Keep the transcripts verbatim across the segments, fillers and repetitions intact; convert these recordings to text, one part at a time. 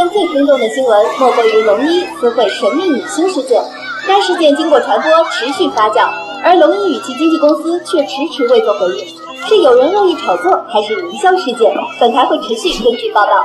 天最轰动的新闻莫过于龙一私会神秘女星事件。该事件经过传播持续发酵，而龙一与其经纪公司却迟迟未作回应。是有人恶意炒作，还是营销事件？本台会持续根据报道。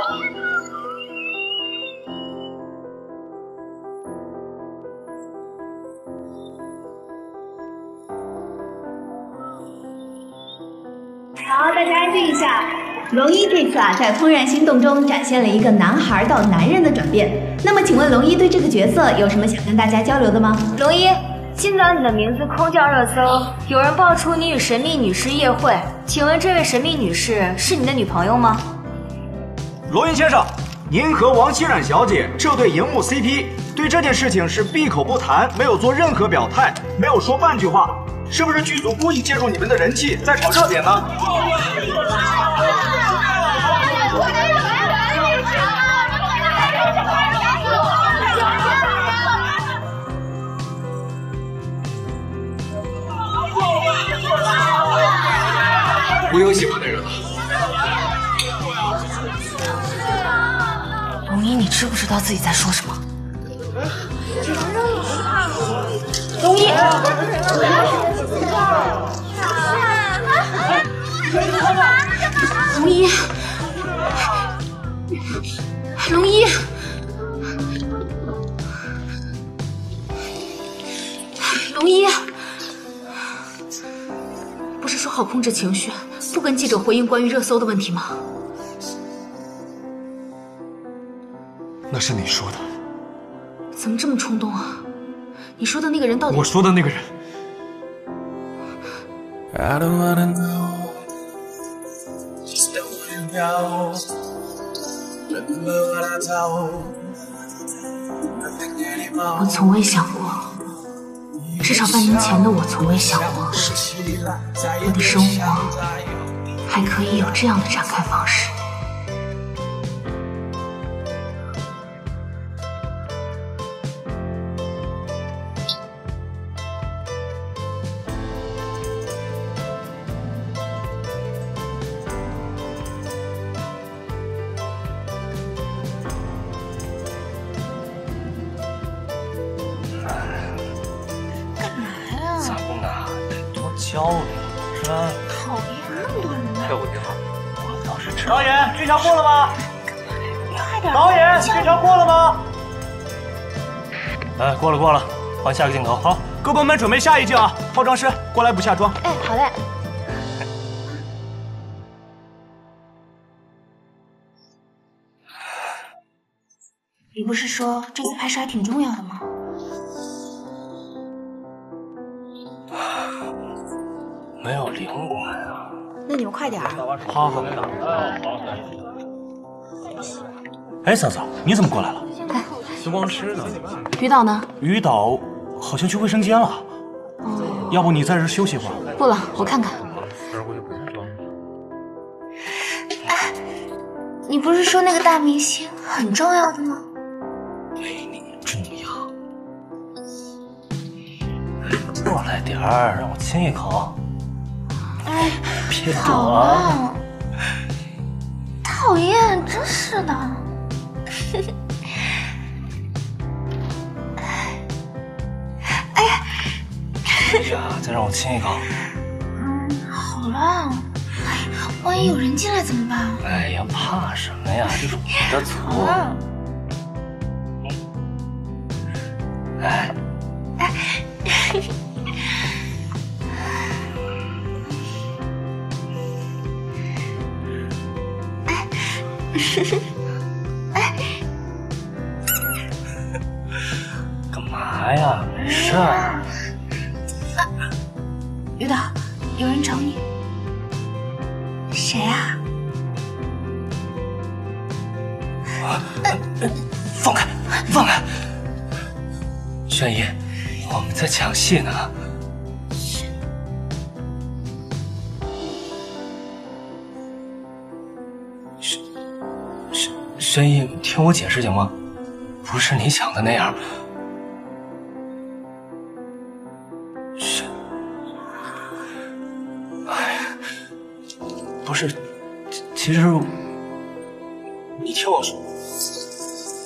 好，大家安静一下。龙一这次啊，在《怦然心动》中展现了一个男孩到男人的转变。那么，请问龙一对这个角色有什么想跟大家交流的吗？ 龙一，今早你的名字空降热搜，有人爆出你与神秘女士夜会，请问这位神秘女士是你的女朋友吗？ 罗云先生，您和王熙冉小姐这对荧幕 C P， 对这件事情是闭口不谈，没有做任何表态，没有说半句话。是不是剧组故意借助你们的人气在炒热点呢？ 我有喜欢的人了。 龙一，你知不知道自己在说什么？龙一。龙一，龙一，龙一，不是说好控制情绪，不跟记者回应关于热搜的问题吗？ 那是你说的。 怎么这么冲动啊？你说的那个人到底…… 我说的那个人。 I don't wanna know, just don't wanna go. Remember what I told, nothing anymore. 我从未想过，至少半年前的我从未想过，我的生活还可以有这样的展开方式。 交流是吧？ 讨厌，那么多人呢。 哎，我天，我倒是知道。导演，这条过了吗？ 快点！ 导演，这条过了吗？ 哎，过了过了，换下个镜头。好， 哥哥们准备下一镜啊！化妆师过来补下妆。 哎，好嘞。你不是说这次拍摄还挺重要的吗？ 没有灵感啊！ 那你们快点儿。 好好。哎，嫂嫂，你怎么过来了？ 哎， 灯光师呢？ 于导呢？ 于导好像去卫生间了。 哦。 要不你在这休息会儿？ 不了，我看看。哎，你不是说那个大明星很重要的吗？ 没你重要。过来点儿，让我亲一口。 哎， 别躲啊！讨厌，真是的。哎呀！ 哎呀，再让我亲一口。 嗯，好了。哎，万一有人进来怎么办？ 哎呀，怕什么呀？这是我的错。 啊、 哎。 哎。哎， 干嘛呀？没事儿。 于导，有人找你。谁啊？ 放开，放开！轩逸，我们在抢戏呢。轩逸，听我解释行吗？不是你想的那样。轩，哎，不是，其实你听我说，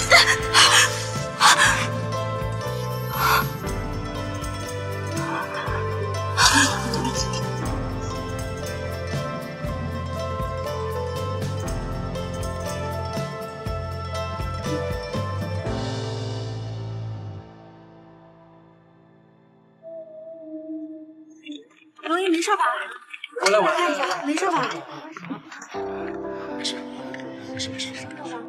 龙一没事吧？ 我来，我来， 看一下，没事吧？ 没事，没事，没事。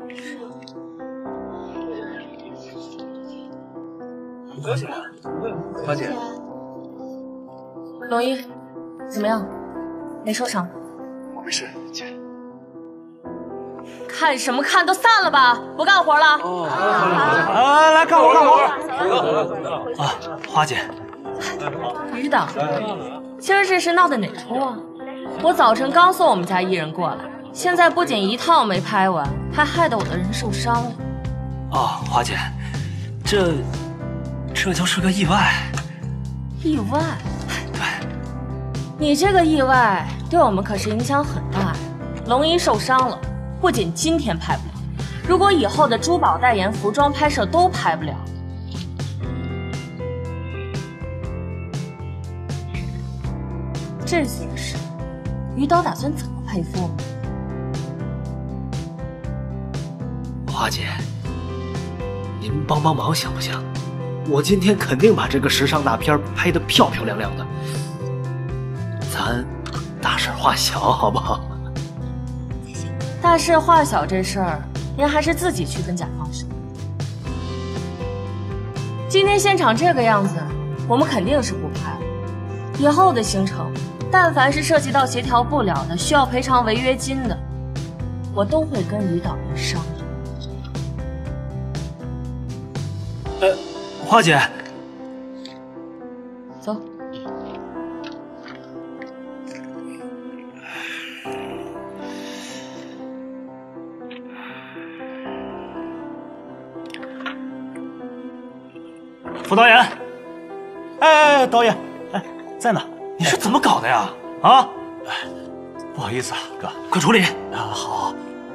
不要紧，花姐。 龙一，怎么样？没受伤？ 我没事，姐。 看什么看？都散了吧，不干活了。 哦， 啊，来看我，看我。 啊，花姐。 于导，今儿这是闹的哪出啊？我早晨刚送我们家艺人过来，现在不仅一套没拍完，还害得我的人受伤了。 哦，花姐，这这就是个意外。 意外？ 对， 你这个意外对我们可是影响很大呀。龙一受伤了，不仅今天拍不了，如果以后的珠宝代言、服装拍摄都拍不了。这次的事，于导打算怎么赔付呢？ 花姐，您帮帮忙行不行？我今天肯定把这个时尚大片拍得漂漂亮亮的，咱大事化小，好不好？ 大事化小这事儿，您还是自己去跟甲方说。今天现场这个样子，我们肯定是不拍了。以后的行程，但凡是涉及到协调不了的，需要赔偿违约金的，我都会跟于导您商量。 呃，花姐， 走。 副导演，哎，导演，哎，在呢。 你是怎么搞的呀？啊？ 哎，不好意思啊，哥， 快处理。 啊，好。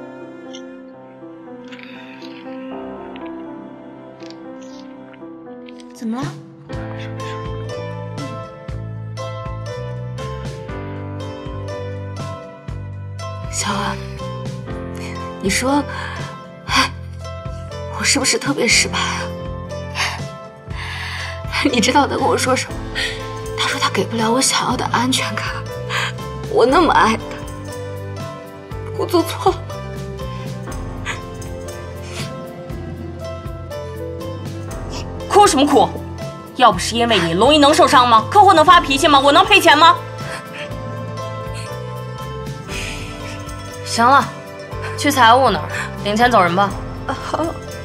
怎么了？ 没事没事。 小安，你说，哎，我是不是特别失败啊？你知道他跟我说什么？他说他给不了我想要的安全感。我那么爱他，我做错了。哭什么哭？要不是因为你，龙一能受伤吗？客户能发脾气吗？我能赔钱吗？行了，去财务那儿领钱走人吧。好。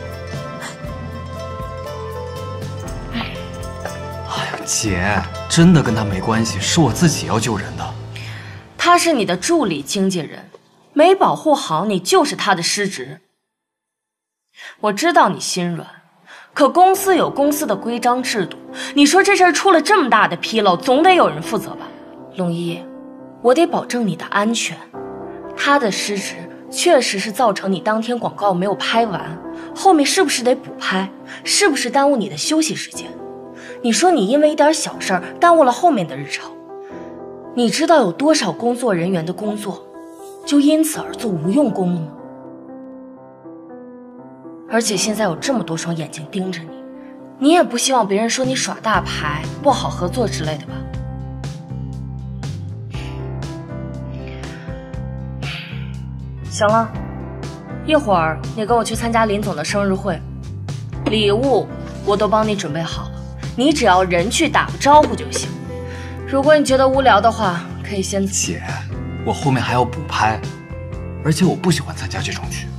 姐，真的跟他没关系，是我自己要救人的。 他是你的助理经纪人，没保护好你就是他的失职。我知道你心软，可公司有公司的规章制度，你说这事儿出了这么大的纰漏，总得有人负责吧？龙一，我得保证你的安全。他的失职确实是造成你当天广告没有拍完，后面是不是得补拍？是不是耽误你的休息时间？你说你因为一点小事儿耽误了后面的日程，你知道有多少工作人员的工作就因此而做无用功了吗？而且现在有这么多双眼睛盯着你，你也不希望别人说你耍大牌、不好合作之类的吧？行了，一会儿你跟我去参加林总的生日会，礼物我都帮你准备好了。你只要人去打个招呼就行。如果你觉得无聊的话，可以先走。 姐，我后面还要补拍，而且我不喜欢参加这种局。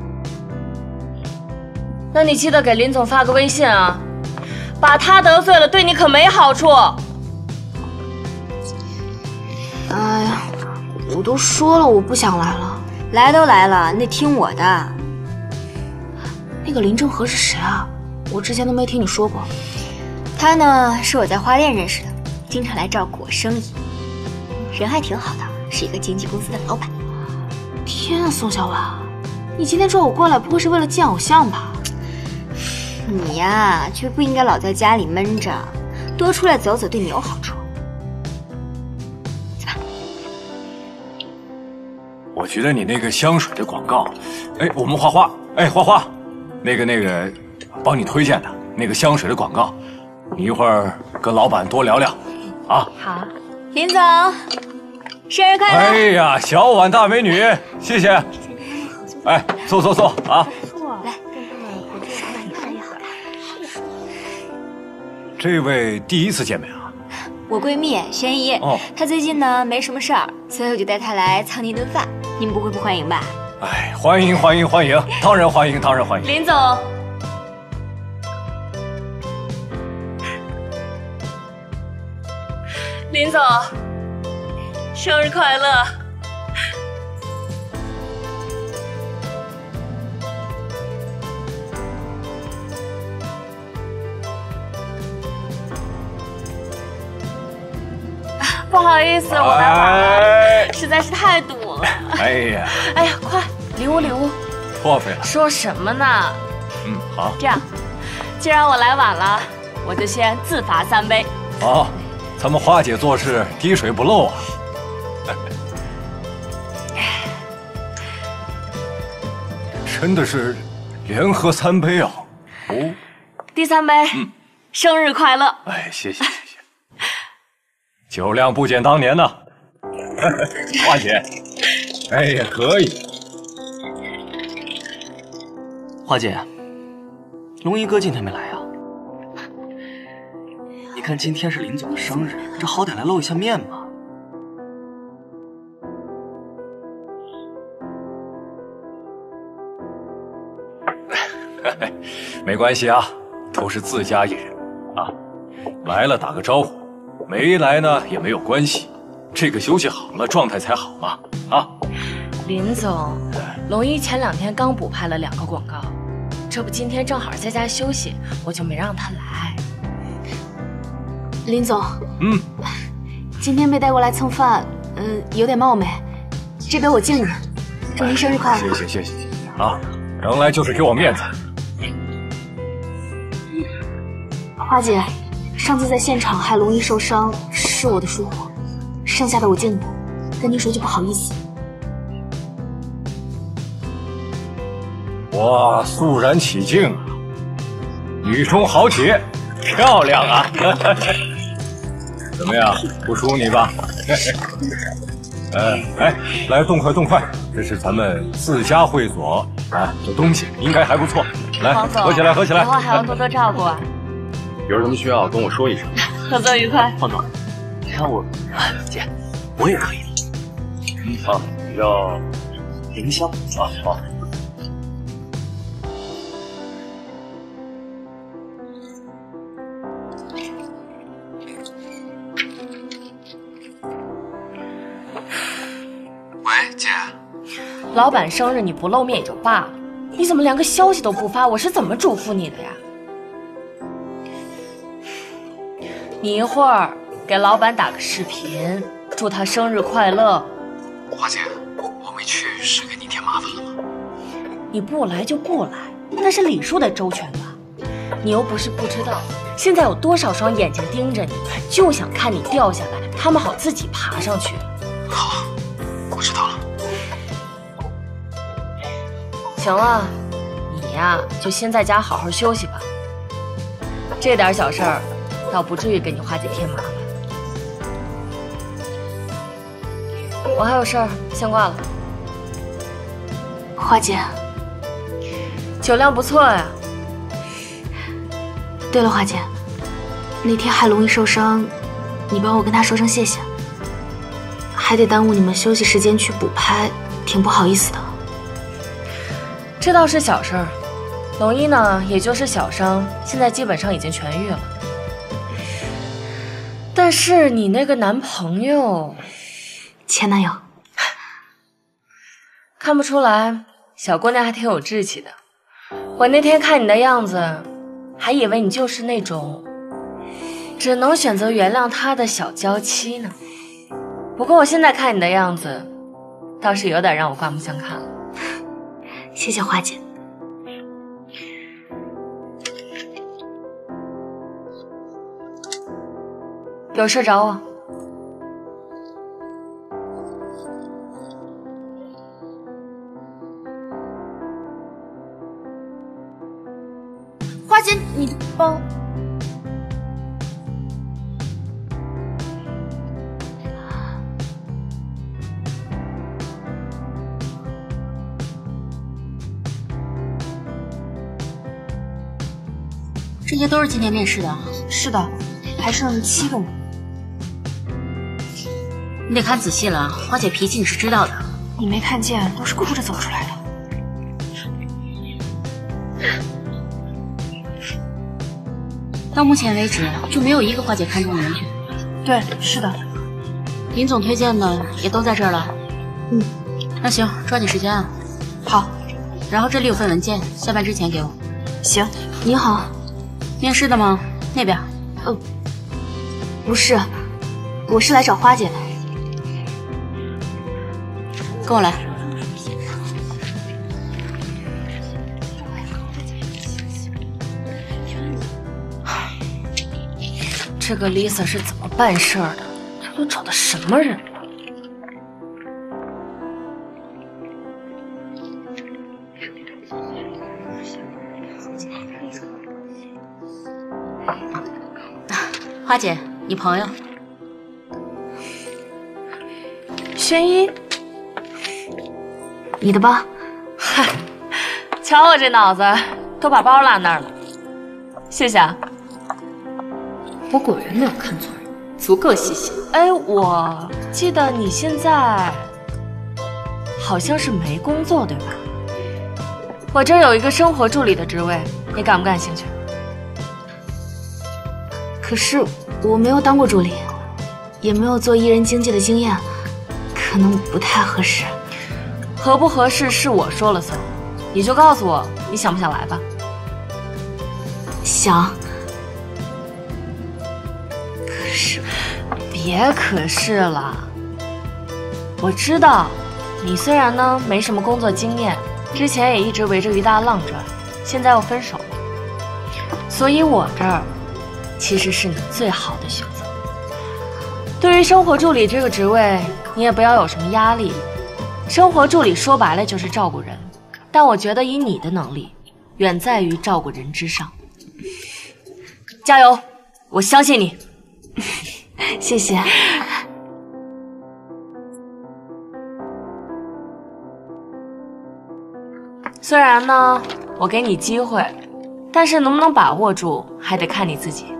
那你记得给林总发个微信啊，把他得罪了对你可没好处。 哎呀，我都说了我不想来了，来都来了，你得听我的。那个林正和是谁啊？我之前都没听你说过。他呢，是我在花店认识的，经常来照顾我生意，人还挺好的，是一个经纪公司的老板。 天啊，宋小婉，你今天找我过来不会是为了见偶像吧？ 你呀，却不应该老在家里闷着，多出来走走，对你有好处。走吧。 我觉得你那个香水的广告，哎，我们花花，哎，花花，那个那个，帮你推荐的那个香水的广告，你一会儿跟老板多聊聊，啊。 好，林总，生日快乐！ 哎呀，小婉大美女，谢谢。哎，坐坐坐啊。 来， 这位第一次见面啊？ 我闺蜜玄怡，哦，她最近呢没什么事儿，所以我就带她来蹭您顿饭。你们不会不欢迎吧？ 哎，欢迎欢迎欢迎，当然欢迎当然欢迎。 林总，林总，生日快乐！不好意思，我来晚了，实在是太堵了。 哎呀， 哎呀，快礼物礼物！ 破费了。 说什么呢？ 嗯，好。 这样，既然我来晚了，我就先自罚三杯。 好，咱们花姐做事滴水不漏啊。真的是连喝三杯啊！哦， 第三杯，嗯，生日快乐！ 哎，谢谢谢谢。酒量不减当年呢，花姐，哎呀，可以。 花姐，龙一哥今天没来啊？你看今天是林总的生日，这好歹来露一下面吧。 没关系啊，都是自家艺人啊，来了打个招呼。没来呢也没有关系，这个休息好了，状态才好嘛。啊， 林总，龙一前两天刚补拍了两个广告，这不今天正好在家休息，我就没让他来。 林总， 嗯， 今天被带过来蹭饭，嗯、呃，有点冒昧，这杯我敬你，祝您生日快乐。 谢谢谢谢谢谢啊，仍来就是给我面子。 花姐。上次在现场害龙一受伤是我的疏忽，剩下的我敬你，跟您说句不好意思。 哇，肃然起敬啊！女中豪杰，漂亮啊！怎么样，不输你吧？呃，哎，来动快动快，这是咱们自家会所啊的东西，应该还不错。来，合起来合起来， 以后还要多多照顾啊。 有什么需要跟我说一声。 合作愉快。 胖总，你看我，姐，我也可以。 嗯，好，你叫凌霄啊，好。 喂，姐。 老板生日你不露面也就罢了，你怎么连个消息都不发？我是怎么嘱咐你的呀？你一会儿给老板打个视频，祝他生日快乐。 花姐，我没去是给你添麻烦了吗？ 你不来就不来，那是礼数得周全吧？你又不是不知道，现在有多少双眼睛盯着你，就想看你掉下来，他们好自己爬上去。 好，我知道了。 行了，你呀就先在家好好休息吧。这点小事儿。倒不至于给你花姐添麻烦。我还有事儿，先挂了。 花姐， 酒量不错呀。 对了，花姐，那天害龙一受伤，你帮我跟他说声谢谢。还得耽误你们休息时间去补拍，挺不好意思的。 这倒是小事儿。龙一呢，也就是小伤，现在基本上已经痊愈了。但是你那个男朋友， 前男友， 看不出来，小姑娘还挺有志气的。我那天看你的样子，还以为你就是那种只能选择原谅他的小娇妻呢。不过我现在看你的样子，倒是有点让我刮目相看了。 谢谢花姐。 有事找我。 花姐，你的包。 这些都是今天面试的。 是的，还剩七个呢。 你得看仔细了，花姐脾气你是知道的。 你没看见，都是哭着走出来的。 到目前为止，就没有一个花姐看中的人选。 对，是的。 林总推荐的也都在这儿了。 嗯， 那行，抓紧时间啊。 好。 然后这里有份文件，下班之前给我。 行。你好。 面试的吗？那边。 呃，不是，我是来找花姐的。 跟我来。 这个 Lisa 是怎么办事儿的？这都找的什么人？ 花姐，你朋友轩一， 你的包。 嗨，瞧我这脑子，都把包落那儿了。谢谢啊。 我果然没有看错人，足够细心。 哎，我记得你现在好像是没工作，对吧？我这儿有一个生活助理的职位，你感不感兴趣？ 可是我没有当过助理，也没有做艺人经纪的经验，可能不太合适。 合不合适是我说了算，你就告诉我你想不想来吧。 想。可是， 别可是了。我知道，你虽然呢没什么工作经验，之前也一直围着于大浪转，现在又分手了，所以我这儿其实是你最好的选择。对于生活助理这个职位，你也不要有什么压力。生活助理说白了就是照顾人，但我觉得以你的能力，远在于照顾人之上。加油，我相信你。 谢谢。 虽然呢，我给你机会，但是能不能把握住，还得看你自己。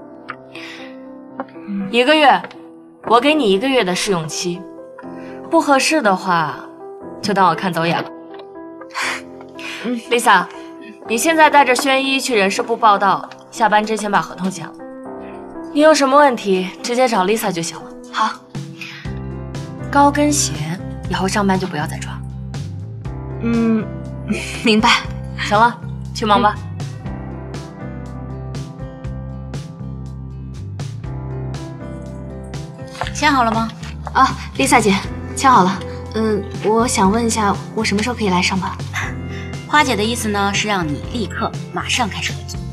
一个月，我给你一个月的试用期，不合适的话，就当我看走眼了。嗯 ，Lisa， 你现在带着轩一去人事部报到，下班之前把合同签了。你有什么问题，直接找 Lisa 就行了。 好。 高跟鞋以后上班就不要再穿。 嗯，明白。 行了，去忙吧。 签好了吗？ 啊 ，Lisa 姐，签好了。嗯，我想问一下，我什么时候可以来上班？ 花姐的意思呢，是让你立刻马上开始工作。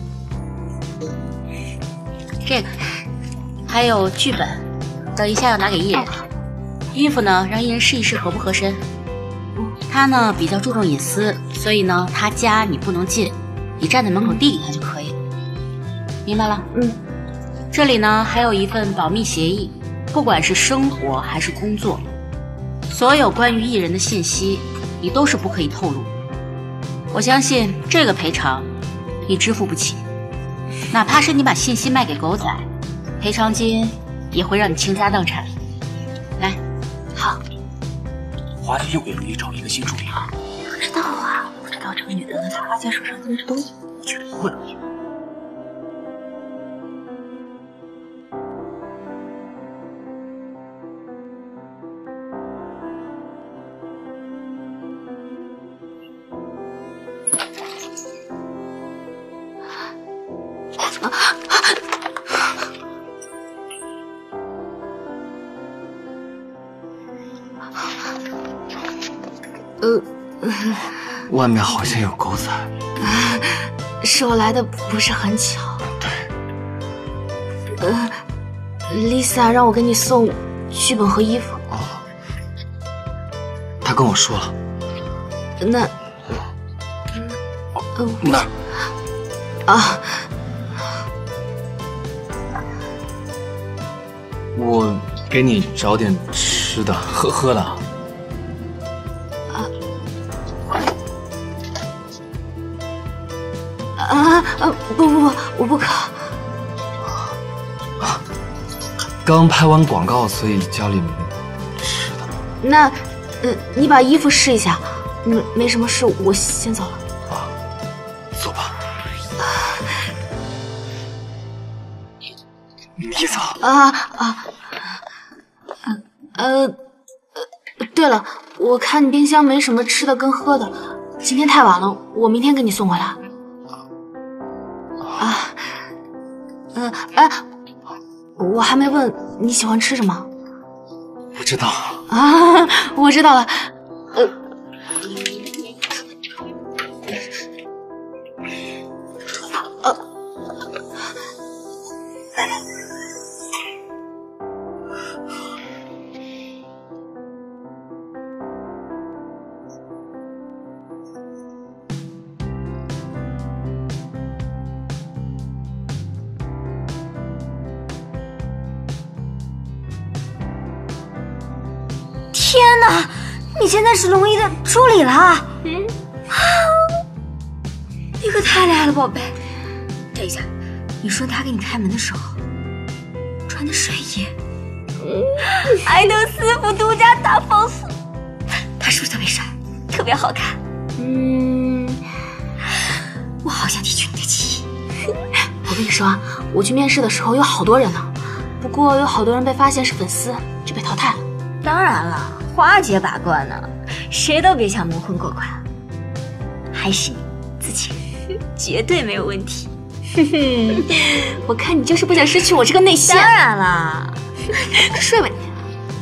这个，还有剧本，等一下要拿给艺人。衣服呢，让艺人试一试合不合身。他呢比较注重隐私，所以呢，他家你不能进，你站在门口递给他就可以。明白了？ 嗯。 这里呢还有一份保密协议，不管是生活还是工作，所有关于艺人的信息，你都是不可以透露。我相信这个赔偿，你支付不起。哪怕是你把信息卖给狗仔，赔偿金也会让你倾家荡产。来， 好。 花姐又给陆毅找一个新助理了。 不知道啊，不知道这个女的能在花姐手上捏着东西。 我觉得不会了。 呃， 外面好像有狗仔。 是我来的不是很巧。 对。 呃， Lisa 让我给你送剧本和衣服。 哦，她跟我说了。 那， 嗯，那儿啊， 我给你找点吃的、喝喝的。啊啊啊！不不不，我不渴。 啊，刚拍完广告，所以家里没吃的。 那，呃，你把衣服试一下。嗯，没什么事，我先走了。 啊，走吧。你走。 啊啊，呃呃，对了，我看你冰箱没什么吃的跟喝的，今天太晚了，我明天给你送回来。啊，呃，哎，我还没问你喜欢吃什么。 不知道。 啊，我知道了，呃。呃，天哪！你现在是龙一的助理了？嗯，你可太厉害了，宝贝。等一下，你说他给你开门的时候穿的睡衣，爱德斯府独家大防素，他是不是特别帅，特别好看？嗯，我好想提取你的记忆。我跟你说啊，我去面试的时候有好多人呢，不过有好多人被发现是粉丝，就被淘汰了。当然了，花姐把关呢，谁都别想蒙混过关。还是你自己，绝对没有问题。哼哼，我看你就是不想失去我这个内线。当然啦，快睡吧你。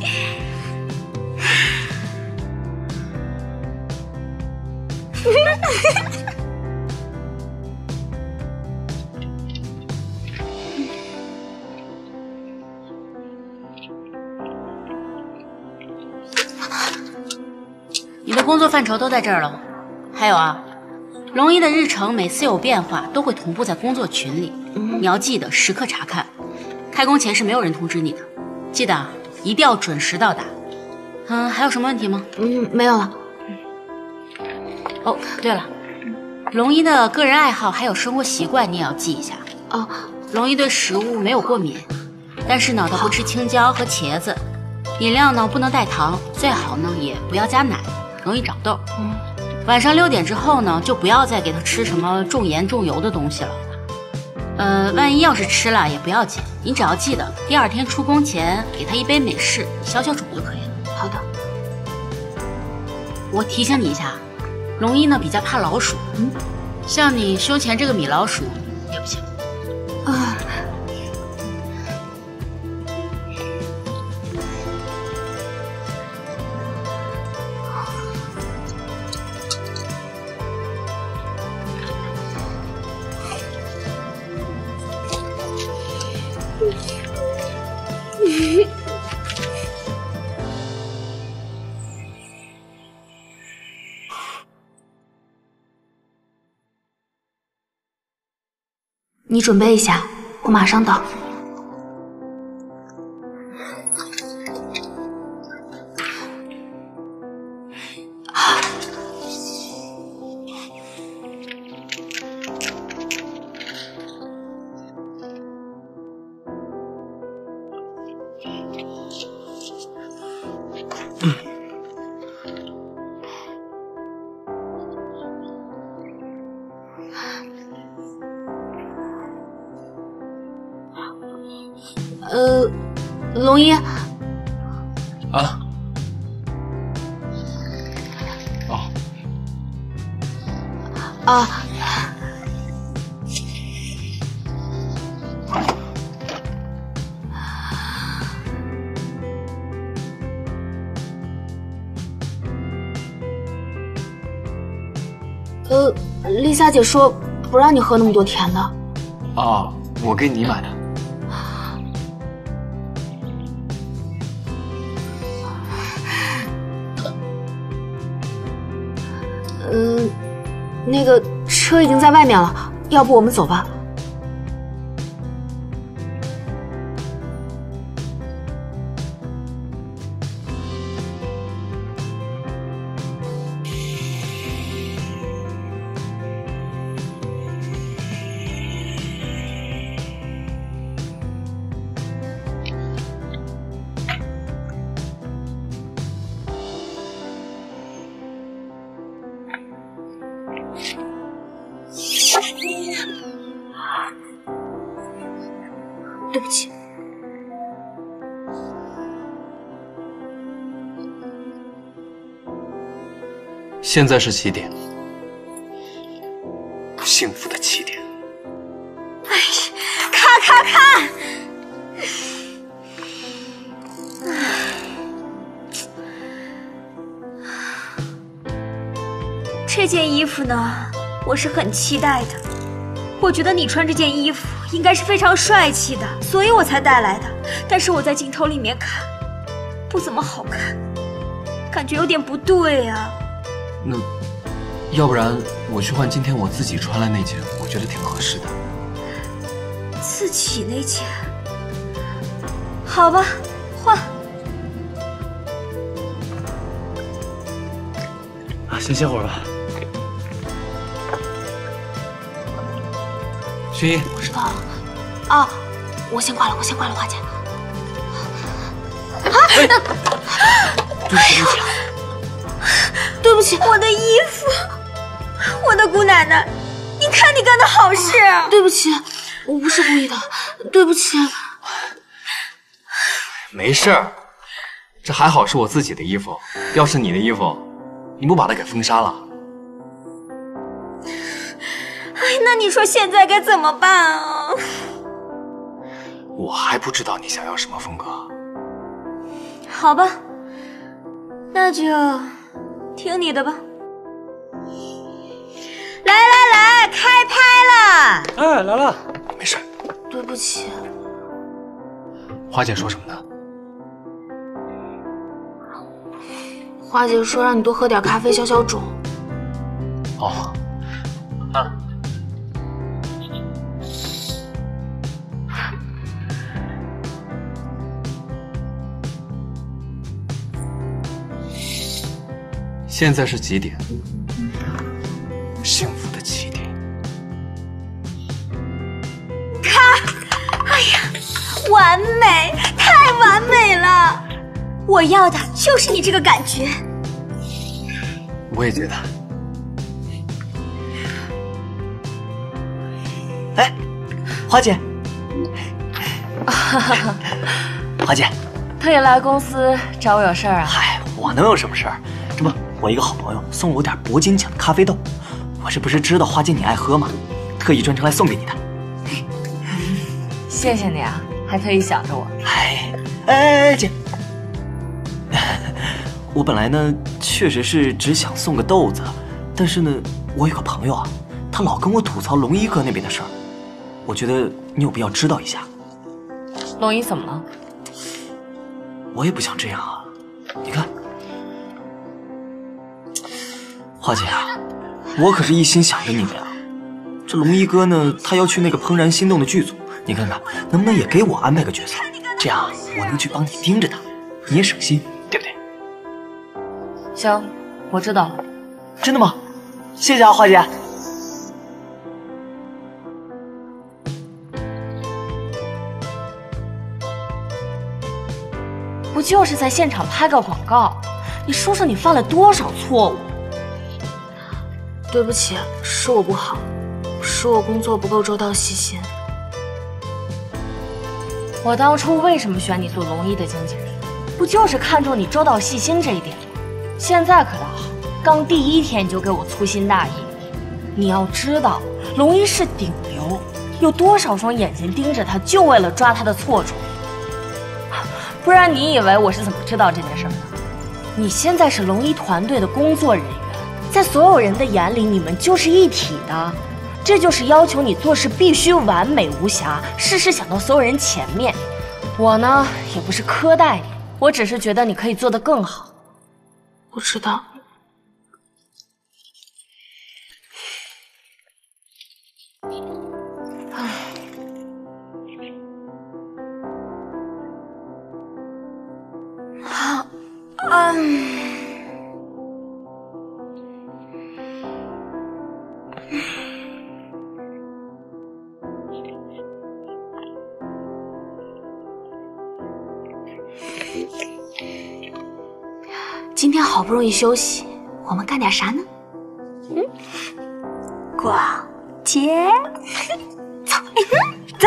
你的工作范畴都在这儿了。还有啊，龙一的日程每次有变化都会同步在工作群里，嗯、你要记得时刻查看。开工前是没有人通知你的，记得啊，一定要准时到达。嗯，还有什么问题吗？ 嗯，没有了。 哦，对了，龙一的个人爱好还有生活习惯你也要记一下。 哦， 龙一对食物没有过敏，但是呢，他不吃青椒和茄子。饮料呢不能带糖，最好呢也不要加奶，容易长痘。嗯，晚上六点之后呢，就不要再给他吃什么重盐重油的东西了。呃，万一要是吃了也不要紧，你只要记得第二天出工前给他一杯美式消消肿就可以了。 好的。 我提醒你一下，龙一呢比较怕老鼠，嗯，像你胸前这个米老鼠也不行。 啊。你准备一下，我马上到。呃，龙一。啊。 哦。 啊。呃，丽莎姐说不让你喝那么多甜的。 啊，我给你买的。 嗯，那个车已经在外面了，要不我们走吧？对不起。 现在是几点？不幸福的起点。 哎，咔咔咔！ 这件衣服呢，我是很期待的。我觉得你穿这件衣服应该是非常帅气的，所以我才带来的。但是我在镜头里面看，不怎么好看，感觉有点不对啊。 那，要不然我去换今天我自己穿了那件，我觉得挺合适的。 自己那件？好吧，换。 啊，先歇会儿吧。 薰衣， 我知道了。啊，我先挂了，我先挂了，花姐。啊！ 对不起， 对不起， 我的衣服，我的姑奶奶，你看你干的好事。 对不起，我不是故意的，对不起。 没事儿，这还好是我自己的衣服，要是你的衣服，你不把它给封杀了？ 哎，那你说现在该怎么办啊？ 我还不知道你想要什么风格。 好吧，那就听你的吧。来来来，开拍了！ 哎，来了。 没事。 对不起。 花姐说什么呢？ 花姐说让你多喝点咖啡消消肿。 哦。 啊。 现在是几点？幸福的起点。 咔！哎呀，完美，太完美了！我要的就是你这个感觉。 我也觉得。 哎，花姐。花姐， 特意来公司找我有事儿啊？ 嗨，我能有什么事儿？这不。我一个好朋友送了我点铂金奖的咖啡豆，我这不是知道花姐你爱喝吗？特意专程来送给你的。 谢谢你啊，还特意想着我。 哎哎哎姐，我本来呢确实是只想送个豆子，但是呢，我有个朋友啊，他老跟我吐槽龙一哥那边的事儿，我觉得你有必要知道一下。 龙一怎么了？ 我也不想这样啊，你看。花姐啊，我可是一心想着你的呀。这龙一哥呢，他要去那个怦然心动的剧组，你看看能不能也给我安排个角色？这样我能去帮你盯着他，你也省心，对不对？ 行，我知道了。 真的吗？谢谢啊，花姐。 不就是在现场拍个广告？你说说你犯了多少错误？ 对不起，是我不好，是我工作不够周到细心。 我当初为什么选你做龙一的经纪人，不就是看中你周到细心这一点吗？现在可倒好，刚第一天你就给我粗心大意。你要知道，龙一是顶流，有多少双眼睛盯着他，就为了抓他的错处。不然你以为我是怎么知道这件事的？你现在是龙一团队的工作人员。在所有人的眼里，你们就是一体的，这就是要求你做事必须完美无瑕，事事想到所有人前面。我呢，也不是苛待你，我只是觉得你可以做得更好。 我知道。 今天好不容易休息，我们干点啥呢？嗯，逛街，走，走。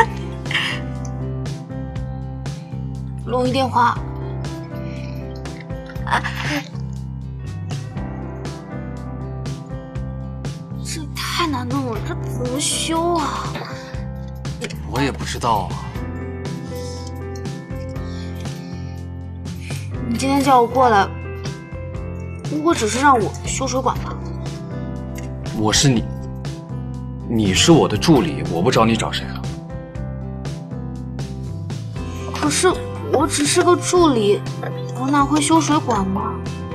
录音电话。啊，这太难弄了，这怎么修啊？ 我也不知道啊。 你今天叫我过来。不过只是让我修水管吧。 我是你，你是我的助理，我不找你找谁啊？ 可是我只是个助理，我哪会修水管吗？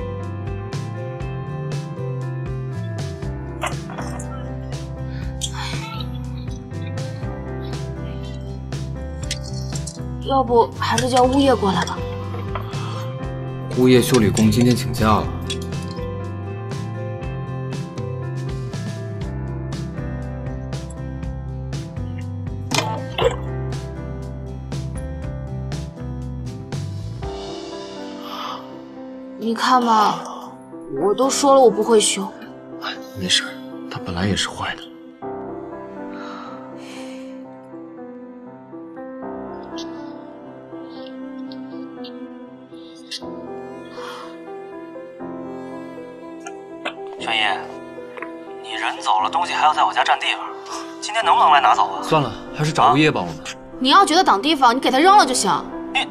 要不还是叫物业过来吧。 物业修理工今天请假了。 你看吧，我都说了我不会修。 没事，他本来也是坏的。 玄一，你人走了，东西还要在我家占地方，今天能不能来拿走啊？ 算了，还是找物业帮我们。 你要觉得挡地方，你给他扔了就行。 你。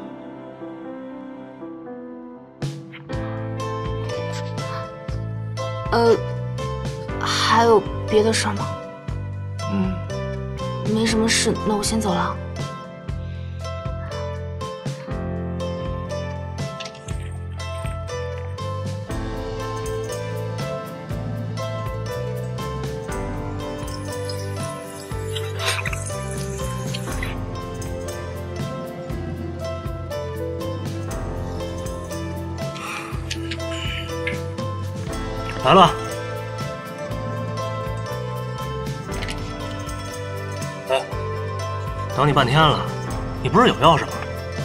呃，还有别的事吗？ 嗯， 没什么事，那我先走了。 来了。哎，等你半天了，你不是有钥匙吗？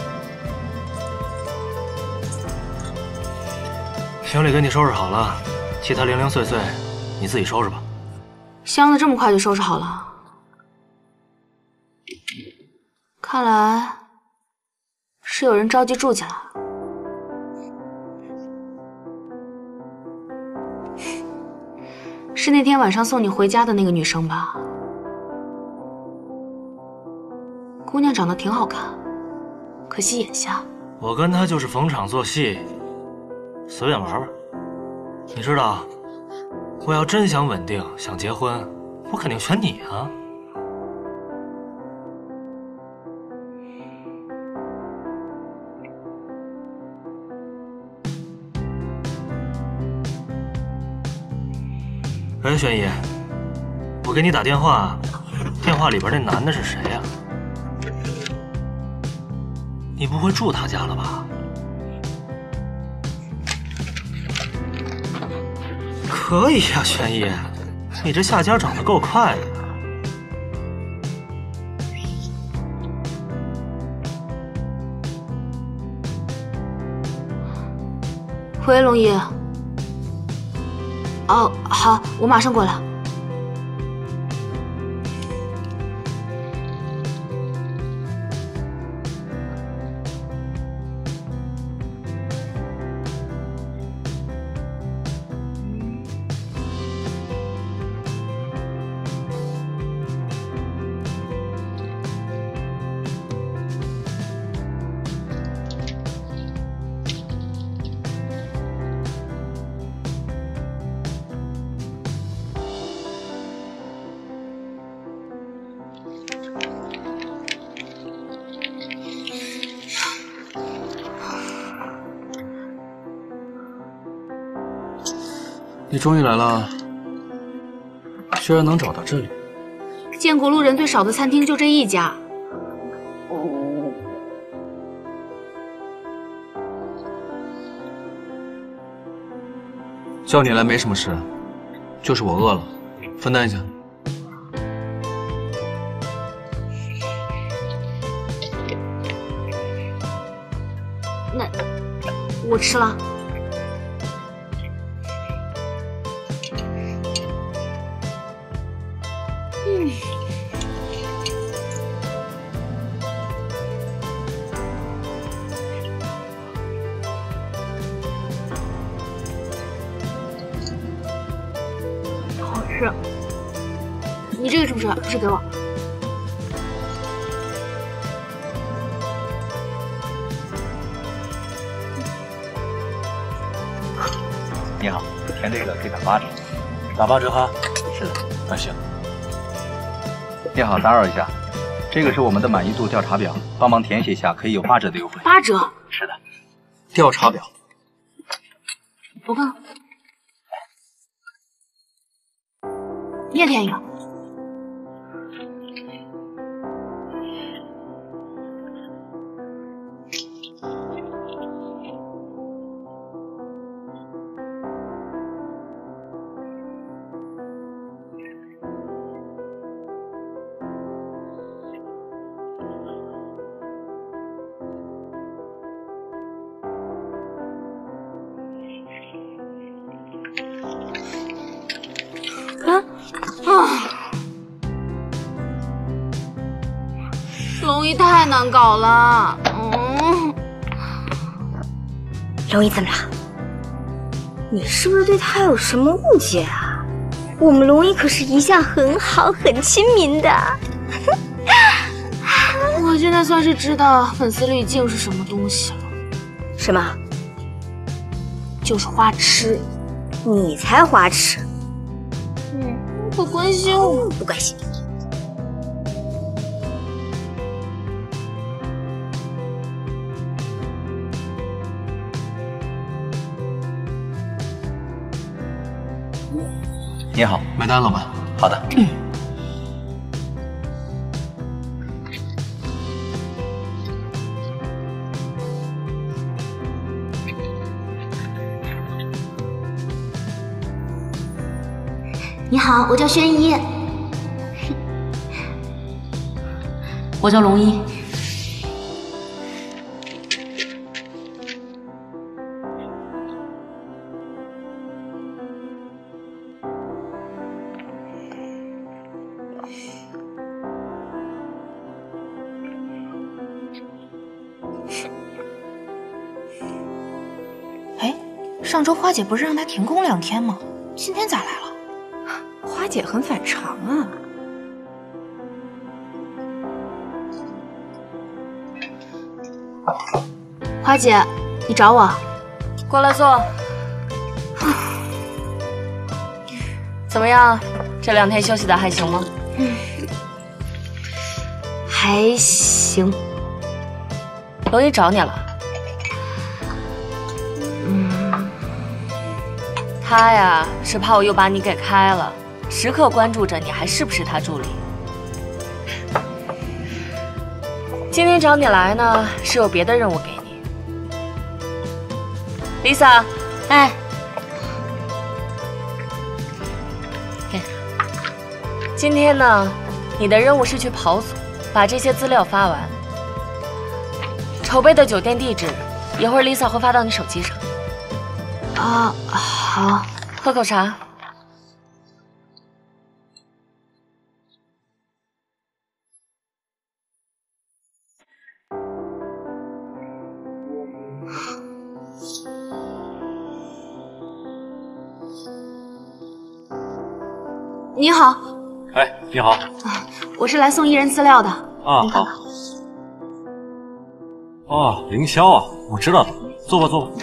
行李给你收拾好了，其他零零碎碎你自己收拾吧。 箱子这么快就收拾好了，看来是有人着急住进来。是那天晚上送你回家的那个女生吧？姑娘长得挺好看，可惜眼瞎。 我跟她就是逢场作戏，随便玩玩。你知道，我要真想稳定，想结婚，我肯定选你啊。喂，玄一，我给你打电话，电话里边那男的是谁呀？你不会住他家了吧？可以呀，玄一，你这下家长得够快的。 喂，龙一。哦，好，我马上过来。 你终于来了，居然能找到这里。 建国路人最少的餐厅就这一家。 叫你来没什么事，就是我饿了，分担一下。 那我吃了。嗯。 是，你这个是不是不是给我？ 你好，填这个可以打八折，打八折哈？是的，那行。 你好，打扰一下，这个是我们的满意度调查表，帮忙填写一下，可以有八折的优惠。 八折？ 是的。 调查表， 我看看。 你也填一个。啊啊！龙一太难搞了，嗯。 龙一怎么了？你是不是对他有什么误解啊？我们龙一可是一向很好、很亲民的。 我现在算是知道粉丝滤镜是什么东西了。 什么？ 就是花痴。 你才花痴。 嗯，不关心我， 不关心你。 你好， 买单，老板。 好的。 嗯、 你好，我叫轩怡。 我叫龙一。 哎，上周花姐不是让他停工两天吗？今天咋来了？ 花姐很反常啊！ 花姐，你找我？ 过来坐。怎么样？这两天休息的还行吗？ 嗯，还行。 龙一找你了。 嗯， 他呀是怕我又把你给开了。 时刻关注着你还是不是他助理。今天找你来呢，是有别的任务给你。Lisa， 哎， 给。今天呢，你的任务是去跑组，把这些资料发完。筹备的酒店地址，一会儿 Lisa 会发到你手机上。 啊，好。 喝口茶。 你好， 哎，你好， 啊，我是来送艺人资料的。 啊，好。哦，凌霄啊，我知道了，坐吧，坐吧。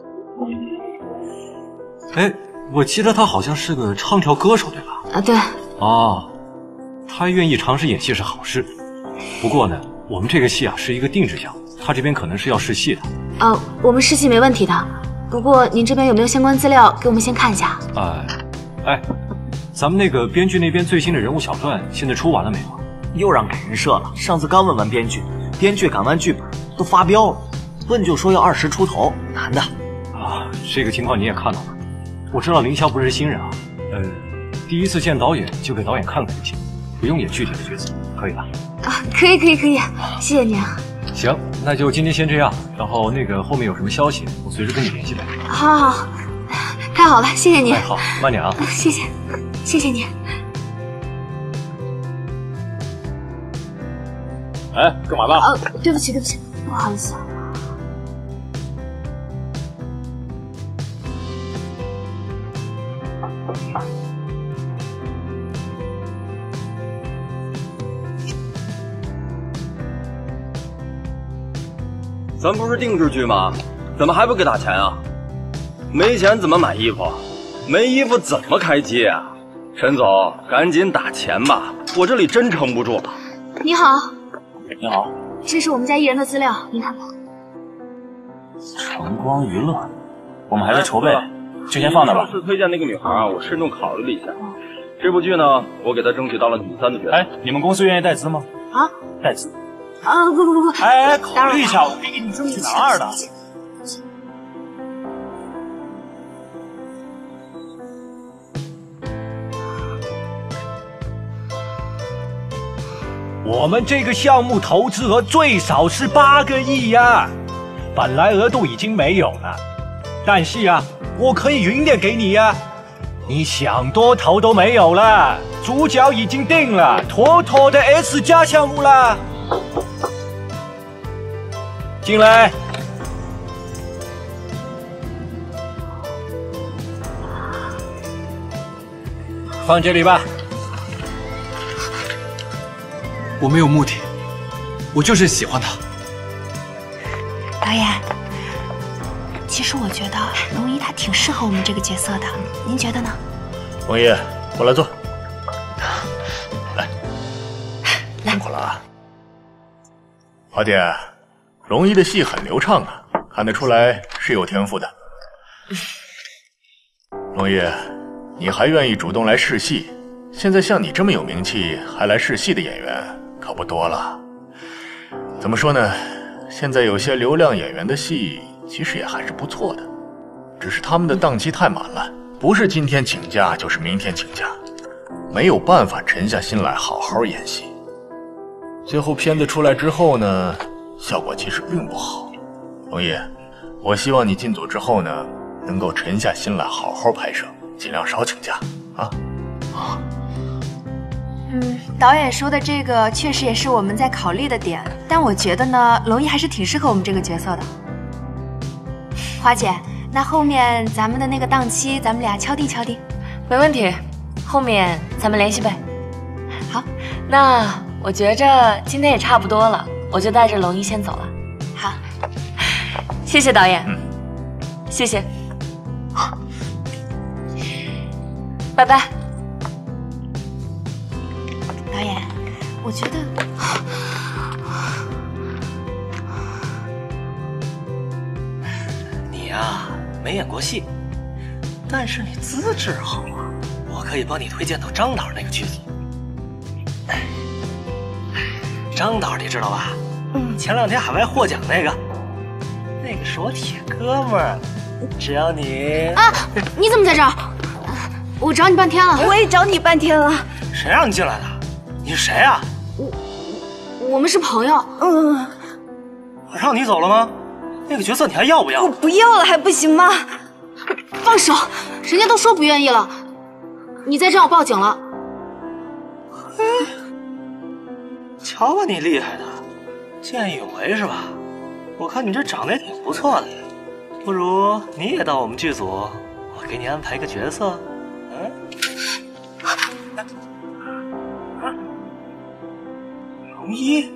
哎，我记得他好像是个唱跳歌手，对吧？ 啊，对。 哦，他愿意尝试演戏是好事，不过呢，我们这个戏啊是一个定制项，他这边可能是要试戏的。 啊，我们试戏没问题的，不过您这边有没有相关资料给我们先看一下？ 哎，哎。 咱们那个编剧那边最新的人物小传现在出完了没有？ 又让改人设了。上次刚问完编剧，编剧赶完剧本都发飙了，问就说要二十出头，男的。 啊，这个情况你也看到了。 我知道凌霄不是新人啊，呃，第一次见导演就给导演看看就行，不用演具体的角色，可以吧？ 啊，可以可以可以，谢谢你啊。 行，那就今天先这样，然后那个后面有什么消息，我随时跟你联系呗。 好好好，太好了，谢谢你。 哎，好，慢点啊。 谢谢，谢谢你。 哎，干嘛呢？ 呃，对不起对不起，不好意思。 咱不是定制剧吗？怎么还不给打钱啊？没钱怎么买衣服？没衣服怎么开机啊？陈总，赶紧打钱吧，我这里真撑不住了。 你好。 你好。 这是我们家艺人的资料，您看吧。 晨光娱乐，我们还在筹备，就先放那吧。 上次推荐那个女孩啊，我慎重考虑了一下，这部剧呢，我给她争取到了女三的角色。 哎，你们公司愿意带资吗？ 啊？ 带资？ 啊，不不不不。 哎，考虑一下，我可以给你争取男二的。 我们这个项目投资额最少是八个亿呀，本来额度已经没有了，但是啊，我可以匀点给你呀。你想多投都没有了，主角已经定了，妥妥的 S 加项目了。进来。放这里吧。 我没有目的，我就是喜欢他。 导演，其实我觉得龙一他挺适合我们这个角色的，您觉得呢？ 龙一，过来坐。来， 来， 辛苦了啊。华姐，龙一的戏很流畅啊，看得出来是有天赋的。龙一，你还愿意主动来试戏？现在像你这么有名气还来试戏的演员可不多了。怎么说呢？现在有些流量演员的戏其实也还是不错的，只是他们的档期太满了，不是今天请假就是明天请假，没有办法沉下心来好好演戏。最后片子出来之后呢，效果其实并不好。龙一，我希望你进组之后呢，能够沉下心来好好拍摄，尽量少请假啊。啊。 嗯，导演说的这个确实也是我们在考虑的点，但我觉得呢，龙一还是挺适合我们这个角色的。花姐，那后面咱们的那个档期，咱们俩敲定敲定。 没问题，后面咱们联系呗。 好， 那我觉着今天也差不多了，我就带着龙一先走了。 好， 谢谢导演， 嗯， 谢谢，拜拜。 导演，我觉得你呀没演过戏，但是你资质好啊，我可以帮你推荐到张导那个剧组。张导你知道吧？嗯，前两天海外获奖那个，那个是我铁哥们儿。只要你啊，你怎么在这儿？我找你半天了。 我也找你半天了。 谁让你进来的？你是谁啊？ 我我们是朋友。 嗯， 我让你走了吗？那个角色你还要不要？ 我不要了还不行吗？ 放手！人家都说不愿意了，你再这样我报警了。 嘿，瞧把你厉害的，见义勇为是吧？我看你这长得也挺不错的，不如你也到我们剧组，我给你安排一个角色。嗯。龙一，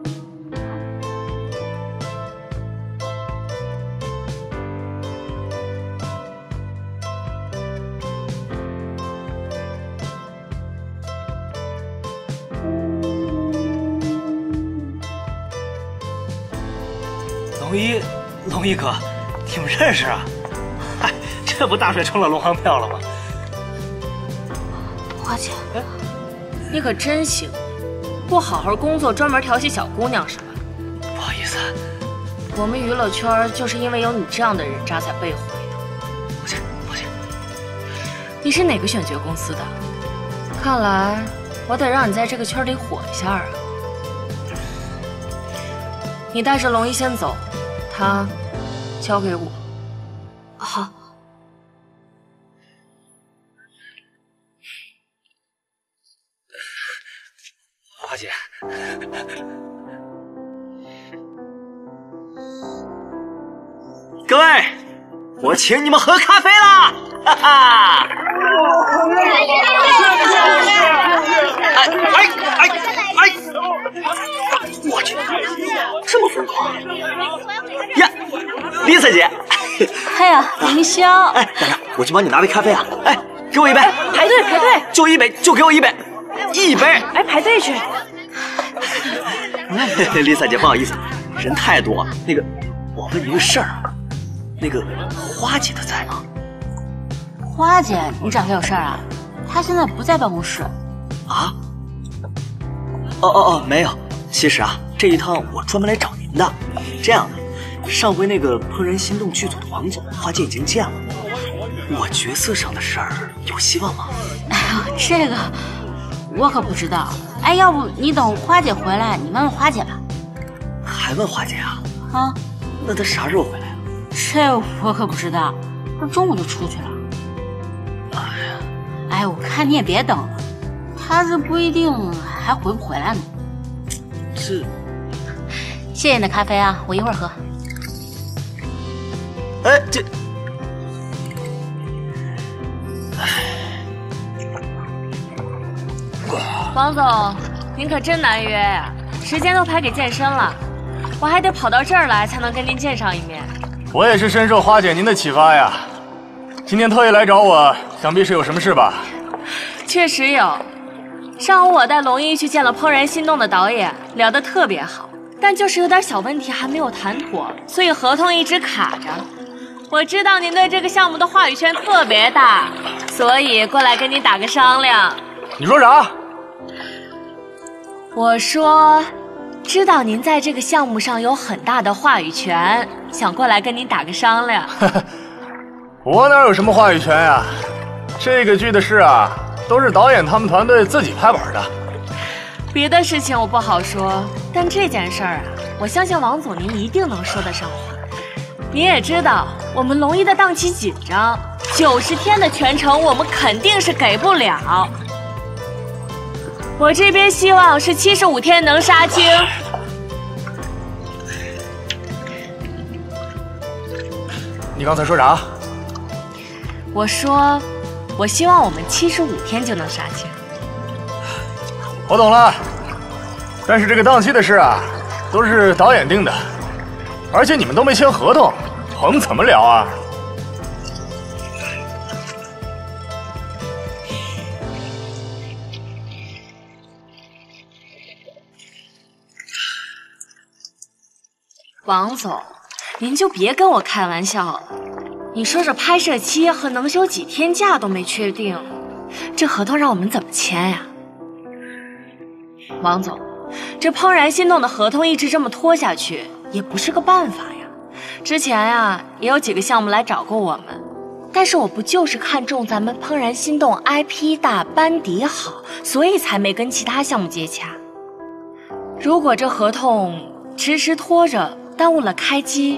龙一，龙一哥，你们认识啊？嗨，这不大水冲了龙王庙了吗？ 花姐， 哎，你可真行。不好好工作，专门调戏小姑娘是吧？ 不好意思， 我们娱乐圈就是因为有你这样的人渣才被毁的。 不行不行， 你是哪个选角公司的？看来我得让你在这个圈里火一下啊！你带着龙一先走，他交给我。 好。 花姐，各位，我请你们喝咖啡啦！哈哈！哎哎哎哎！我去，这么疯狂呀！Lisa 姐， 哎呀，林香， 哎，等等，我去帮你拿杯咖啡啊！哎，给我一杯， 排队排队， 就一杯，就给我一杯，一杯！ 哎，排队去。 Lisa 姐，不好意思，人太多。那个，我问你个事儿啊，那个花姐她在吗？ 花姐，你找她有事儿啊？她现在不在办公室。 啊？哦哦哦，没有。其实啊，这一趟我专门来找您的。这样的，上回那个《怦然心动》剧组的王总，花姐已经见了。我角色上的事儿有希望吗？ 哎呦，这个我可不知道。哎，要不你等花姐回来，你问问花姐吧。 还问花姐啊？ 啊？ 那她啥时候回来啊？ 这我可不知道，不是中午就出去了。哎呀，哎，我看你也别等了，她这不一定还回不回来呢。 是。 谢谢你的咖啡啊，我一会儿喝。 哎，这。 王总，您可真难约呀，时间都排给健身了，我还得跑到这儿来才能跟您见上一面。 我也是深受花姐您的启发呀，今天特意来找我，想必是有什么事吧？ 确实有，上午我带龙一去见了《怦然心动》的导演，聊得特别好，但就是有点小问题还没有谈妥，所以合同一直卡着。我知道您对这个项目的话语权特别大，所以过来跟您打个商量。 你说啥？ 我说，知道您在这个项目上有很大的话语权，想过来跟您打个商量。 我哪有什么话语权呀？这个剧的事啊，都是导演他们团队自己拍板的。 别的事情我不好说，但这件事儿啊，我相信王总您一定能说得上话。你也知道，我们龙一的档期紧张，九十天的全程我们肯定是给不了。我这边希望是七十五天能杀青。 你刚才说啥？ 我说，我希望我们七十五天就能杀青。 我懂了，但是这个档期的事啊，都是导演定的，而且你们都没签合同，我们怎么聊啊？ 王总，您就别跟我开玩笑了。你说这拍摄期和能休几天假都没确定，这合同让我们怎么签呀？王总，这《怦然心动》的合同一直这么拖下去，也不是个办法呀。之前呀，也有几个项目来找过我们，但是我不就是看中咱们《怦然心动》I P 大、班底好，所以才没跟其他项目接洽。如果这合同迟迟拖着，耽误了开机，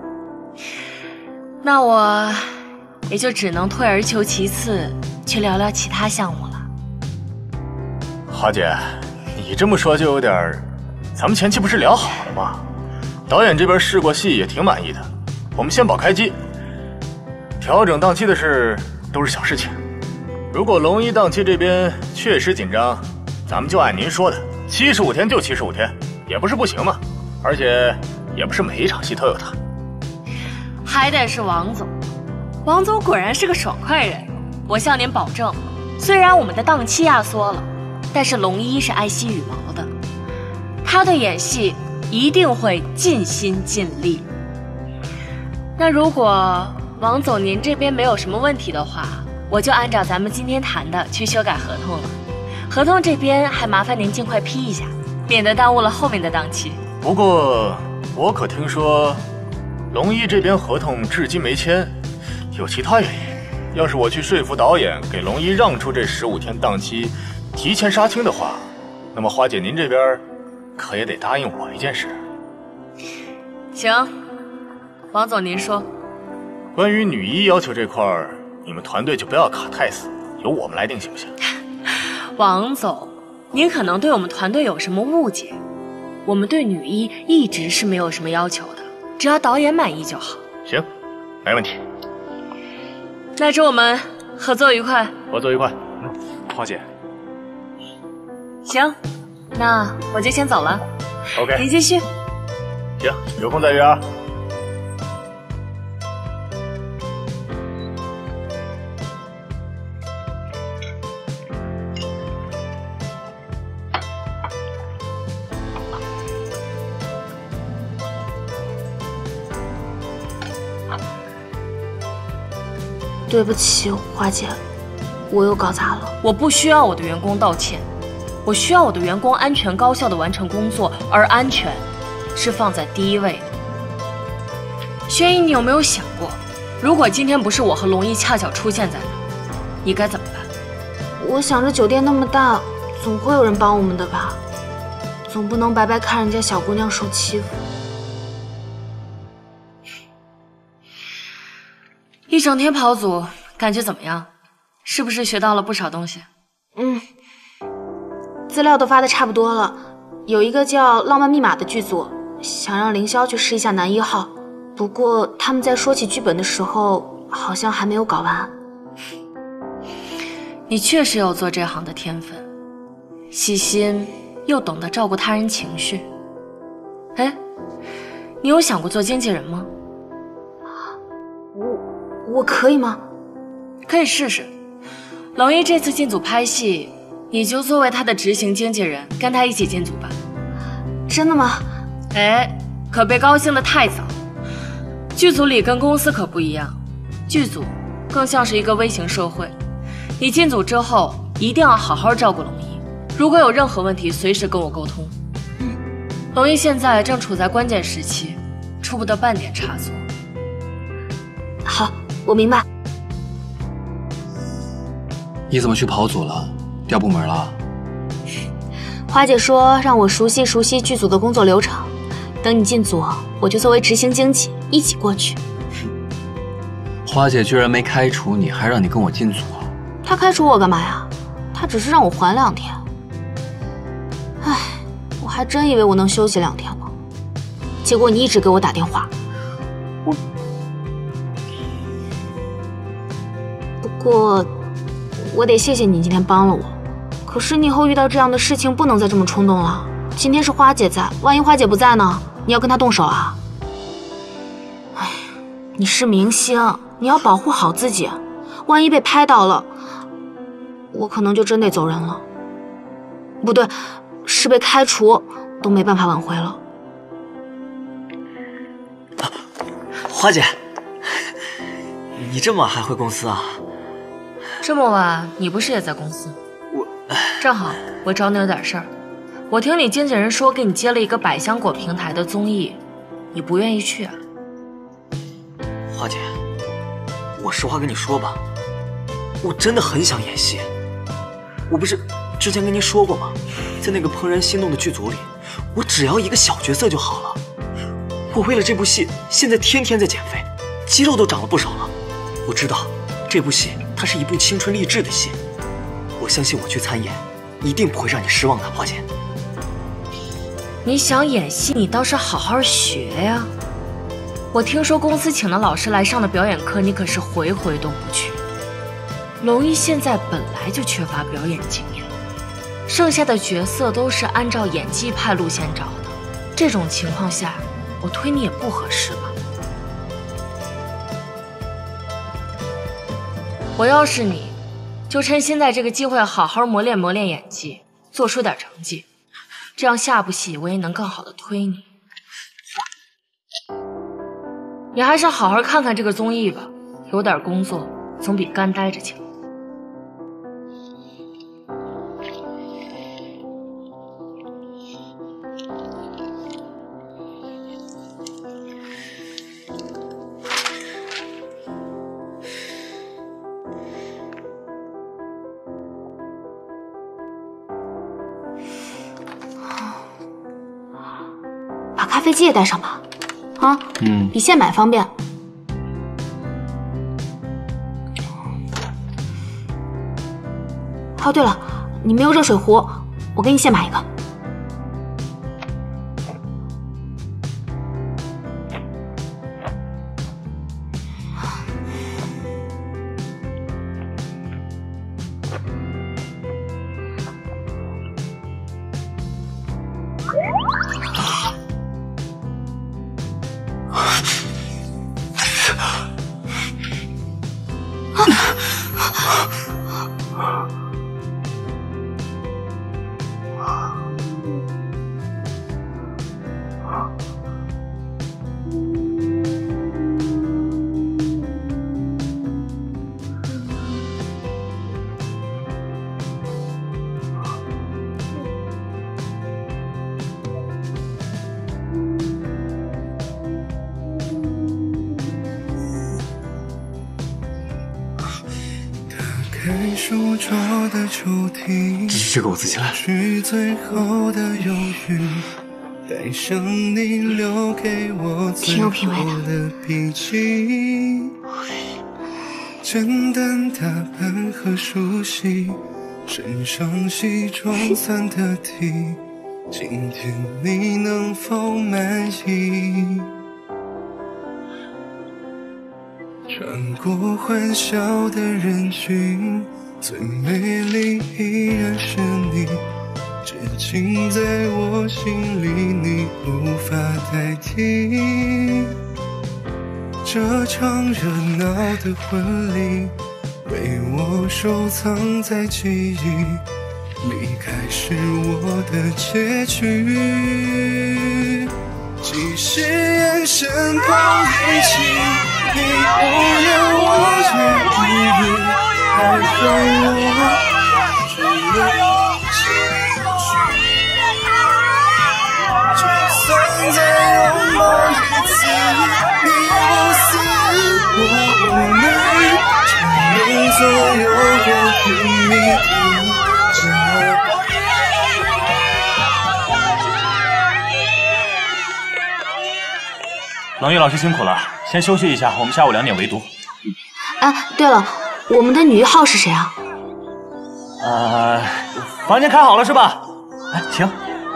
那我也就只能退而求其次，去聊聊其他项目了。 花姐，你这么说就有点儿，咱们前期不是聊好了吗？导演这边试过戏也挺满意的，我们先保开机，调整档期的事都是小事情。如果龙一档期这边确实紧张，咱们就按您说的，七十五天就七十五天，也不是不行嘛。而且也不是每一场戏都有他， 还得是王总。王总果然是个爽快人，我向您保证，虽然我们的档期压缩了，但是龙一是爱惜羽毛的，他的演戏一定会尽心尽力。那如果王总您这边没有什么问题的话，我就按照咱们今天谈的去修改合同了。合同这边还麻烦您尽快批一下，免得耽误了后面的档期。 不过我可听说龙一这边合同至今没签，有其他原因。 要是我去说服导演给龙一让出这十五天档期，提前杀青的话，那么花姐您这边可也得答应我一件事。 行，王总您说。 关于女一要求这块儿，你们团队就不要卡太死，由我们来定行不行？ 王总，您可能对我们团队有什么误解，我们对女一一直是没有什么要求的，只要导演满意就好。 行，没问题。 那祝我们合作愉快。 合作愉快。 嗯，花姐。 行，那我就先走了。 OK， 您继续。 行，有空再约啊。 对不起，花姐，我又搞砸了。 我不需要我的员工道歉，我需要我的员工安全高效地完成工作，而安全是放在第一位的。轩逸，你有没有想过，如果今天不是我和龙一恰巧出现在那，你该怎么办？ 我想着酒店那么大，总会有人帮我们的吧，总不能白白看人家小姑娘受欺负。 一整天跑组，感觉怎么样？是不是学到了不少东西？ 嗯，资料都发的差不多了。有一个叫《浪漫密码》的剧组，想让凌霄去试一下男一号，不过他们在说起剧本的时候，好像还没有搞完。 你确实有做这行的天分，细心又懂得照顾他人情绪。哎，你有想过做经纪人吗？ 我可以吗？ 可以试试。龙一这次进组拍戏，你就作为他的执行经纪人，跟他一起进组吧。 真的吗？ 哎，可别高兴得太早。剧组里跟公司可不一样，剧组更像是一个微型社会。你进组之后，一定要好好照顾龙一，如果有任何问题，随时跟我沟通。嗯，龙一现在正处在关键时期，出不得半点差错。 好。我明白。 你怎么去跑组了？调部门了？ 花姐说让我熟悉熟悉剧组的工作流程，等你进组，我就作为执行经纪一起过去。 花姐居然没开除你，还让你跟我进组啊？ 她开除我干嘛呀？她只是让我缓两天。唉，我还真以为我能休息两天呢，结果你一直给我打电话。我。不过，我得谢谢你今天帮了我。可是你以后遇到这样的事情，不能再这么冲动了。今天是花姐在，万一花姐不在呢？你要跟她动手啊？哎，你是明星，你要保护好自己。万一被拍到了，我可能就真得走人了。不对，是被开除，都没办法挽回了。 啊，花姐，你这么晚还回公司啊？ 这么晚，你不是也在公司？ 我正好，我找你有点事儿。我听你经纪人说，给你接了一个百香果平台的综艺，你不愿意去啊？ 花姐，我实话跟你说吧，我真的很想演戏。我不是之前跟您说过吗？在那个怦然心动的剧组里，我只要一个小角色就好了。我为了这部戏，现在天天在减肥，肌肉都长了不少了。我知道这部戏它是一部青春励志的戏，我相信我去参演，一定不会让你失望的，花姐。 你想演戏，你倒是好好学呀。我听说公司请的老师来上的表演课，你可是回回都不去。龙一现在本来就缺乏表演经验，剩下的角色都是按照演技派路线找的，这种情况下，我推你也不合适吧。我要是你，就趁现在这个机会好好磨练磨练演技，做出点成绩，这样下部戏我也能更好的推你。你还是好好看看这个综艺吧，有点工作总比干待着强。 飞机也带上吧，啊， 嗯， 比现买方便。哦，对了，你没有热水壶，我给你现买一个。 书桌的抽屉， 这个我自己来。 是最后的犹豫，带上你留给我最后的笔记。简单打扮和梳洗，身上西装散得体，今天你能否满意？穿过欢笑的人群，最美丽依然是你，至今在我心里你无法代替。这场热闹的婚礼被我收藏在记忆，离开是我的结局。即使眼神碰一起，你不愿我也不愿，还恨我只有情绪。就算再拥抱一次，你无私我无虑，承认所有我拼命的真。 冷玉老师辛苦了，先休息一下，我们下午两点围读。 啊，对了，我们的女一号是谁啊？ 呃，房间开好了是吧？来，请。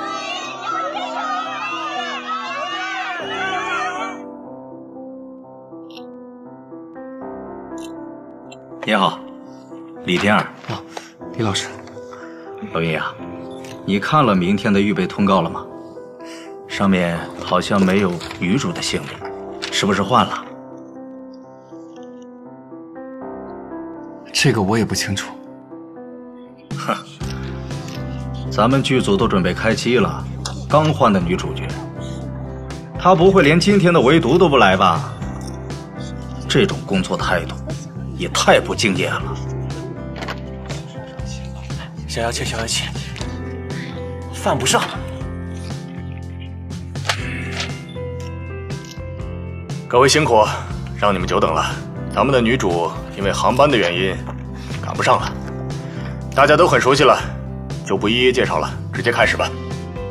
你好，李天儿。 哦，李老师。 老云呀，你看了明天的预备通告了吗？上面好像没有女主的姓名，是不是换了？ 这个我也不清楚。 哼，咱们剧组都准备开机了，刚换的女主角，她不会连今天的围读都不来吧？这种工作态度也太不敬业了。 小妖气，小妖气，犯不上。 各位辛苦，让你们久等了。咱们的女主因为航班的原因赶不上了，大家都很熟悉了，就不一一介绍了，直接开始吧。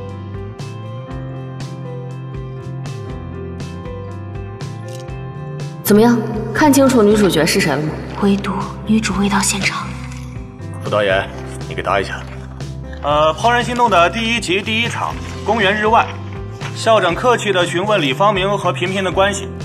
怎么样，看清楚女主角是谁了吗？ 唯独女主未到现场。 副导演，你给答一下。 呃，怦然心动的第一集第一场，公园日外，校长客气地询问李方明和萍萍的关系。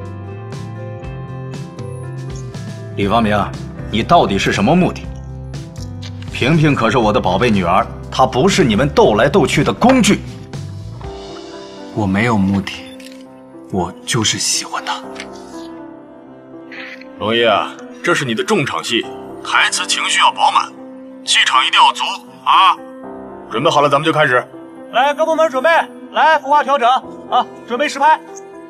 李方明，你到底是什么目的？萍萍可是我的宝贝女儿，她不是你们斗来斗去的工具。 我没有目的，我就是喜欢她。 龙一啊，这是你的重场戏，台词情绪要饱满，气场一定要足啊！准备好了，咱们就开始。 来，各部门准备，来，服化调整啊，准备实拍。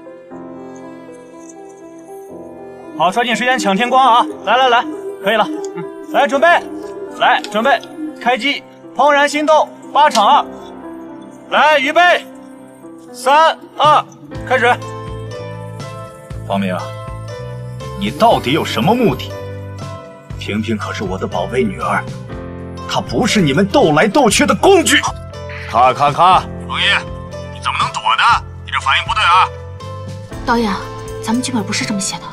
好，抓紧时间抢天光啊！来来来，可以了，嗯，来准备，来准备，开机，怦然心动，八场二，来预备，三二，开始。 方明，你到底有什么目的？萍萍可是我的宝贝女儿，她不是你们斗来斗去的工具。 咔咔咔！龙一，你怎么能躲呢？你这这反应不对啊！ 导演，咱们剧本不是这么写的。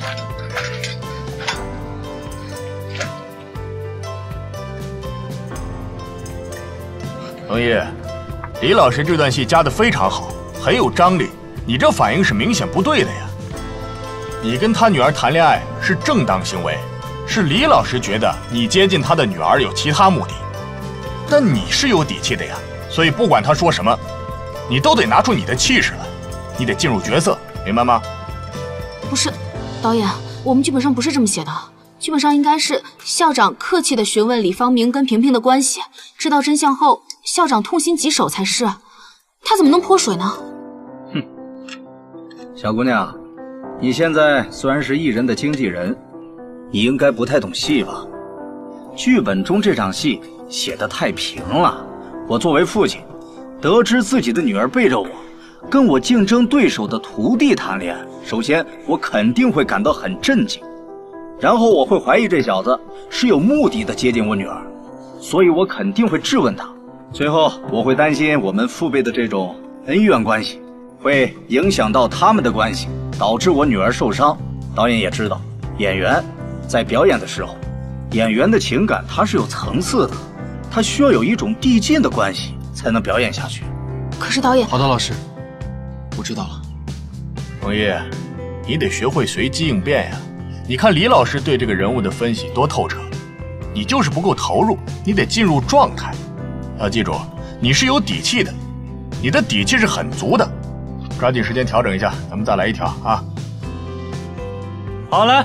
龙一，李老师这段戏加的非常好，很有张力，你这反应是明显不对的呀。你跟他女儿谈恋爱是正当行为，是李老师觉得你接近他的女儿有其他目的，但你是有底气的呀，所以不管他说什么，你都得拿出你的气势来，你得进入角色，明白吗？ 不是，导演，我们剧本上不是这么写的，剧本上应该是校长客气地询问李方明跟萍萍的关系，知道真相后，校长痛心疾首才是，他怎么能泼水呢？ 哼，小姑娘，你现在虽然是艺人的经纪人，你应该不太懂戏吧？剧本中这场戏写得太平了，我作为父亲，得知自己的女儿背着我，跟我竞争对手的徒弟谈恋爱，首先我肯定会感到很震惊，然后我会怀疑这小子是有目的的接近我女儿，所以我肯定会质问他。最后我会担心我们父辈的这种恩怨关系会影响到他们的关系，导致我女儿受伤。导演也知道，演员在表演的时候，演员的情感它是有层次的，他需要有一种递进的关系才能表演下去。 可是导演…… 好的，老师，我知道了。 龙一，你得学会随机应变呀。你看李老师对这个人物的分析多透彻，你就是不够投入，你得进入状态。要记住，你是有底气的，你的底气是很足的。抓紧时间调整一下，咱们再来一条啊！ 好，来，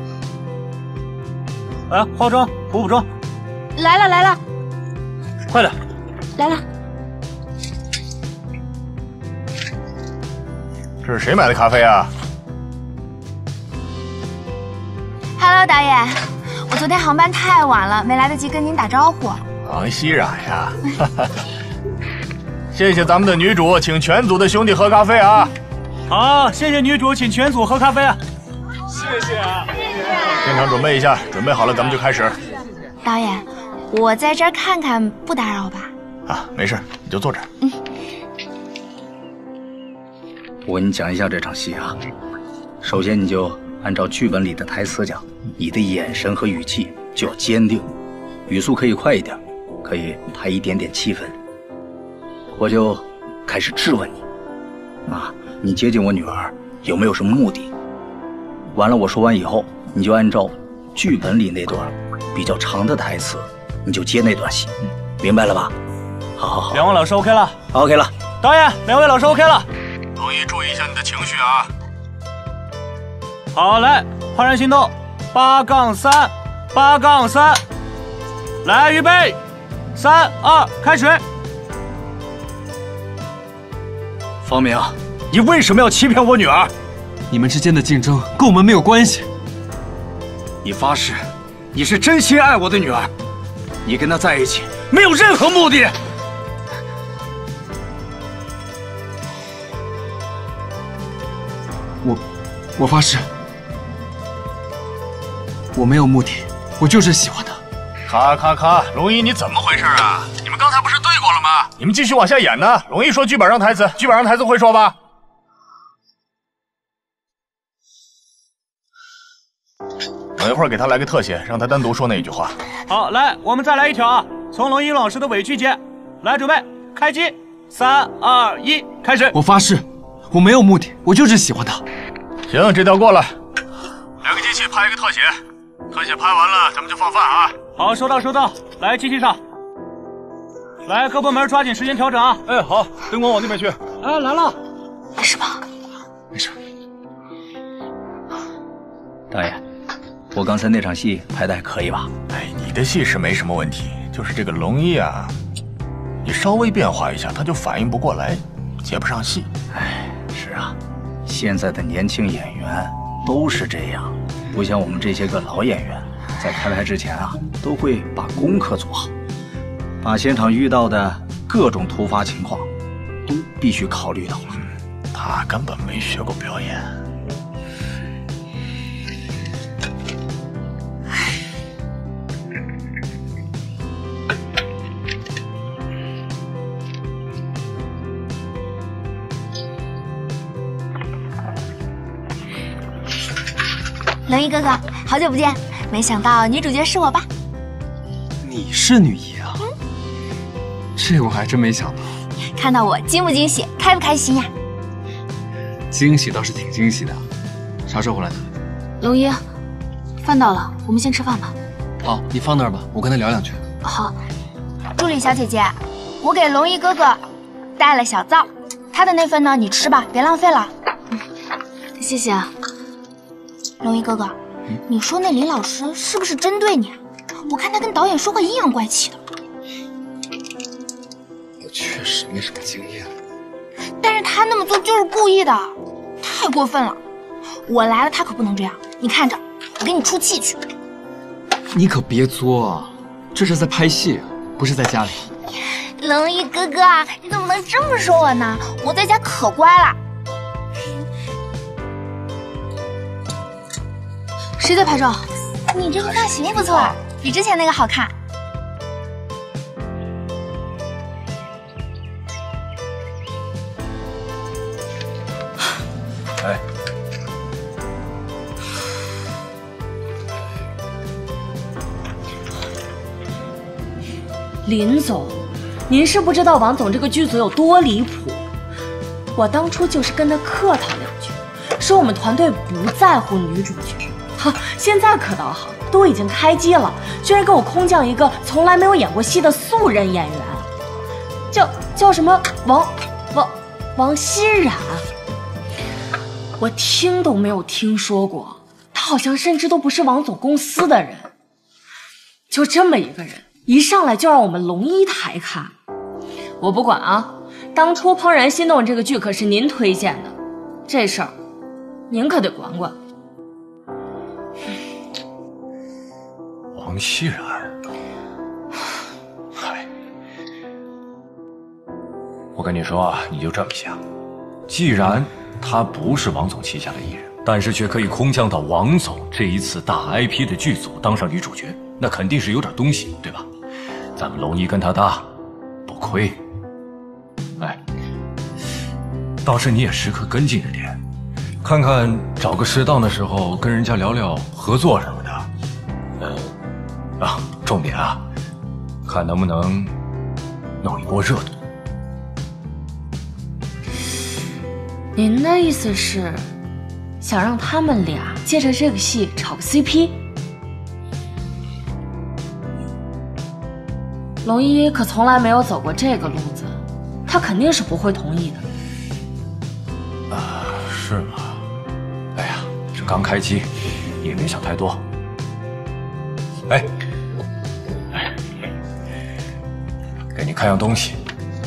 来化妆，补补妆。 来了来了， 快点， 来了。 这是谁买的咖啡啊 ？Hello， 导演，我昨天航班太晚了，没来得及跟您打招呼。 王熙冉呀，谢谢咱们的女主，请全组的兄弟喝咖啡啊！ 好，谢谢女主，请全组喝咖啡啊！谢谢啊！ 现场准备一下，准备好了咱们就开始。 导演，我在这儿看看，不打扰吧？ 啊，没事，你就坐这儿。 嗯。 我跟你讲一下这场戏啊，首先你就按照剧本里的台词讲，你的眼神和语气就要坚定，语速可以快一点，可以带一点点气氛。我就开始质问你，啊，你接近我女儿有没有什么目的？完了，我说完以后，你就按照剧本里那段比较长的台词，你就接那段戏，明白了吧？好好好， 两位老师 OK 了 ，OK 了。 导演，两位老师 OK 了。 龙一，注意一下你的情绪啊！ 好，来，怦然心动，八杠三，八杠三，来，预备，三二，开始。 方明，你为什么要欺骗我女儿？ 你们之间的竞争跟我们没有关系。 你发誓，你是真心爱我的女儿，你跟她在一起没有任何目的。 我，我发誓，我没有目的，我就是喜欢他。 咔咔咔！龙一，你怎么回事啊？你们刚才不是对过了吗？你们继续往下演呢。龙一说剧本上台词，剧本上台词会说吧？等一会儿给他来个特写，让他单独说那一句话。 好，来，我们再来一条啊，从龙一老师的委屈节，来，准备，开机，三二一，开始。 我发誓。我没有目的，我就是喜欢他。 行，这条过了。两个机器拍一个特写，特写拍完了，咱们就放饭啊。 好，收到收到。来，机器上。来，各部门抓紧时间调整啊。 哎，好，灯光往那边去。 哎，来了。 没事吧？ 没事。 导演，我刚才那场戏拍的还可以吧？ 哎，你的戏是没什么问题，就是这个龙一啊，你稍微变化一下，他就反应不过来，接不上戏。 哎。是啊，现在的年轻演员都是这样，不像我们这些个老演员，在开拍之前啊，都会把功课做好，把现场遇到的各种突发情况都必须考虑到。 嗯，他根本没学过表演。 龙一哥哥，好久不见，没想到女主角是我吧？ 你是女一啊？嗯、这我还真没想到。 看到我惊不惊喜，开不开心呀？ 惊喜倒是挺惊喜的。啥时候回来的？ 龙一，饭到了，我们先吃饭吧。 好，你放那儿吧，我跟他聊两句。 好。助理小姐姐，我给龙一哥哥带了小灶，他的那份呢，你吃吧，别浪费了。 嗯，谢谢啊。 龙一哥哥，嗯、你说那林老师是不是针对你啊？我看他跟导演说话阴阳怪气的。 我确实没什么经验， 但是他那么做就是故意的，太过分了。我来了，他可不能这样。你看着，我给你出气去。 你可别作啊，这是在拍戏，不是在家里。 龙一哥哥，你怎么能这么说我呢？我在家可乖了。 谁在拍照？ 你这个发型不错，比之前那个好看。 哎， 林总，您是不知道王总这个剧组有多离谱。我当初就是跟他客套两句，说我们团队不在乎女主角。哈，现在可倒好，都已经开机了，居然给我空降一个从来没有演过戏的素人演员，叫叫什么王王王熙冉，我听都没有听说过，他好像甚至都不是王总公司的人。就这么一个人，一上来就让我们龙一台看，我不管啊！当初《怦然心动》这个剧可是您推荐的，这事儿您可得管管。 王熙冉，嗨，我跟你说啊，你就这么想，既然她不是王总旗下的艺人，但是却可以空降到王总这一次大 I P 的剧组当上女主角，那肯定是有点东西，对吧？咱们龙一跟她搭，不亏。哎，倒是你也时刻跟进着点，看看找个适当的时候跟人家聊聊合作什么的。呃。啊，重点啊，看能不能弄一波热度。 您的意思是想让他们俩借着这个戏炒个 C P？ 龙一可从来没有走过这个路子，他肯定是不会同意的。 啊，是吗？哎呀，这刚开机，你也别想太多。哎。给你看样东西，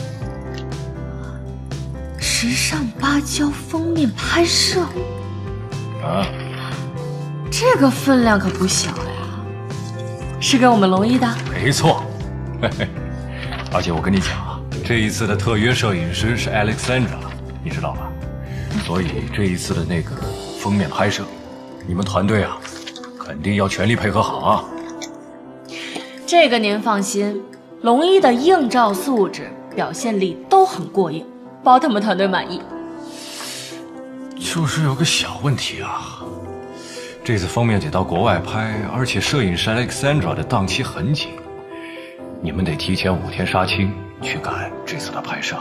时尚芭蕉封面拍摄啊， 这个分量可不小呀，是给我们龙一的？ 没错，嘿嘿。而且我跟你讲啊，这一次的特约摄影师是 Alexandra， 你知道吧？所以这一次的那个封面拍摄，你们团队啊，肯定要全力配合好啊。 这个您放心。龙一的映照素质、表现力都很过硬，包他们团队满意。 就是有个小问题啊，这次封面得到国外拍，而且摄影师 Alexandra 的档期很紧，你们得提前五天杀青去赶这次的拍摄。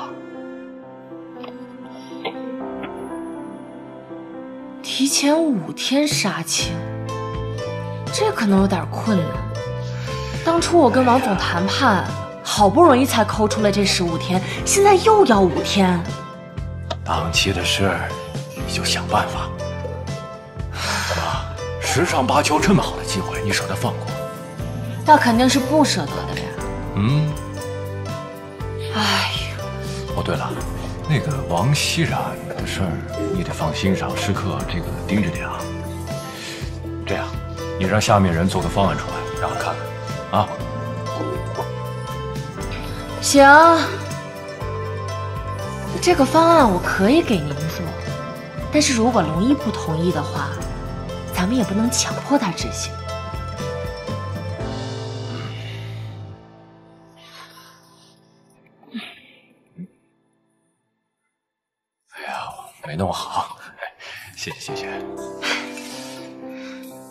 提前五天杀青，这可能有点困难。当初我跟王总谈判，好不容易才抠出了这十五天，现在又要五天。 档期的事，你就想办法。怎么，时尚芭蕉这么好的机会，你舍得放过？ 那肯定是不舍得的呀。 嗯。 哎呀。 哦，对了，那个王熙冉的事儿，你得放心上，时刻这个盯着点啊。这样，你让下面人做个方案出来，让我看看。啊， 行，这个方案我可以给您做，但是如果龙一不同意的话，咱们也不能强迫他执行。 哎呀，没弄好，谢谢谢谢。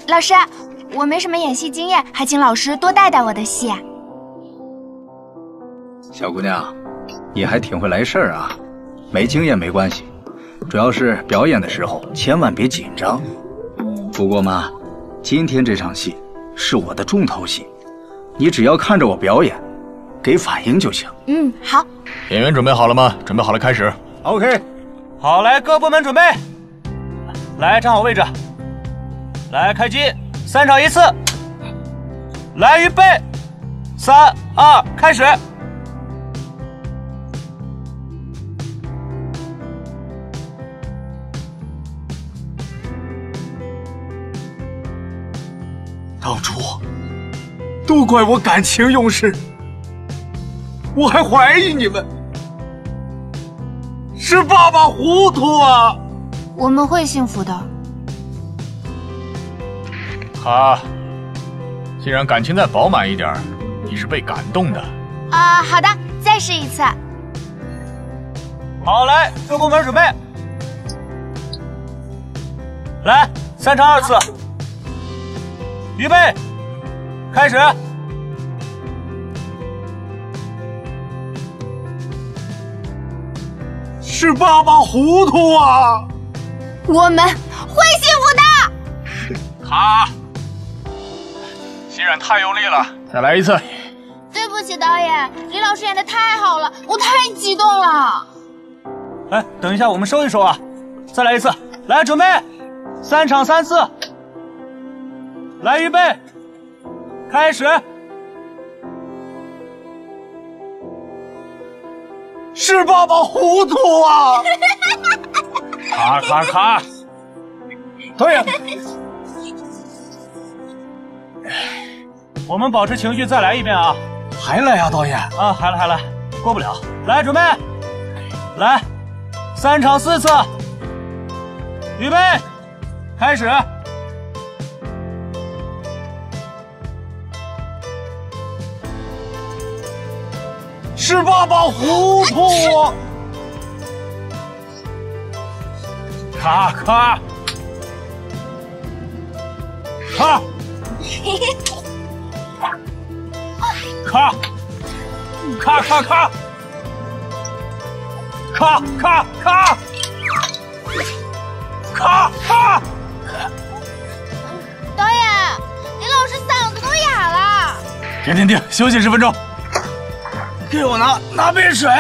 老师，我没什么演戏经验，还请老师多带带我的戏。 小姑娘，你还挺会来事儿啊！没经验没关系，主要是表演的时候千万别紧张。不过嘛，今天这场戏是我的重头戏，你只要看着我表演，给反应就行。 嗯，好。 演员准备好了吗？准备好了，开始。 OK， 好，来，各部门准备，来站好位置，来开机，三场一次，来预备，三二开始。 当初都怪我感情用事，我还怀疑你们，是爸爸糊涂啊！ 我们会幸福的。 好，既然感情再饱满一点，你是被感动的。 啊、呃，好的，再试一次。 好，来，各部门准备，来，三场二次。预备，开始！ 是爸爸糊涂啊！ 我们会幸福的。 卡，欣然太用力了，再来一次。 对不起，导演，李老师演的太好了，我太激动了。 哎，等一下，我们收一收啊，再来一次。来，准备，三场三次。来，预备，开始！ 是爸爸糊涂啊！ 卡卡卡！导演，我们保持情绪，再来一遍啊！ 还来啊，导演？ 啊，还来还来，过不了。来，准备，来，三场四次，预备，开始！ 是爸爸糊涂！ 卡卡卡卡卡卡卡卡卡卡卡卡！ 导演，李老师嗓子都哑了。 停停停，休息十分钟。给我拿拿杯水。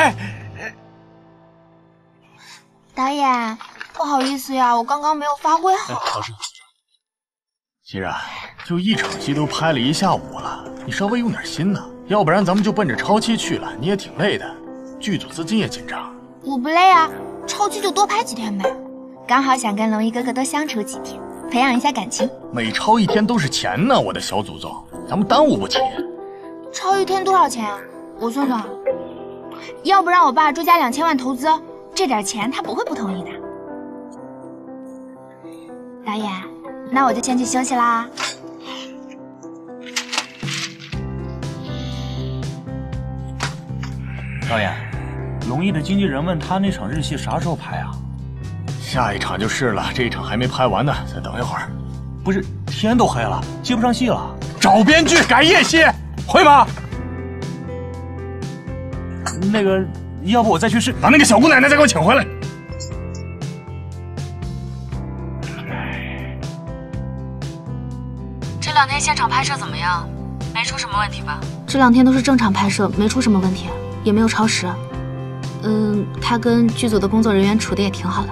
导演，不好意思呀，我刚刚没有发挥好。 老师，欣然，就一场戏都拍了一下午了，你稍微用点心呢，要不然咱们就奔着超期去了，你也挺累的，剧组资金也紧张。 我不累啊，超期就多拍几天呗，刚好想跟龙一哥哥多相处几天，培养一下感情。 每超一天都是钱呢，我的小祖宗，咱们耽误不起。 超一天多少钱啊？我算算，要不让我爸追加两千万投资，这点钱他不会不同意的。导演，那我就先去休息啦。 导演，龙一的经纪人问他那场日戏啥时候拍啊？ 下一场就是了，这一场还没拍完呢，再等一会儿。 不是，天都黑了，接不上戏了。 找编剧改夜戏，会吗？ 那个，要不我再去试， 把那个小姑奶奶再给我请回来。 这两天现场拍摄怎么样？没出什么问题吧？ 这两天都是正常拍摄，没出什么问题，也没有超时。嗯，他跟剧组的工作人员处的也挺好的。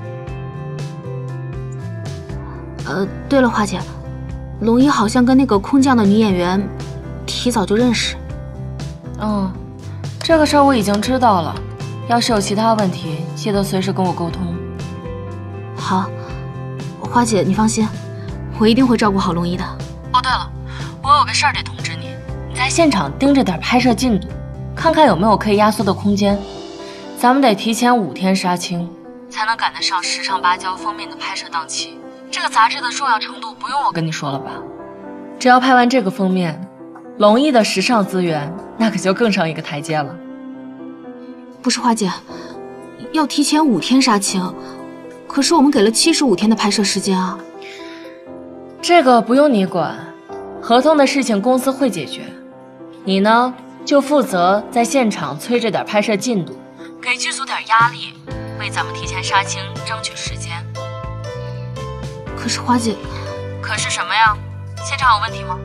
呃，对了，花姐，龙一好像跟那个空降的女演员提早就认识。 嗯。这个事儿我已经知道了，要是有其他问题，记得随时跟我沟通。 好，花姐你放心，我一定会照顾好龙一的。 哦，对了，我有个事儿得通知你，你在现场盯着点拍摄进度，看看有没有可以压缩的空间。咱们得提前五天杀青，才能赶得上时尚芭蕉封面的拍摄档期。这个杂志的重要程度不用我跟你说了吧？只要拍完这个封面，龙一的时尚资源那可就更上一个台阶了。 不是花姐，要提前五天杀青，可是我们给了七十五天的拍摄时间啊。 这个不用你管，合同的事情公司会解决。你呢，就负责在现场催着点拍摄进度，给剧组点压力，为咱们提前杀青争取时间。 可是花姐， 可是什么呀？现场有问题吗？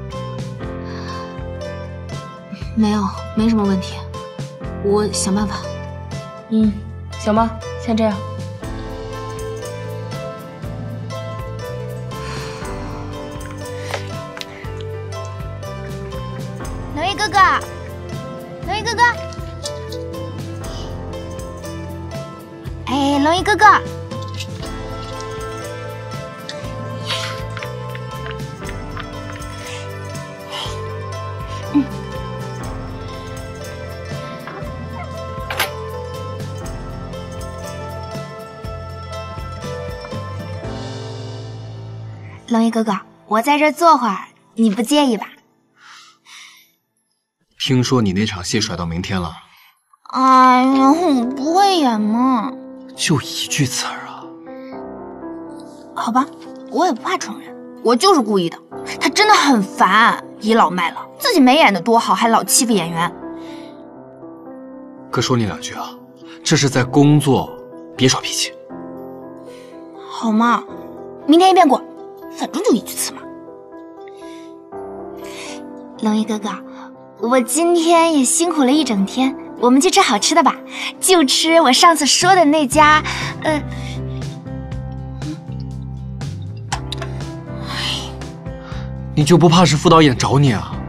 没有，没什么问题，我想办法。 嗯，行吧，先这样。 龙一哥哥，龙一哥哥，哎，龙一哥哥，嗯，龙一哥哥，我在这坐会儿，你不介意吧？ 听说你那场戏甩到明天了， 哎呀，我不会演嘛。 就一句词儿啊？ 好吧，我也不怕承认，我就是故意的。他真的很烦，倚老卖老，自己没演的多好，还老欺负演员。 哥说你两句啊，这是在工作，别耍脾气。 好嘛，明天一变过，反正就一句词嘛。龙一哥哥，我今天也辛苦了一整天，我们去吃好吃的吧，就吃我上次说的那家，呃， 你就不怕是副导演找你啊？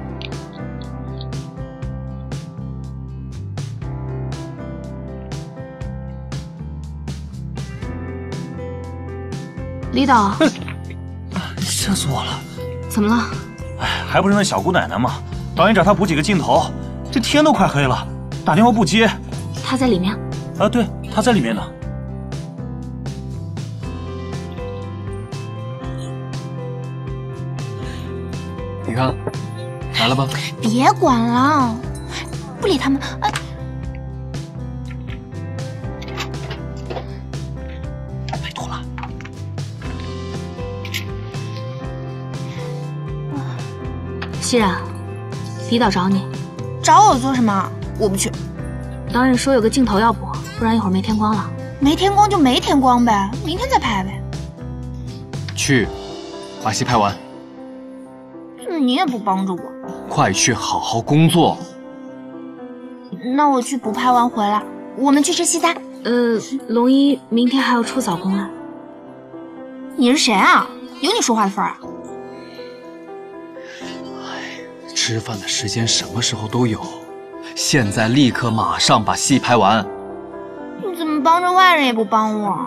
李导， 吓死我了！ 怎么了？ 哎，还不是那小姑奶奶吗？导演找她补几个镜头，这天都快黑了，打电话不接。 他在里面。 啊，对，她在里面呢。 你看，来了吧？ 别管了，不理他们。哎， 拜托了。 熙然，李导找你。 找我做什么？我不去。 导演说有个镜头要补，不然一会儿没天光了。 没天光就没天光呗，明天再拍呗。 去，把戏拍完。 你也不帮着我。 快去好好工作。 那我去补拍完回来，我们去吃西餐。 呃，龙一明天还要出早工啊。 你是谁啊？有你说话的份儿啊？ 吃饭的时间什么时候都有，现在立刻马上把戏拍完。 你怎么帮着外人也不帮我？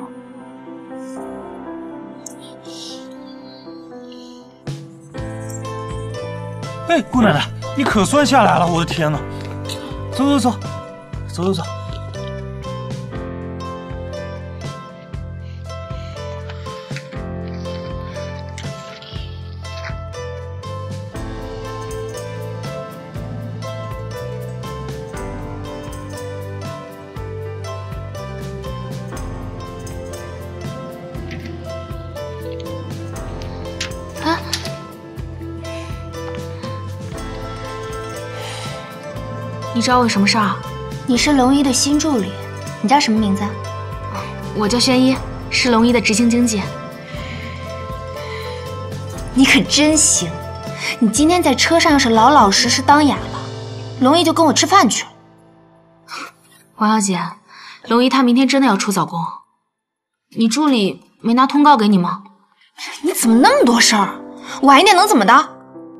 哎，姑奶奶，你可算下来了！我的天哪！走走走，走走走。 啊！你找我有什么事儿？ 你是龙一的新助理，你叫什么名字？ 我叫轩一，是龙一的执行经纪。 你可真行！你今天在车上要是老老实实当哑了，龙一就跟我吃饭去了。 王小姐，龙一他明天真的要出早工，你助理没拿通告给你吗？ 你怎么那么多事儿？晚一点能怎么的？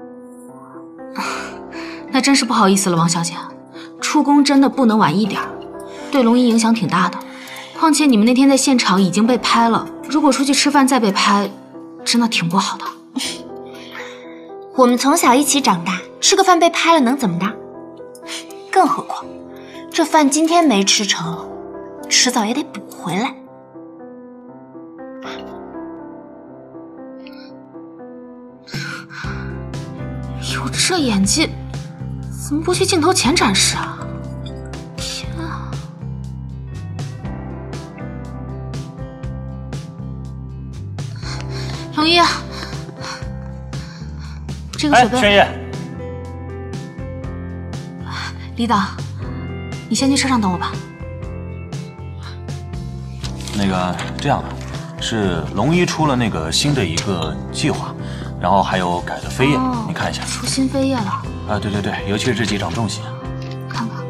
那真是不好意思了，王小姐，出工真的不能晚一点，对龙一影响挺大的。况且你们那天在现场已经被拍了，如果出去吃饭再被拍，真的挺不好的。 我们从小一起长大，吃个饭被拍了能怎么的？更何况，这饭今天没吃成，迟早也得补回来。 有这演技，怎么不去镜头前展示啊？天啊！龙一， 这个水杯。 哎，轩烨， 李导，你先去车上等我吧。 那个这样的，是龙一出了那个新的一个计划，然后还有改的扉页， 哦、 你看一下。 出新扉页了。 啊，对对对，尤其是这几场重戏。 看看。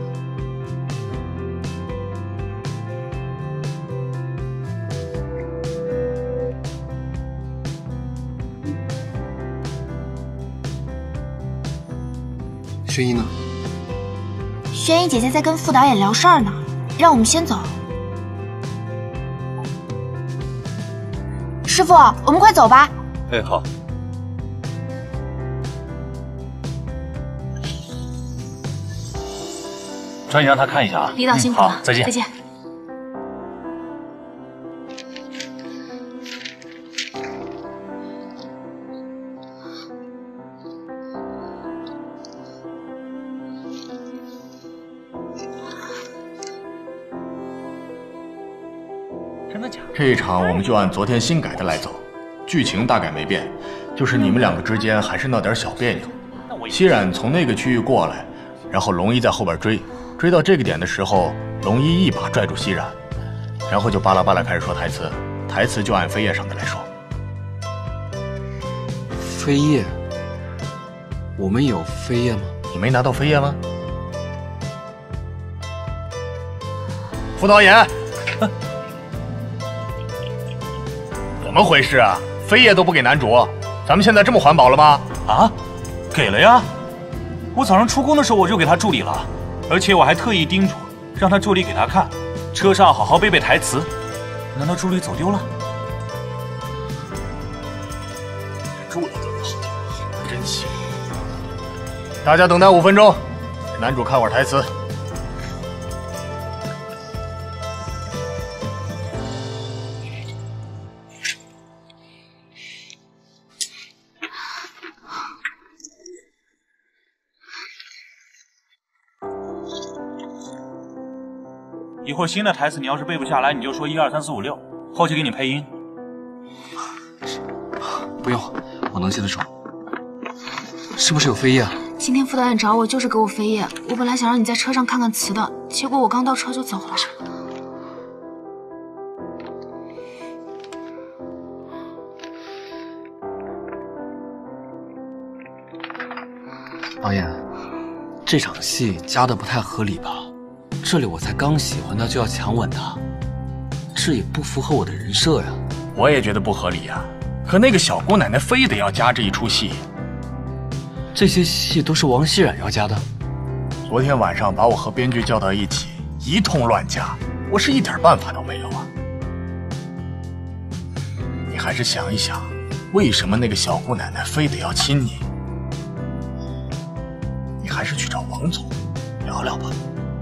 轩一呢？ 轩一姐姐在跟副导演聊事儿呢，让我们先走。师傅，我们快走吧。 哎，好。 抓紧让他看一下啊。 李导辛苦了， 好，再见。 再见。 真的假的？ 这一场我们就按昨天新改的来走，剧情大概没变，就是你们两个之间还是闹点小别扭。熙冉从那个区域过来，然后龙一在后边追，追到这个点的时候，龙一一把拽住熙冉，然后就巴拉巴拉开始说台词，台词就按扉页上的来说。 扉页？我们有扉页吗？ 你没拿到扉页吗？副导演。怎么回事啊？扉页都不给男主，咱们现在这么环保了吗？ 啊，给了呀！我早上出工的时候我就给他助理了，而且我还特意叮嘱让他助理给他看，车上好好背背台词。难道助理走丢了？ 助理走丢，真行！大家等待五分钟，给男主看会儿台词。 一会儿新的台词你要是背不下来，你就说一二三四五六，后期给你配音。 不用，我能接得住。是不是有扉页啊？ 今天副导演找我就是给我扉页，我本来想让你在车上看看词的，结果我刚到车就走了。 导演，这场戏加的不太合理吧？这里我才刚喜欢他就要强吻他，这也不符合我的人设呀。 我也觉得不合理呀，可那个小姑奶奶非得要加这一出戏。 这些戏都是王熙冉要加的。 昨天晚上把我和编剧叫到一起，一通乱加，我是一点办法都没有啊。你还是想一想，为什么那个小姑奶奶非得要亲你？你还是去找王总聊聊吧。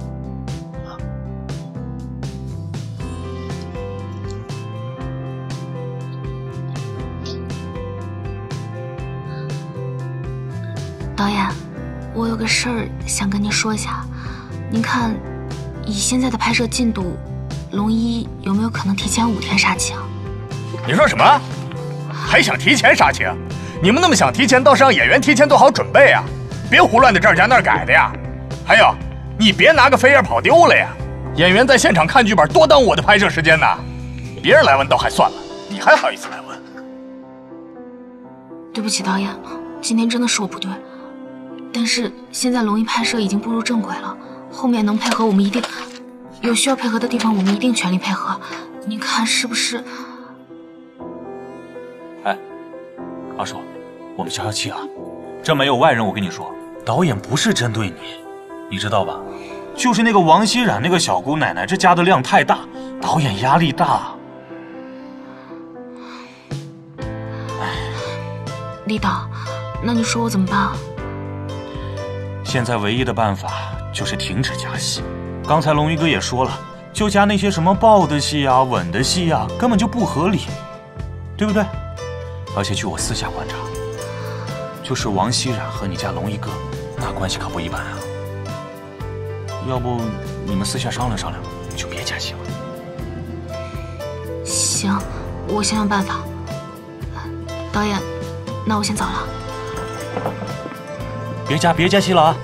导演，我有个事儿想跟您说一下。您看，以现在的拍摄进度，龙一有没有可能提前五天杀青？ 你说什么？还想提前杀青？你们那么想提前，倒是让演员提前做好准备啊！别胡乱的这儿加那儿改的呀！还有，你别拿个飞页跑丢了呀！演员在现场看剧本，多耽误我的拍摄时间呢。别人来问倒还算了，你还好意思来问？ 对不起，导演，今天真的是我不对。但是现在龙一拍摄已经步入正轨了，后面能配合我们一定有需要配合的地方，我们一定全力配合。您看是不是？ 哎，阿叔，我们消消气啊！这没有外人，我跟你说，导演不是针对你，你知道吧？就是那个王熙冉那个小姑奶奶，这加的量太大，导演压力大。 哎，李导，那你说我怎么办啊？ 现在唯一的办法就是停止加戏。刚才龙一哥也说了，就加那些什么抱的戏啊、吻的戏啊，根本就不合理，对不对？而且据我私下观察，就是王熙冉和你家龙一哥，那关系可不一般啊。要不你们私下商量商量，就别加戏了。 行，我想想办法。导演，那我先走了。 别加别加戏了啊！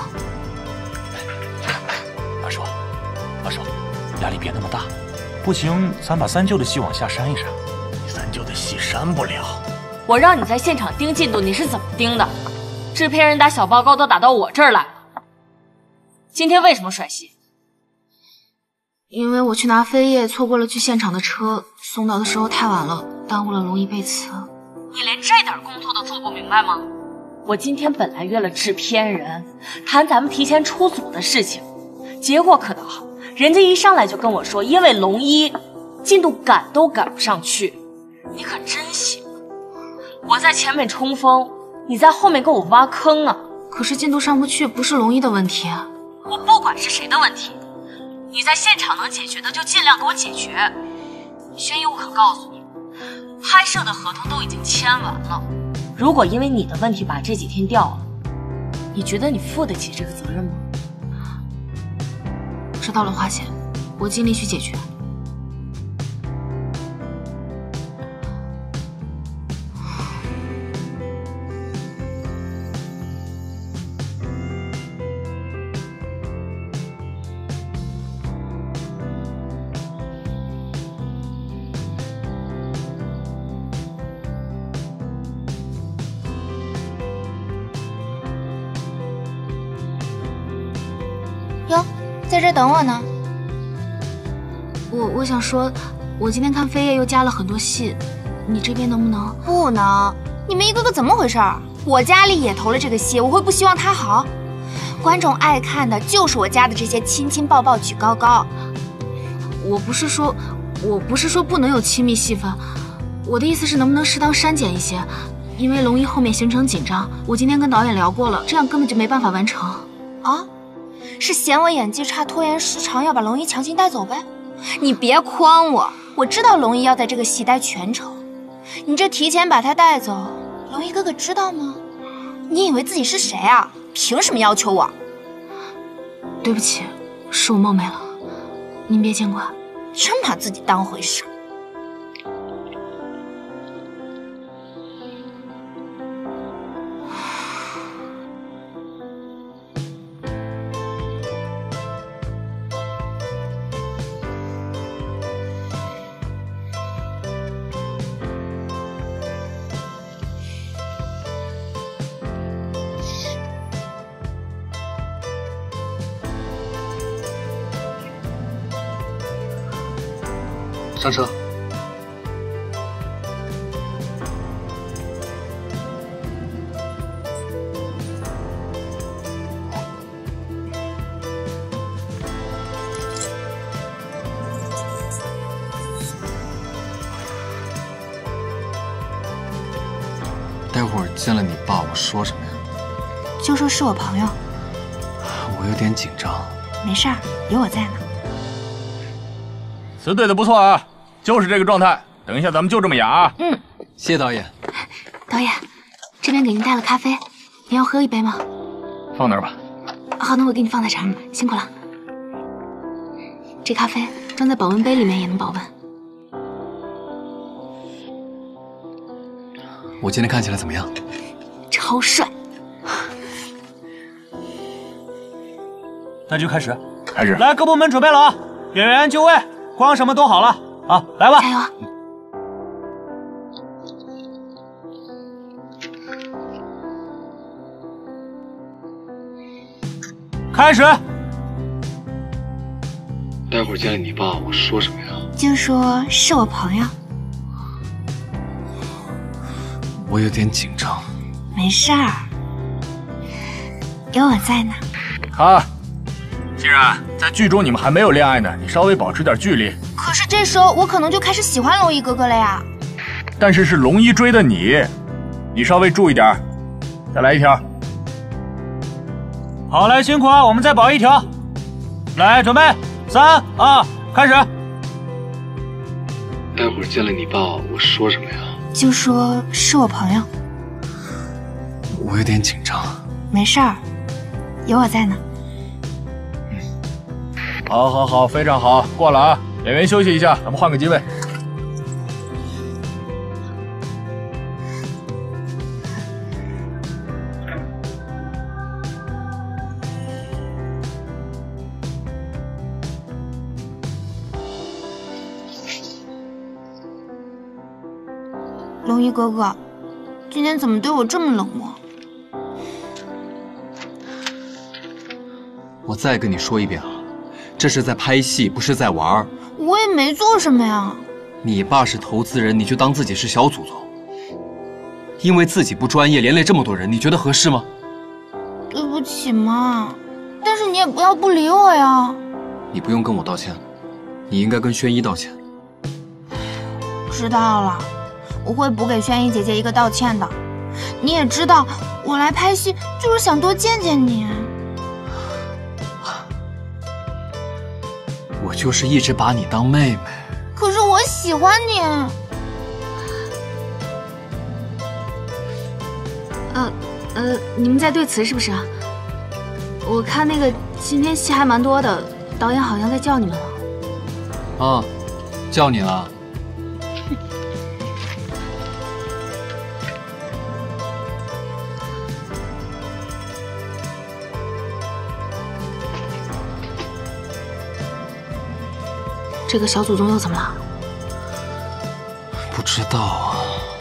阿叔，阿叔，压力别那么大，不行，咱把三舅的戏往下删一删。 三舅的戏删不了。 我让你在现场盯进度，你是怎么盯的？制片人打小报告都打到我这儿来了。今天为什么甩戏？ 因为我去拿飞叶，错过了去现场的车，送到的时候太晚了，耽误了龙一背刺。 你连这点工作都做不明白吗？我今天本来约了制片人谈咱们提前出组的事情，结果可倒好，人家一上来就跟我说，因为龙一进度赶都赶不上去。你可真行！我在前面冲锋，你在后面给我挖坑啊！ 可是进度上不去不是龙一的问题， 我不管是谁的问题，你在现场能解决的就尽量给我解决。轩逸，我可告诉你，拍摄的合同都已经签完了，如果因为你的问题把这几天掉了，你觉得你负得起这个责任吗？ 知道了，花姐，我尽力去解决。 哟，在这等我呢。 我我想说，我今天看飞叶又加了很多戏，你这边能不能？ 不能！你们一个个怎么回事？我家里也投了这个戏，我会不希望它好？观众爱看的就是我家的这些亲亲抱抱举高高。 我不是说，我不是说不能有亲密戏份，我的意思是能不能适当删减一些？因为龙一后面行程紧张，我今天跟导演聊过了，这样根本就没办法完成。 啊？是嫌我演技差，拖延时长，要把龙一强行带走呗？你别诓我，我知道龙一要在这个戏待全程，你这提前把他带走，龙一哥哥知道吗？你以为自己是谁啊？凭什么要求我？ 对不起，是我冒昧了，您别见怪。 真把自己当回事。 上车。待会儿见了你爸，我说什么呀？ 就说是我朋友。 我有点紧张。 没事儿，有我在呢。 词对的不错啊，就是这个状态。等一下咱们就这么演啊。 嗯， 谢谢导演。 导演，这边给您带了咖啡，您要喝一杯吗？ 放那儿吧。 好，那我给你放在这儿，辛苦了。这咖啡装在保温杯里面也能保温。 我今天看起来怎么样？ 超帅。 那就开始。 开始。 来，各部门准备了啊，演员就位，光什么都好了啊，来吧。 加油啊！ 开始。 待会儿见了你爸，我说什么呀？ 就说是我朋友。 我有点紧张。 没事儿，有我在呢。 好，既然在剧中你们还没有恋爱呢，你稍微保持点距离。 可是这时候我可能就开始喜欢龙一哥哥了呀。 但是是龙一追的你，你稍微注意点。再来一条。 好嘞，辛苦啊，我们再保一条。来，准备，三二，开始。 待会儿见了你爸，我说什么呀？ 就说是我朋友。 我有点紧张。 没事儿，有我在呢。 好，好，好，非常好，过了啊！演员休息一下，咱们换个机位。 龙一哥哥，今天怎么对我这么冷漠？ 我再跟你说一遍啊，这是在拍戏，不是在玩。 我也没做什么呀。 你爸是投资人，你就当自己是小祖宗。因为自己不专业，连累这么多人，你觉得合适吗？ 对不起嘛，但是你也不要不理我呀。 你不用跟我道歉，你应该跟轩一道歉。 知道了，我会补给轩一姐姐一个道歉的。你也知道，我来拍戏就是想多见见你。 我就是一直把你当妹妹。 可是我喜欢你。 呃呃，你们在对词是不是？我看那个今天戏还蛮多的，导演好像在叫你们了。 啊，叫你了。 这个小祖宗又怎么了？ 不知道啊。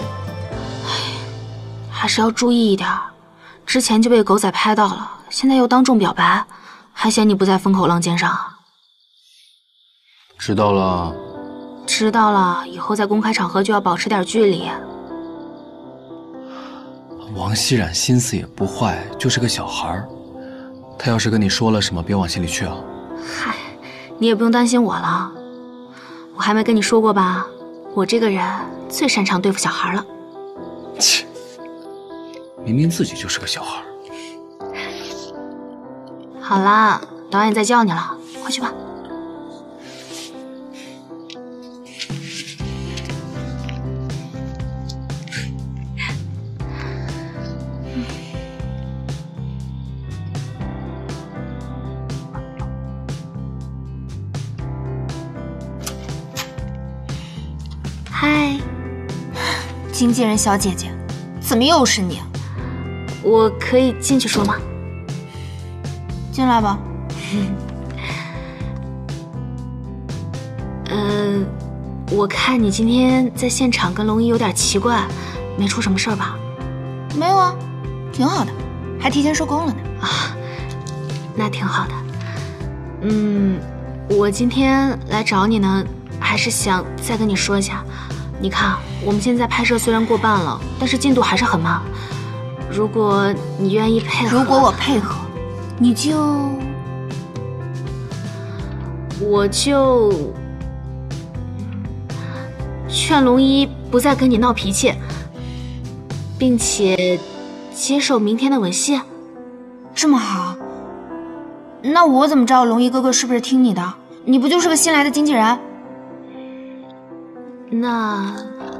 还是要注意一点，之前就被狗仔拍到了，现在又当众表白，还嫌你不在风口浪尖上。 知道了。 知道了，以后在公开场合就要保持点距离。 王熙冉心思也不坏，就是个小孩儿。他要是跟你说了什么，别往心里去啊。 嗨，你也不用担心我了。我还没跟你说过吧？我这个人最擅长对付小孩了。 切，明明自己就是个小孩。 好啦，导演在叫你了，快去吧。嗨， 经纪人小姐姐，怎么又是你？ 我可以进去说吗？ 进来吧。 呃，我看你今天在现场跟龙一有点奇怪，没出什么事儿吧？ 没有啊，挺好的，还提前收工了呢。 啊，那挺好的。嗯，我今天来找你呢，还是想再跟你说一下。你看，我们现在拍摄虽然过半了，但是进度还是很慢。如果你愿意配合， 如果我配合，你就， 我就劝龙一不再跟你闹脾气，并且接受明天的吻戏。 这么好，那我怎么知道龙一哥哥是不是听你的？你不就是个新来的经纪人？ 那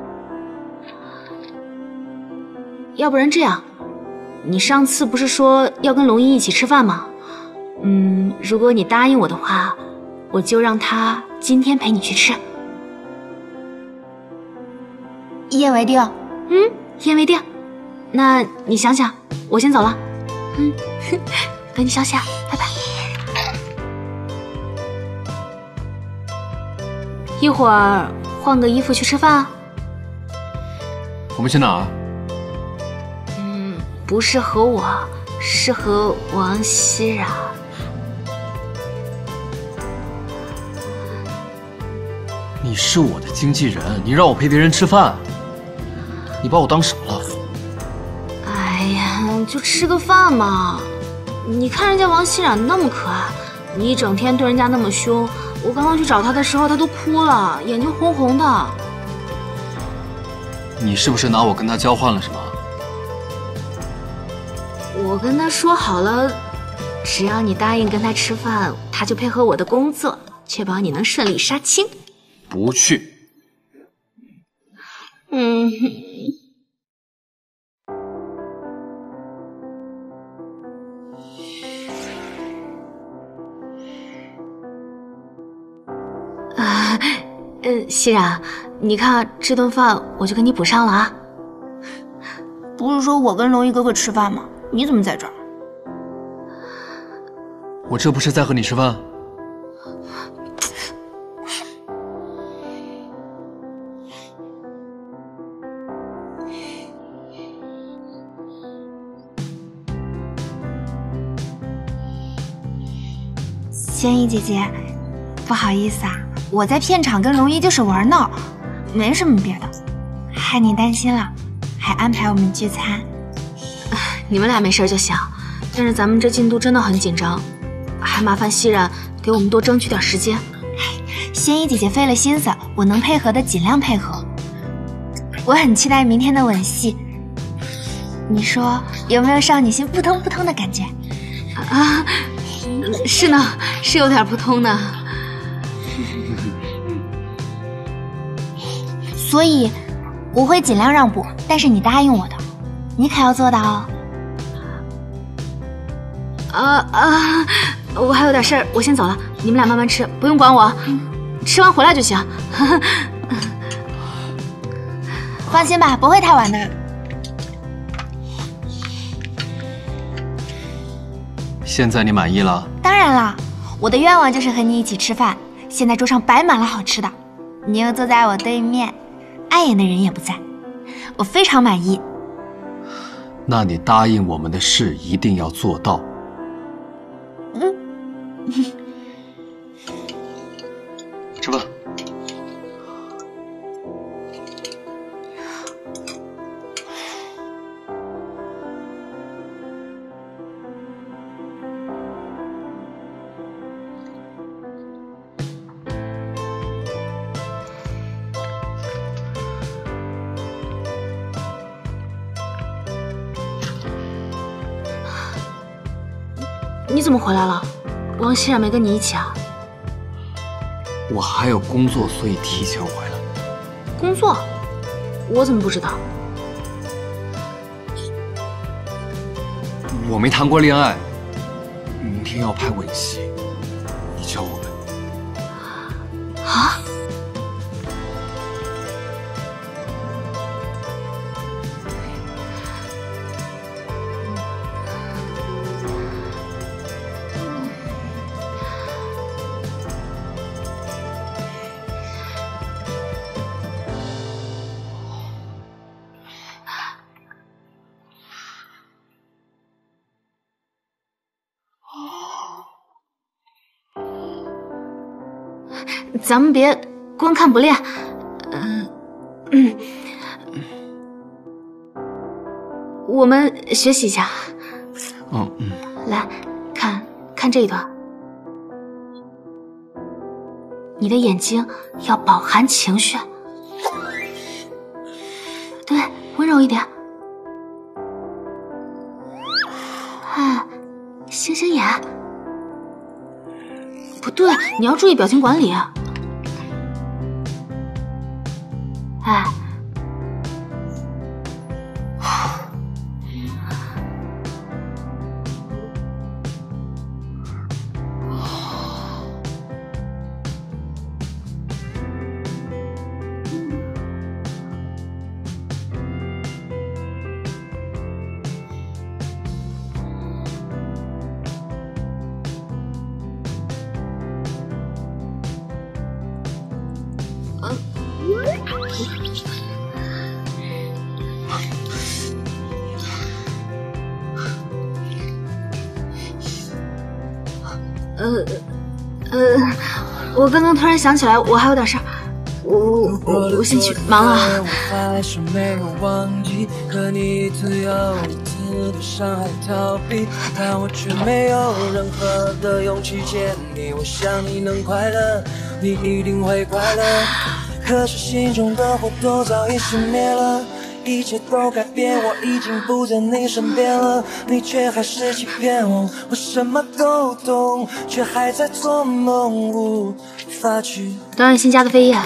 要不然这样，你上次不是说要跟龙一一起吃饭吗？嗯，如果你答应我的话，我就让他今天陪你去吃。 一言为定。 嗯，一言为定。那你想想，我先走了。嗯，等你消息啊，拜拜。一会儿换个衣服去吃饭啊。 我们去哪儿？ 嗯，不是和我，是和王熙冉。 你是我的经纪人，你让我陪别人吃饭，你把我当什么了？ 哎呀，就吃个饭嘛。你看人家王熙冉那么可爱，你一整天对人家那么凶，我刚刚去找她的时候，她都哭了，眼睛红红的。 你是不是拿我跟她交换了什么？ 我跟她说好了，只要你答应跟她吃饭，她就配合我的工作，确保你能顺利杀青。 不去。 嗯。啊，呃，熙冉，你看这顿饭我就给你补上了啊。 不是说我跟龙一哥哥吃饭吗？你怎么在这儿？ 我这不是在和你吃饭。 仙一姐姐，不好意思啊，我在片场跟龙一就是玩闹，没什么别的，害你担心了，还安排我们聚餐。 你们俩没事就行，但是咱们这进度真的很紧张，还麻烦熙然给我们多争取点时间。 仙一姐姐费了心思，我能配合的尽量配合。我很期待明天的吻戏，你说有没有少女心扑通扑通的感觉？ 啊，是呢，是有点扑通呢。 所以我会尽量让步，但是你答应我的，你可要做到哦。 啊啊！我还有点事儿，我先走了，你们俩慢慢吃，不用管我，嗯、吃完回来就行。 放心吧，不会太晚的。 现在你满意了？ 当然了，我的愿望就是和你一起吃饭。现在桌上摆满了好吃的，你又坐在我对面，碍眼的人也不在，我非常满意。 那你答应我们的事一定要做到。 嗯。 吃饭。 你怎么回来了？王熙然没跟你一起啊？ 我还有工作，所以提前回来。 工作？我怎么不知道？ 我没谈过恋爱，明天要拍吻戏，你教我们。 啊？咱们别光看不练，嗯、呃、嗯，我们学习一下。 嗯嗯， 来看看这一段，你的眼睛要饱含情绪，对，温柔一点。哎，星星眼，不对，你要注意表情管理。哎，呃呃，我刚刚突然想起来，我还有点事儿，我我我先去忙了。但我却没有任何的勇气见你，我想你能快乐，你一定会快乐。可是心中的火都早已熄灭了，一切都改变，我已经不在你身边了，你却还是欺骗我，我什么都懂，却还在做梦，无法去。导演新加的飞页，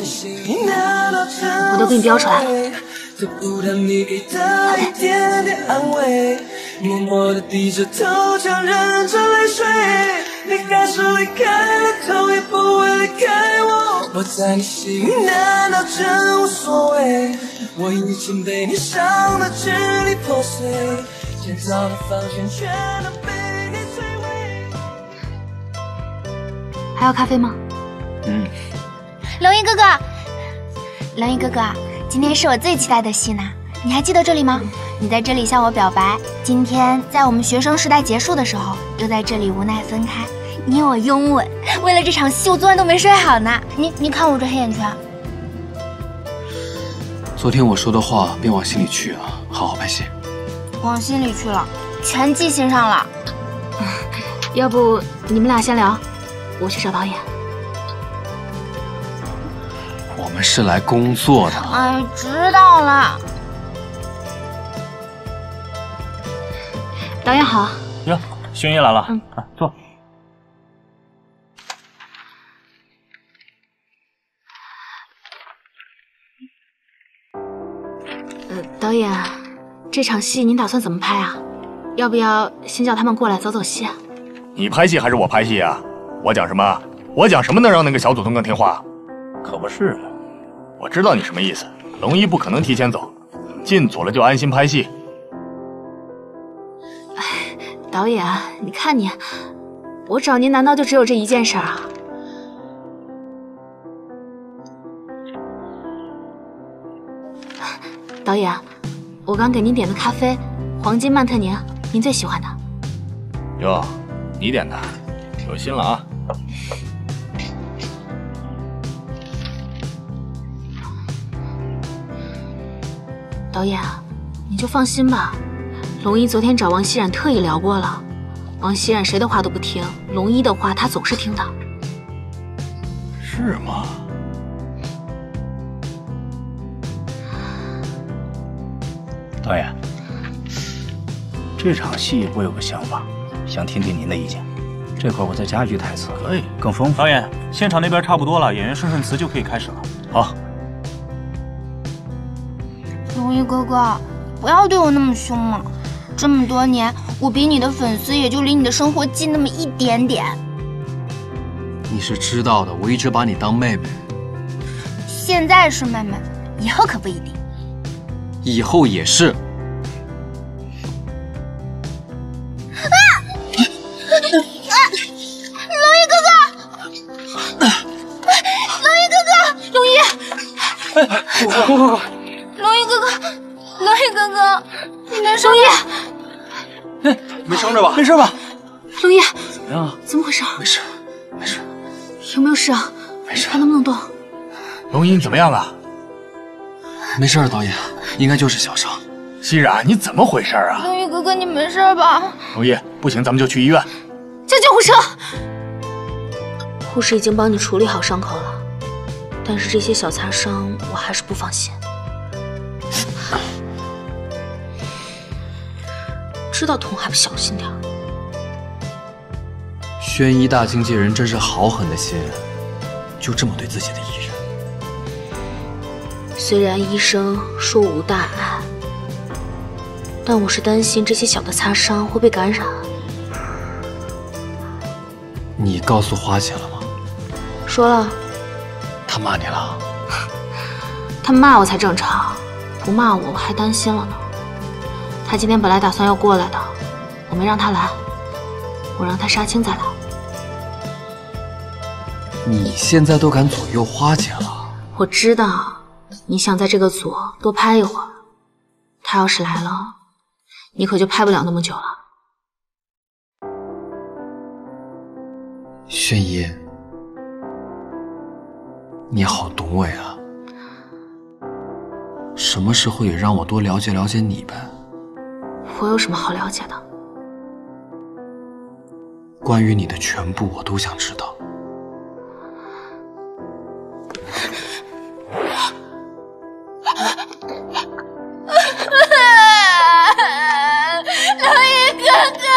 我都给你标出来了。得不到你给的一点点安慰，默默地低着头，强忍着泪水。你还是离开了，头也不会离开我。我在你心里难道真无所谓？我已经被你伤得支离破碎，建造的防线全都被你摧毁。还要咖啡吗？ 嗯。 龙一哥哥，龙一哥哥，今天是我最期待的戏呢，你还记得这里吗？你在这里向我表白，今天在我们学生时代结束的时候，又在这里无奈分开， 你我拥吻，为了这场戏，我昨晚都没睡好呢。你你看我这黑眼圈。 昨天我说的话别往心里去啊，好好拍戏。 往心里去了，全记心上了。要不你们俩先聊，我去找导演。 我们是来工作的。 哎，知道了。导演好。 哟，轩逸来了。嗯，啊，坐。 呃，导演，这场戏您打算怎么拍啊？要不要先叫他们过来走走戏啊？ 你拍戏还是我拍戏啊？我讲什么？我讲什么能让那个小祖宗更听话？ 可不是。 我知道你什么意思。龙一不可能提前走，进组了就安心拍戏。 导演，你看你，我找您难道就只有这一件事啊？导演，我刚给您点的咖啡，黄金曼特宁，您最喜欢的。 哟，你点的，有心了啊。 导演，你就放心吧。龙一昨天找王熙冉特意聊过了，王熙冉谁的话都不听，龙一的话他总是听的。 是吗？ 导演，这场戏我有个想法，想听听您的意见。这块我再加一句台词， 可以更丰富。 导演，现场那边差不多了，演员顺顺词就可以开始了。 好。 龙一哥哥，不要对我那么凶嘛！这么多年，我比你的粉丝也就离你的生活近那么一点点。 你是知道的，我一直把你当妹妹。 现在是妹妹，以后可不一定。 以后也是。 啊！啊！龙一哥哥！龙一哥哥！龙一！ 哎，快快快快！ 龙一哥哥，龙一哥哥，你没事吧？ 哎，没伤着吧？ 没事吧？ 龙一， 怎么样啊？ 怎么回事？ 没事，没事。 有没有事啊？ 没事。 还能不能动？ 龙一，你怎么样啊？ 没事，导演，应该就是小伤。 熙冉，你怎么回事啊？ 龙一哥哥，你没事吧？ 龙一，不行，咱们就去医院。 叫救护车！护士已经帮你处理好伤口了，但是这些小擦伤，我还是不放心。知道痛还不小心点。 轩一大经纪人真是好狠的心，就这么对自己的艺人。 虽然医生说无大碍，但我是担心这些小的擦伤会被感染。 你告诉花姐了吗？ 说了。 她骂你了？ 她骂我才正常，不骂我我还担心了呢。他今天本来打算要过来的，我没让他来，我让他杀青再来。 你现在都敢左右花姐了？ 我知道你想在这个组多拍一会儿，他要是来了，你可就拍不了那么久了。 轩一，你好懂我呀，什么时候也让我多了解了解你呗。 我有什么好了解的？ 关于你的全部，我都想知道。 龙一哥哥。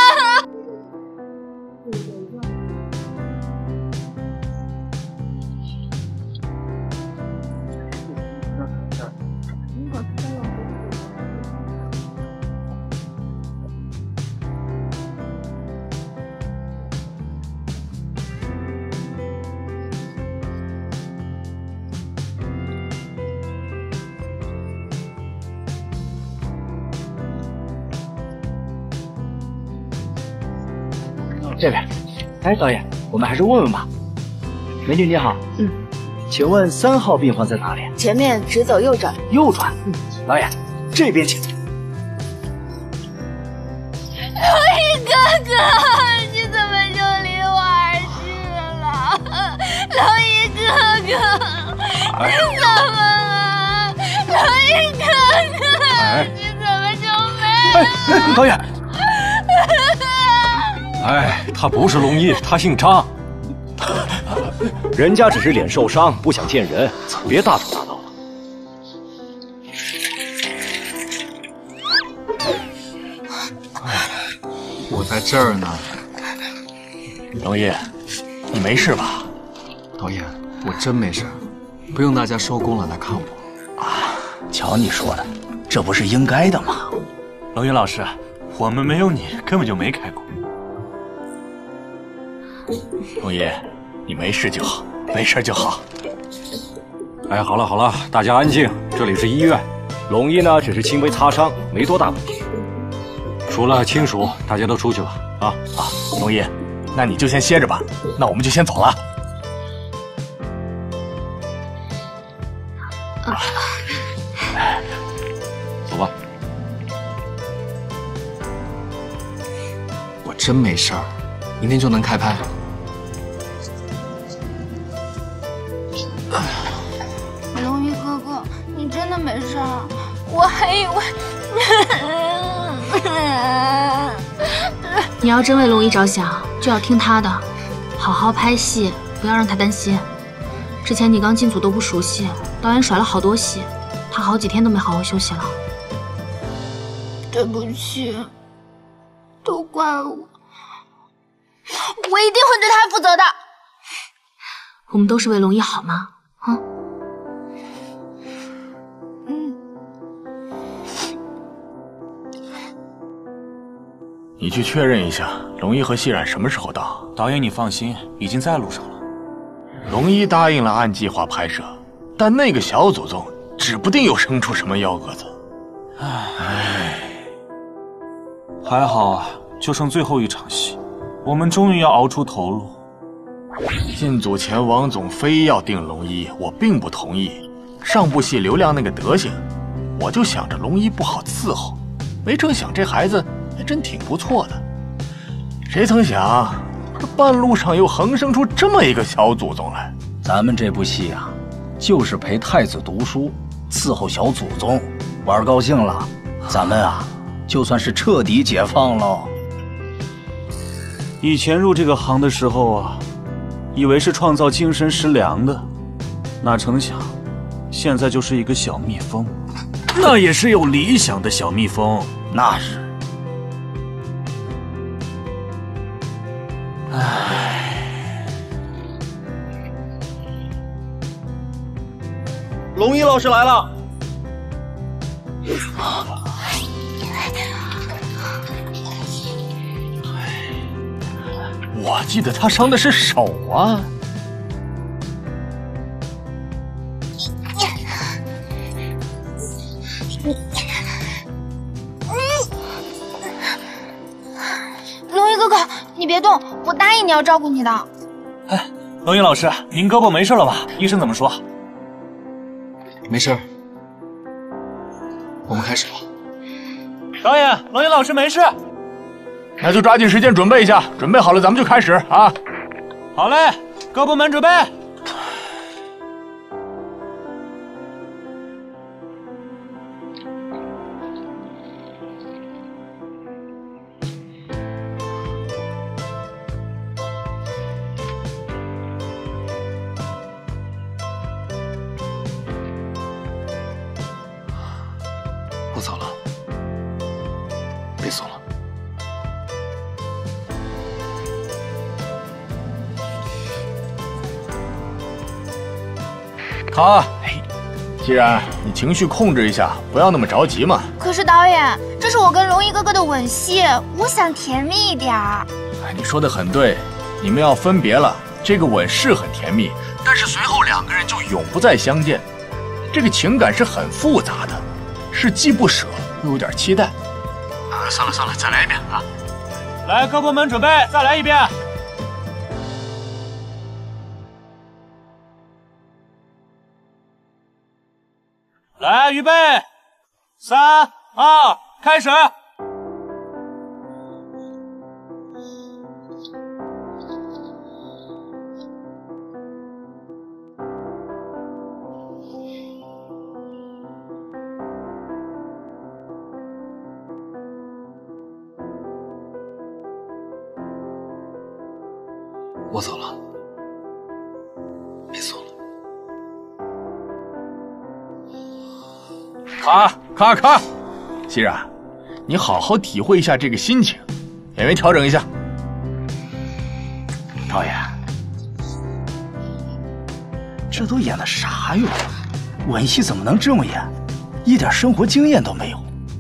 这边，哎，导演，我们还是问问吧。美女你好， 嗯， 请问三号病房在哪里？ 前面直走右转。 右转。嗯，导演，这边请。 龙一哥哥，你怎么就离我哎， 怎么了？龙一哥哥， 哎你怎么就没了？ 哎，导演。哎，他不是龙一，他姓张。 人家只是脸受伤，不想见人，别大吵大闹了。 我在这儿呢。 龙一，你没事吧？ 导演，我真没事，不用大家收工了来看我。 啊，瞧你说的，这不是应该的吗？ 龙一老师，我们没有你，根本就没开工。 龙一，你没事就好，没事就好。 哎，好了好了，大家安静，这里是医院。 龙一呢，只是轻微擦伤，没多大问题。 除了亲属，大家都出去吧。啊啊，龙一，那你就先歇着吧，那我们就先走了。 啊， 走吧。 我真没事儿，明天就能开拍。 龙一哥哥，你真的没事儿？我还以为…… 你要真为龙一着想，就要听他的，好好拍戏，不要让他担心。之前你刚进组都不熟悉，导演甩了好多戏，他好几天都没好好休息了。 对不起，都怪我，我一定会对他负责的。 我们都是为龙一好吗？啊？ 你去确认一下，龙一和熙冉什么时候到？ 导演，你放心，已经在路上了。 龙一答应了按计划拍摄，但那个小祖宗指不定又生出什么幺蛾子。 唉，还好啊，就剩最后一场戏，我们终于要熬出头路。 进组前，王总非要定龙一，我并不同意。上部戏流量那个德行，我就想着龙一不好伺候，没成想这孩子还真挺不错的。谁曾想，这半路上又横生出这么一个小祖宗来。 咱们这部戏啊，就是陪太子读书，伺候小祖宗，玩高兴了，咱们啊，就算是彻底解放喽。 以前入这个行的时候啊，以为是创造精神食粮的，哪成想，现在就是一个小蜜蜂。 那也是有理想的小蜜蜂， 那是。 唉，龙一老师来了。 我记得他伤的是手啊。 龙一哥哥，你别动，我答应你要照顾你的。 哎，龙一老师，您胳膊没事了吧？医生怎么说？ 没事。我们开始吧。 导演，龙一老师没事。 那就抓紧时间准备一下，准备好了咱们就开始啊！ 好嘞，各部门准备。 我走了，别走了。 好啊，既然你情绪控制一下，不要那么着急嘛。 可是导演，这是我跟龙一哥哥的吻戏，我想甜蜜一点儿。 哎，你说的很对，你们要分别了，这个吻是很甜蜜，但是随后两个人就永不再相见，这个情感是很复杂的，是既不舍又有点期待。啊，算了算了，再来一遍啊！ 来，各部门准备，再来一遍。来，预备，三、二，开始。 我走了，别走了。 卡卡卡，熙然，你好好体会一下这个心情，演员调整一下。 导演，这都演的啥用？吻戏怎么能这么演？一点生活经验都没有。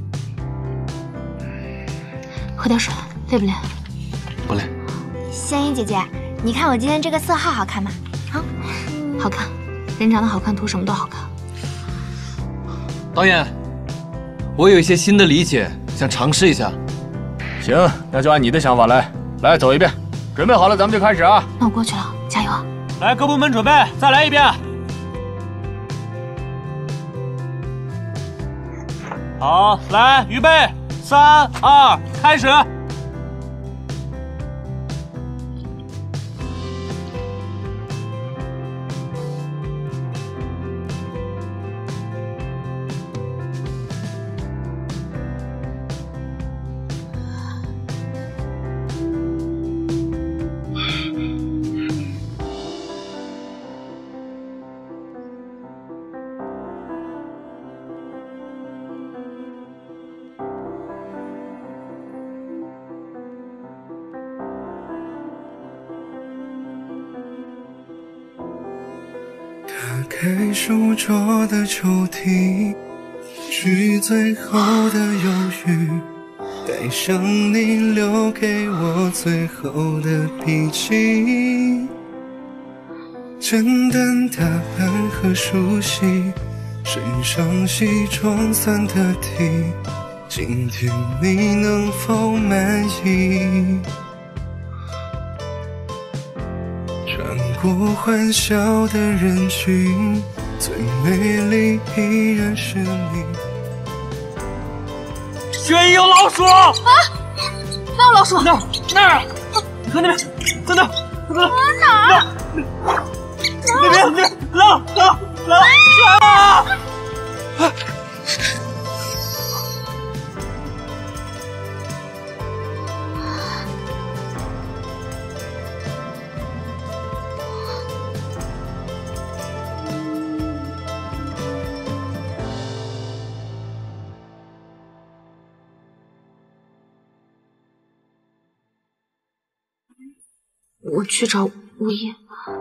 喝点水，累不累？ 不累。 仙姨姐姐，你看我今天这个色号好看吗？ 啊，好看，人长得好看，图什么都好看。 导演，我有一些新的理解，想尝试一下。 行，那就按你的想法来，来走一遍。准备好了，咱们就开始啊！ 那我过去了，加油啊！ 来，各部门准备，再来一遍。好，来，预备，三、二，开始。 打开书桌的抽屉，取最后的忧郁，带上你留给我最后的笔记。简单打扮和梳洗，身上西装散得体，今天你能否满意？穿过欢笑的人群，最美丽依然是你。 轩逸有老鼠啊！ 哪有老鼠？ 那儿那儿，你看那边，在那，在那。 哪儿？ 那边那边，来来来啊！ 我去找物业。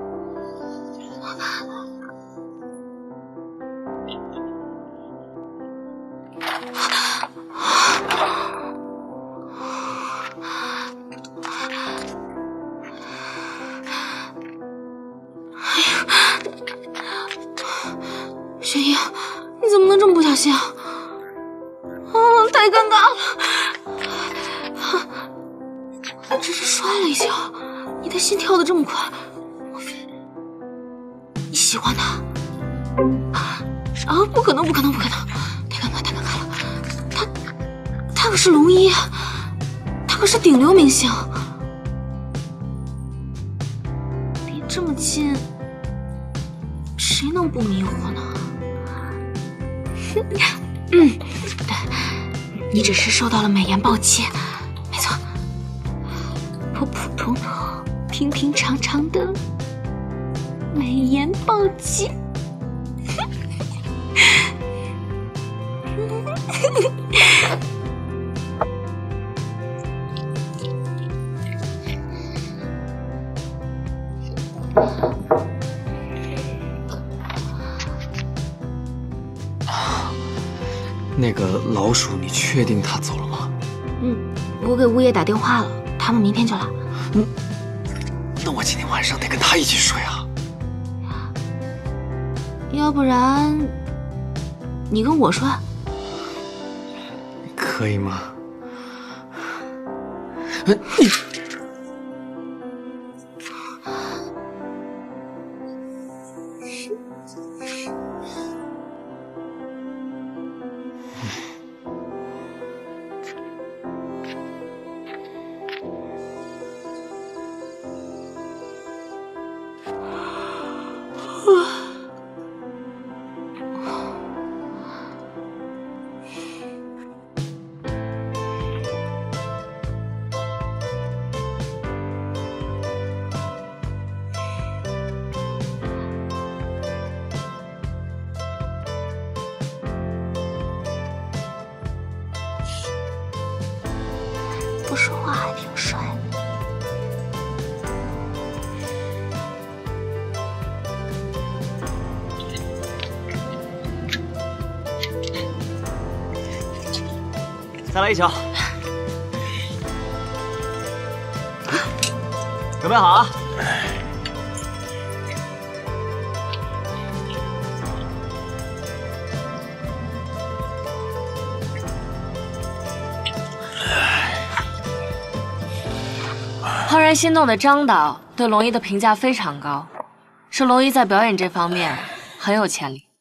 轩逸，你怎么能这么不小心啊？啊，太尴尬了！啊，只是摔了一跤，你的心跳得这么快，莫非你喜欢他？啊，不可能，不可能，不可能！太尴尬，太尴尬了！他，他可是龙一，他可是顶流明星，离这么近，谁能不迷惑呢？嗯，对，你只是受到了美颜暴击，没错。普普通通、平平常常的美颜暴击。 那个老鼠，你确定它走了吗？ 嗯，我给物业打电话了，他们明天就来。 嗯，那我今天晚上得跟他一起睡啊。 要不然你跟我睡？ 可以吗？你。 再来一球。准备好啊！ 怦然心动的张导对龙一的评价非常高，说龙一在表演这方面很有潜力。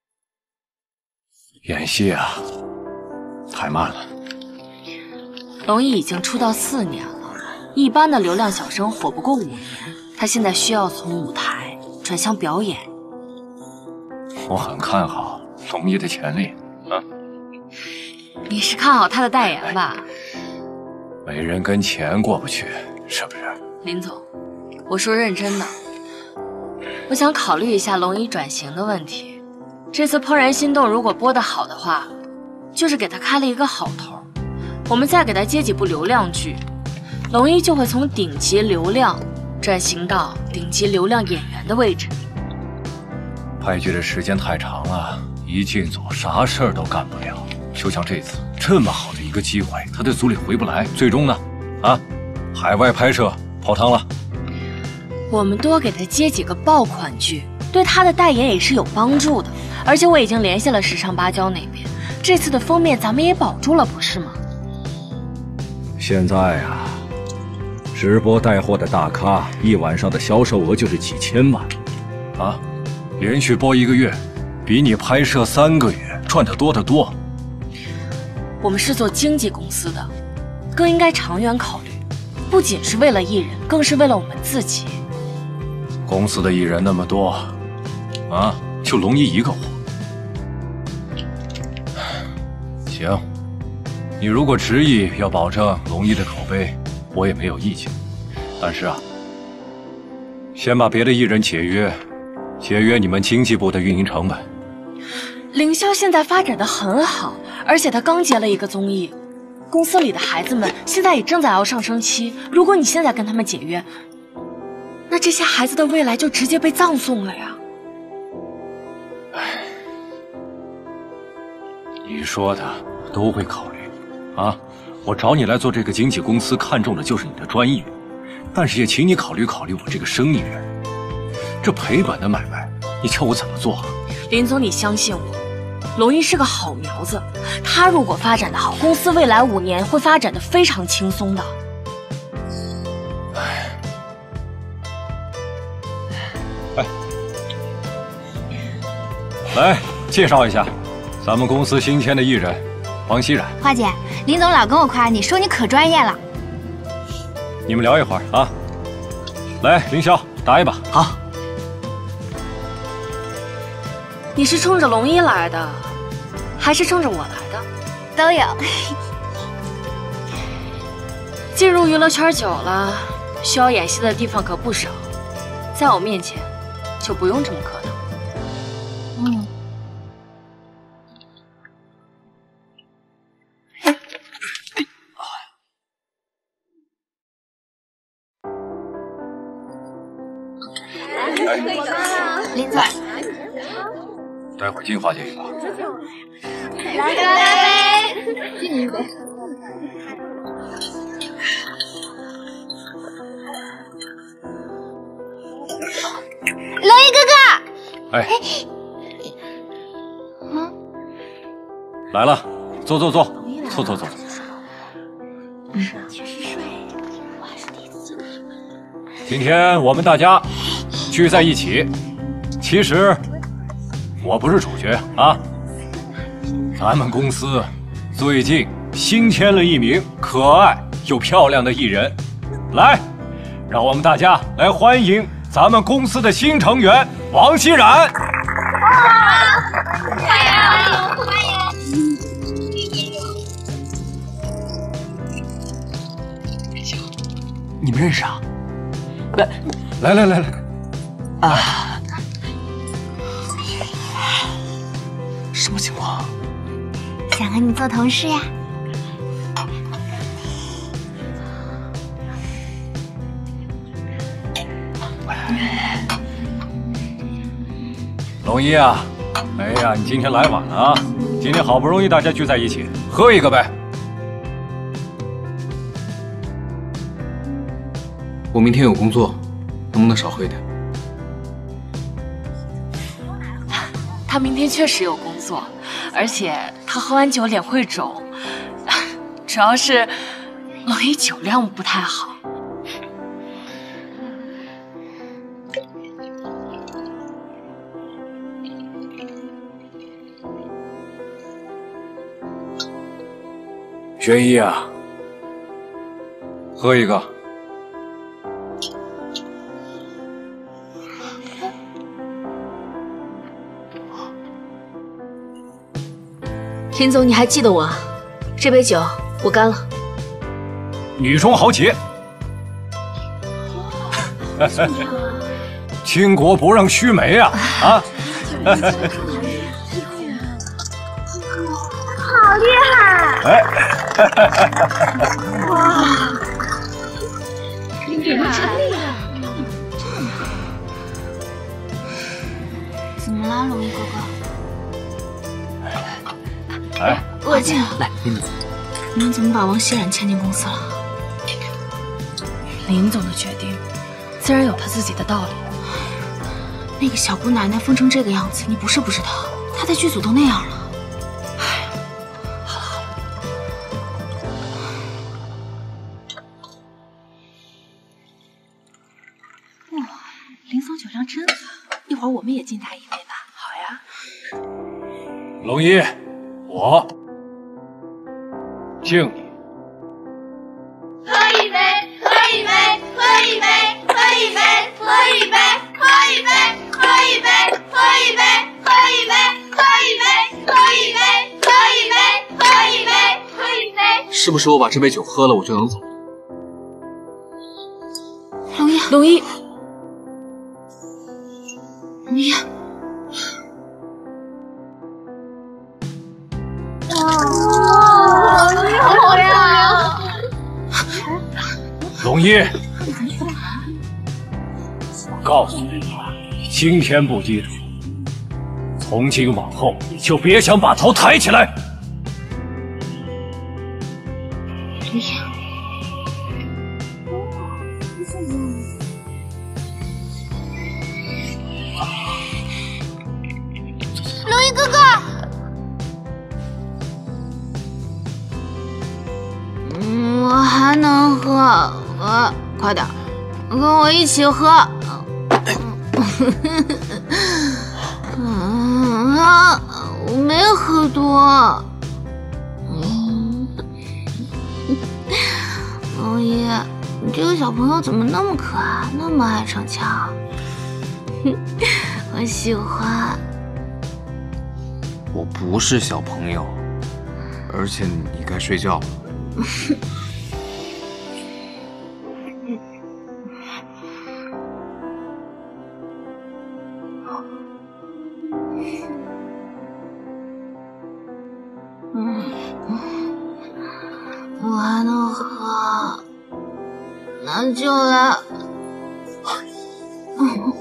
演戏啊，太慢了。 龙一已经出道四年了，一般的流量小生火不过五年，他现在需要从舞台转向表演。 我很看好龙一的潜力啊。 你是看好他的代言吧？ 没人跟钱过不去，是不是？ 林总，我说认真的，我想考虑一下龙一转型的问题。这次《怦然心动》如果播得好的话，就是给他开了一个好头。我们再给他接几部流量剧，龙一就会从顶级流量转型到顶级流量演员的位置。 拍剧的时间太长了，一进组啥事儿都干不了。就像这次这么好的一个机会，他在组里回不来，最终呢，啊，海外拍摄泡汤了。 我们多给他接几个爆款剧，对他的代言也是有帮助的。而且我已经联系了时尚芭蕉那边，这次的封面咱们也保住了，不是吗？ 现在啊，直播带货的大咖一晚上的销售额就是几千万， 啊，连续播一个月，比你拍摄三个月赚得多得多。 我们是做经纪公司的，更应该长远考虑，不仅是为了艺人，更是为了我们自己。 公司的艺人那么多，啊，就龙一一个火。行，你如果执意要保证龙一的口碑，我也没有意见。但是啊，先把别的艺人解约，节约你们经纪部的运营成本。 凌霄现在发展的很好，而且他刚接了一个综艺，公司里的孩子们现在也正在熬上升期。如果你现在跟他们解约，那这些孩子的未来就直接被葬送了呀。 你说的都会考虑，啊，我找你来做这个经纪公司，看中的就是你的专业，但是也请你考虑考虑我这个生意人。这赔本的买卖，你叫我怎么做啊？ 林总，你相信我，龙一是个好苗子，他如果发展的好，公司未来五年会发展的非常轻松的。 哎，来介绍一下。咱们公司新签的艺人王熙冉。 花姐，林总老跟我夸你，说你可专业了。 你们聊一会儿啊。来，凌霄打一把。 好。 你是冲着龙一来的，还是冲着我来的？ 都有。 进入娱乐圈久了，需要演戏的地方可不少，在我面前就不用这么客套。 嗯。林总， 待会儿敬花姐一把。 来干杯！敬你一杯。龙一哥哥， 哎，嗯，来了，坐坐坐，坐坐坐。 嗯。 今天我们大家聚在一起，其实我不是主角啊。咱们公司最近新添了一名可爱又漂亮的艺人，来，让我们大家来欢迎咱们公司的新成员王熙冉。 欢迎欢迎！ 你们认识啊？ 来来来来来啊！什么情况？ 想和你做同事呀。 龙一啊，哎呀，你今天来晚了啊！今天好不容易大家聚在一起，喝一个呗。 我明天有工作，能不能少喝一点？ 他明天确实有工作，而且他喝完酒脸会肿，主要是龙一酒量不太好。 玄一啊，喝一个。 林总，你还记得我？这杯酒我干了。 女中豪杰， 倾国不让须眉啊啊！ 好厉害！ 哎， 哇， 你怎么真厉害？怎么啦，龙一哥哥？ 哎， 娥姐， 来，林总， 你们怎么把王熙冉牵进公司了？ 林总的决定，自然有他自己的道理。 那个小姑奶奶疯成这个样子，你不是不知道，她在剧组都那样了。 哇，林总酒量真好，一会儿我们也敬他一杯吧。好呀。 龙一，我敬你。 喝一杯，喝一杯，喝一杯，喝一杯，喝一杯，喝一杯，喝一杯，喝一杯，喝一杯，喝一杯，喝一杯，喝一杯，喝一杯，喝一杯。 是不是我把这杯酒喝了，我就能走？ 龙一， 龙一， 龙一。 哇，龙一好漂亮！ 龙一，我告诉你，你今天不记住，从今往后你就别想把头抬起来。 龙一， 龙一哥哥。 嗯，我还能喝，我快点，跟我一起喝。嗯啊，我没喝多。嗯，龙一，你这个小朋友怎么那么可爱，那么爱逞强？我喜欢。 我不是小朋友，而且你该睡觉了。 嗯，我还能喝，那就来。嗯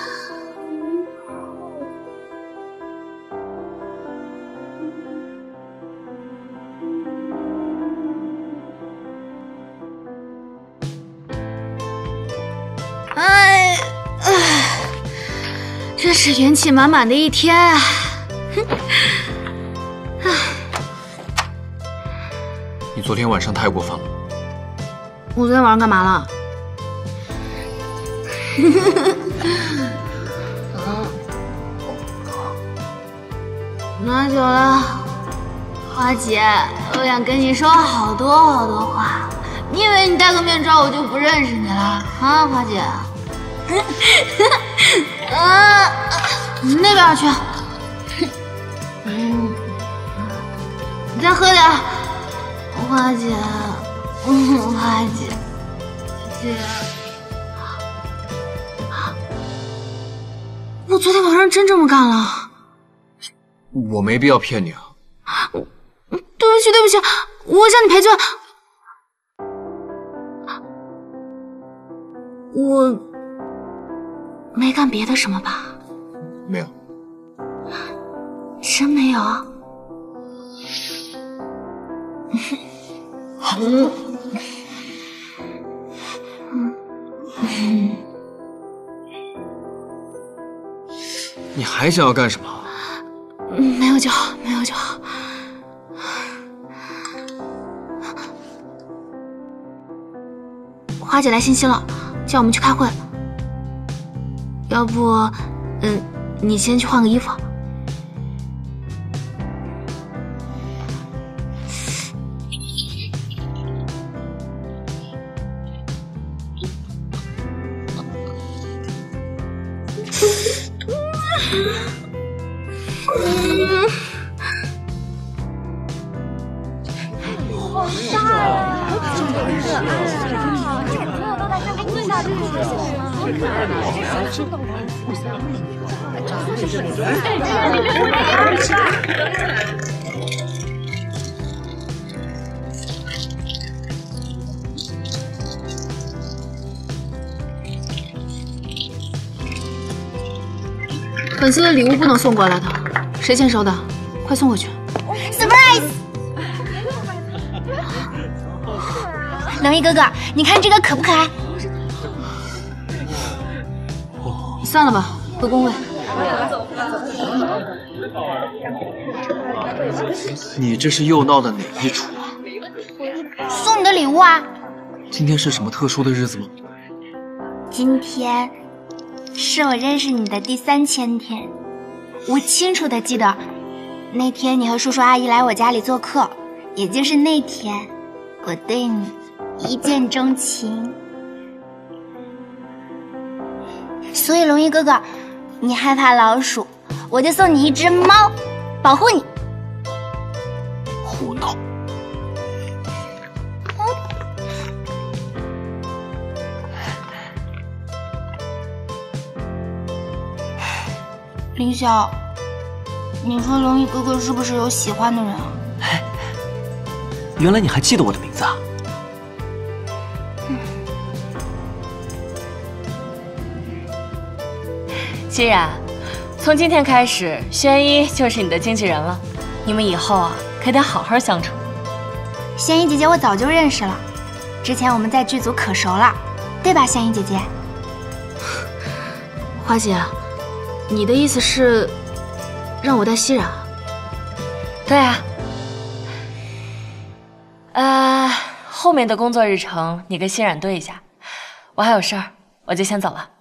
哎，唉，这是元气满满的一天啊！哼，唉， 你昨天晚上太过分了。 我昨天晚上干嘛了？嗯，那酒了，花姐，我想跟你说好多好多话。你以为你戴个面罩我就不认识你了啊，花姐？啊，那边去。嗯，你再喝点，花姐。嗯，花姐，姐，我昨天晚上真这么干了。 我没必要骗你啊。 对不起，对不起，我向你赔罪。我没干别的什么吧？ 没有。 真没有？嗯。 你还想要干什么？ 嗯，没有就好，没有就好。花姐来信息了，叫我们去开会。要不，嗯，你先去换个衣服。粉丝的礼物不能送过来的，谁先收的？快送回去 ！Surprise！ 龙一哥哥，你看这个可不可爱？ 散了吧，回工位。 你这是又闹的哪一出啊？ 送你的礼物啊！ 今天是什么特殊的日子吗？ 今天是我认识你的第三千天，我清楚的记得，那天你和叔叔阿姨来我家里做客，也就是那天，我对你一见钟情。所以龙一哥哥，你害怕老鼠，我就送你一只猫，保护你。 胡闹！ 林晓，你说龙一哥哥是不是有喜欢的人啊？ 原来你还记得我的名字啊？ 既然，从今天开始，轩一就是你的经纪人了，你们以后啊可得好好相处。 轩一姐姐我早就认识了，之前我们在剧组可熟了，对吧，轩一姐姐？ 花姐，你的意思是让我带熙然？ 对啊。呃，后面的工作日程你跟熙然对一下，我还有事儿，我就先走了。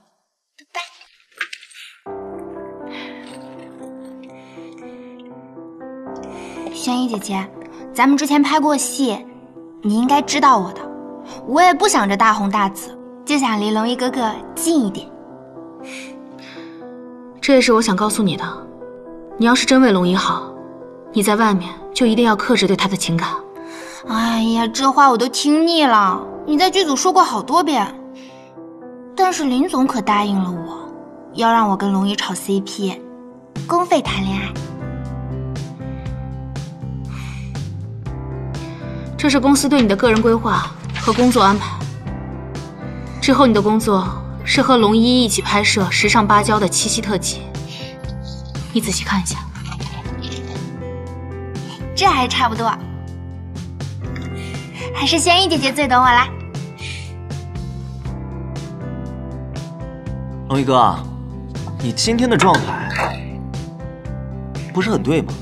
轩一姐姐，咱们之前拍过戏，你应该知道我的。我也不想着大红大紫，就想离龙一哥哥近一点。 这也是我想告诉你的。你要是真为龙一好，你在外面就一定要克制对他的情感。 哎呀，这话我都听腻了，你在剧组说过好多遍。但是林总可答应了我，要让我跟龙一炒 C P， 公费谈恋爱。 这是公司对你的个人规划和工作安排。之后你的工作是和龙一一起拍摄时尚芭蕉的七夕特辑，你仔细看一下。 这还差不多，还是轩一姐姐最懂我啦。 龙一哥，你今天的状态不是很对吗？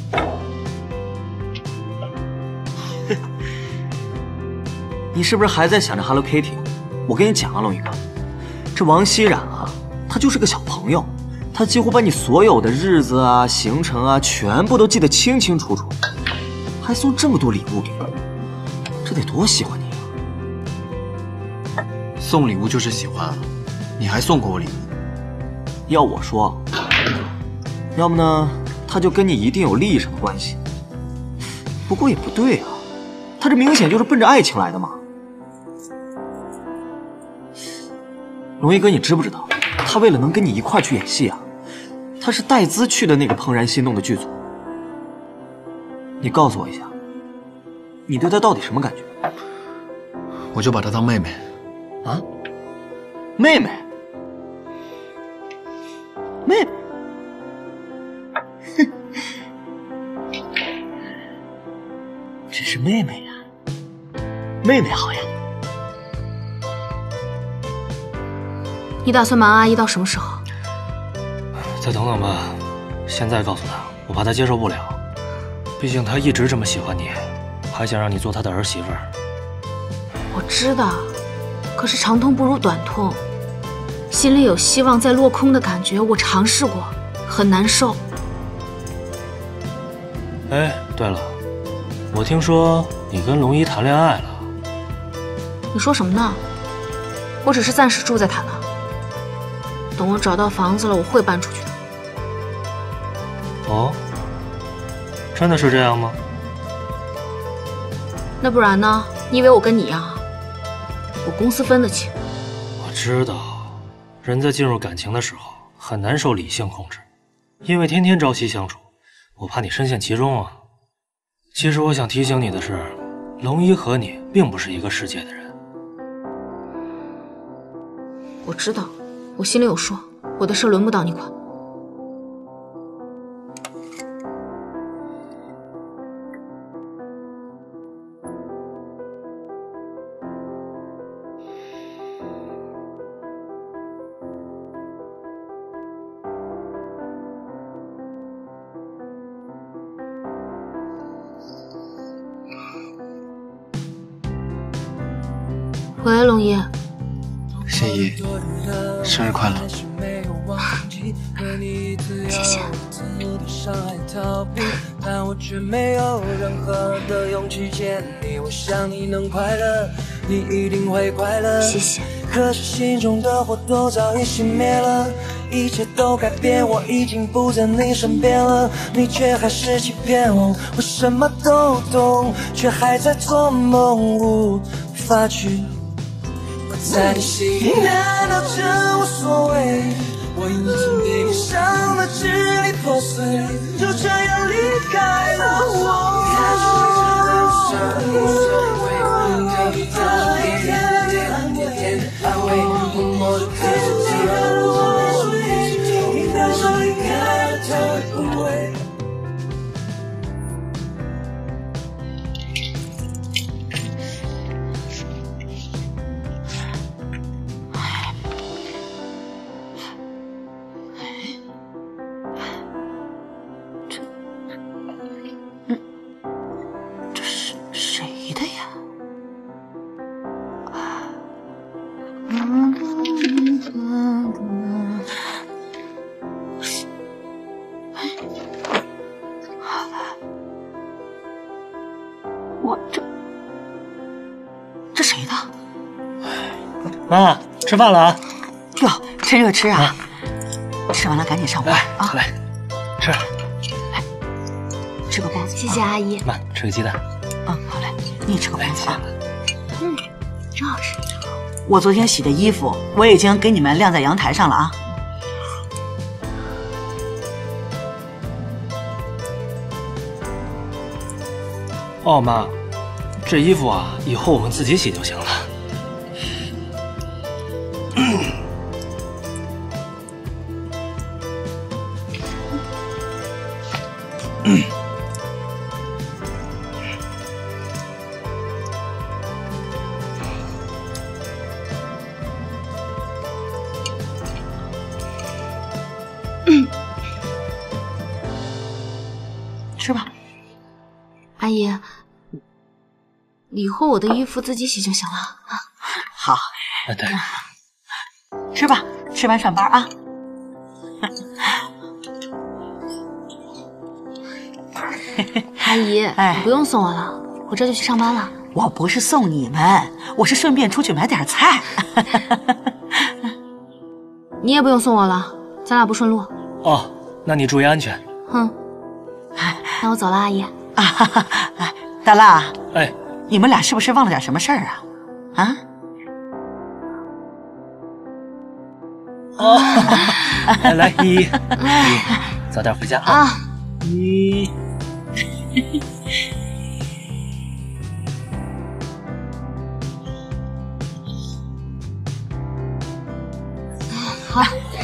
你是不是还在想着 Hello Kitty？ 我跟你讲啊，龙一哥，这王熙冉啊，她就是个小朋友，她几乎把你所有的日子啊、行程啊，全部都记得清清楚楚，还送这么多礼物给你，这得多喜欢你啊！ 送礼物就是喜欢，你还送过我礼物？ 要我说，要么呢，她就跟你一定有利益上的关系。不过也不对啊，她这明显就是奔着爱情来的嘛。龙一哥，你知不知道，他为了能跟你一块去演戏啊，他是带资去的那个《怦然心动》的剧组。你告诉我一下，你对他到底什么感觉？ 我就把她当妹妹。 啊？妹妹？妹妹？哼，这是妹妹呀，妹妹好呀。 你打算瞒阿姨到什么时候？ 再等等吧，现在告诉他，我怕他接受不了。毕竟他一直这么喜欢你，还想让你做他的儿媳妇儿。 我知道，可是长痛不如短痛，心里有希望在落空的感觉，我尝试过，很难受。 哎，对了，我听说你跟龙一谈恋爱了。 你说什么呢？我只是暂时住在他那，等我找到房子了，我会搬出去的。 哦，真的是这样吗？ 那不然呢？你以为我跟你一样啊？我公司分得清。 我知道，人在进入感情的时候很难受理性控制，因为天天朝夕相处，我怕你深陷其中啊。其实我想提醒你的是，龙一和你并不是一个世界的人。 我知道，我心里有数，我的事轮不到你管。喂，龙一。 心怡，生日快乐！ 谢谢。 但我却没有任何的勇气见你，我想你能快乐，你一定会快乐。 谢谢。 可是心中的火都早已熄灭了，一切都改变，我已经不在你身边了，你却还是欺骗我，我什么都懂，却还在做梦，无法去在你心里，难道这无所谓？我已经被你伤得支离破碎，就这样离开了我。看着你走在路上，我给你的一点点点点安慰，默默地对着你的我，你带着离开了他会不会？ 妈，吃饭了啊！ 哟，趁热吃啊！啊吃完了赶紧上班啊！ 来，吃， 来，吃个包子。 谢谢阿姨。 妈，吃个鸡蛋。 嗯，好嘞，你也吃个包子啊。嗯，真好吃。我昨天洗的衣服，我已经给你们晾在阳台上了啊。 哦，妈，这衣服啊，以后我们自己洗就行了。 吃吧， 阿姨，以后我的衣服自己洗就行了啊。 好， 啊对， 吃吧，吃完上班啊。 阿姨， 哎， 你不用送我了，我这就去上班了。 我不是送你们，我是顺便出去买点菜。 你也不用送我了，咱俩不顺路。 哦，那你注意安全。 哼，那我走了，阿姨。 啊哈哈，哎，大辣， 哎， 你们俩是不是忘了点什么事儿啊？啊？ 哦，来来，依依，依依，早点回家啊。 啊， 依依。 好。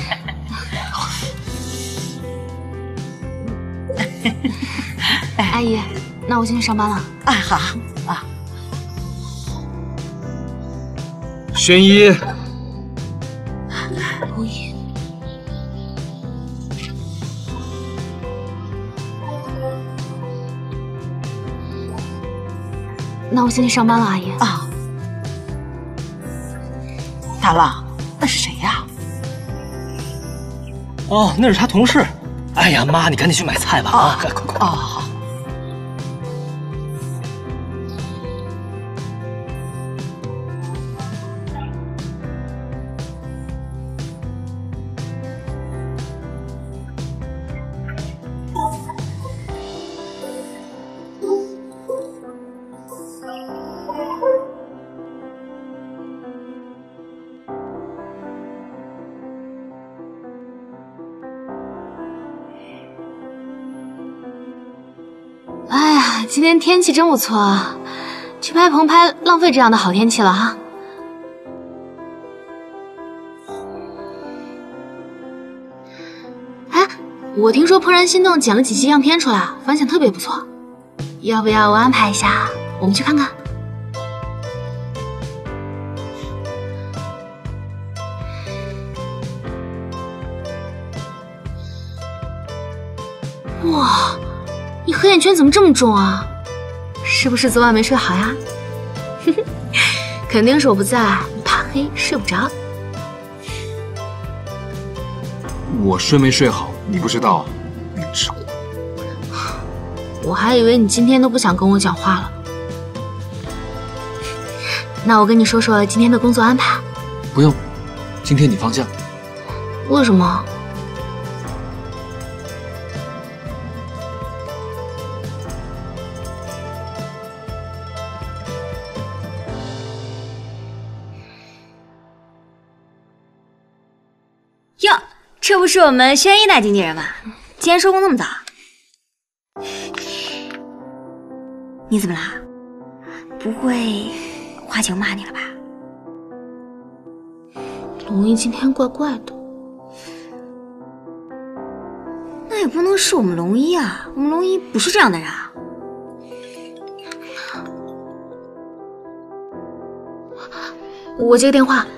阿姨，那我先去上班了。 哎，好啊。 轩一， 龙一， 我先去上班了，阿姨。 啊，大浪，那是谁呀？ 哦，那是他同事。哎呀妈，你赶紧去买菜吧啊！快快快！ 哦，好。 哎呀，今天天气真不错啊，去拍棚拍浪费这样的好天气了哈。哎，我听说怦然心动剪了几期样片出来，反响特别不错，要不要我安排一下，我们去看看？哇！你黑眼圈怎么这么重啊？是不是昨晚没睡好呀？肯定是我不在，你怕黑睡不着。 我睡没睡好，你不知道，你知我。 我还以为你今天都不想跟我讲话了。那我跟你说说今天的工作安排。 不用，今天你放假。 为什么？ 哟，这不是我们轩一大经纪人吗？今天收工那么早，你怎么啦？不会花球骂你了吧？ 龙一今天怪怪的。 那也不能是我们龙一啊，我们龙一不是这样的人啊。 我接个电话。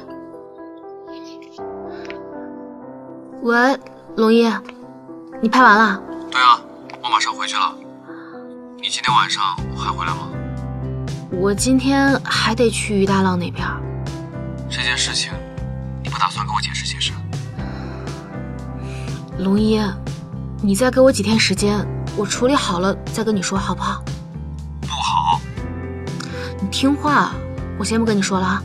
喂，龙一，你拍完了？ 对啊，我马上回去了。你今天晚上还回来吗？ 我今天还得去于大浪那边。 这件事情，你不打算跟我解释解释？ 龙一，你再给我几天时间，我处理好了再跟你说，好不好？ 不好。 你听话，我先不跟你说了啊。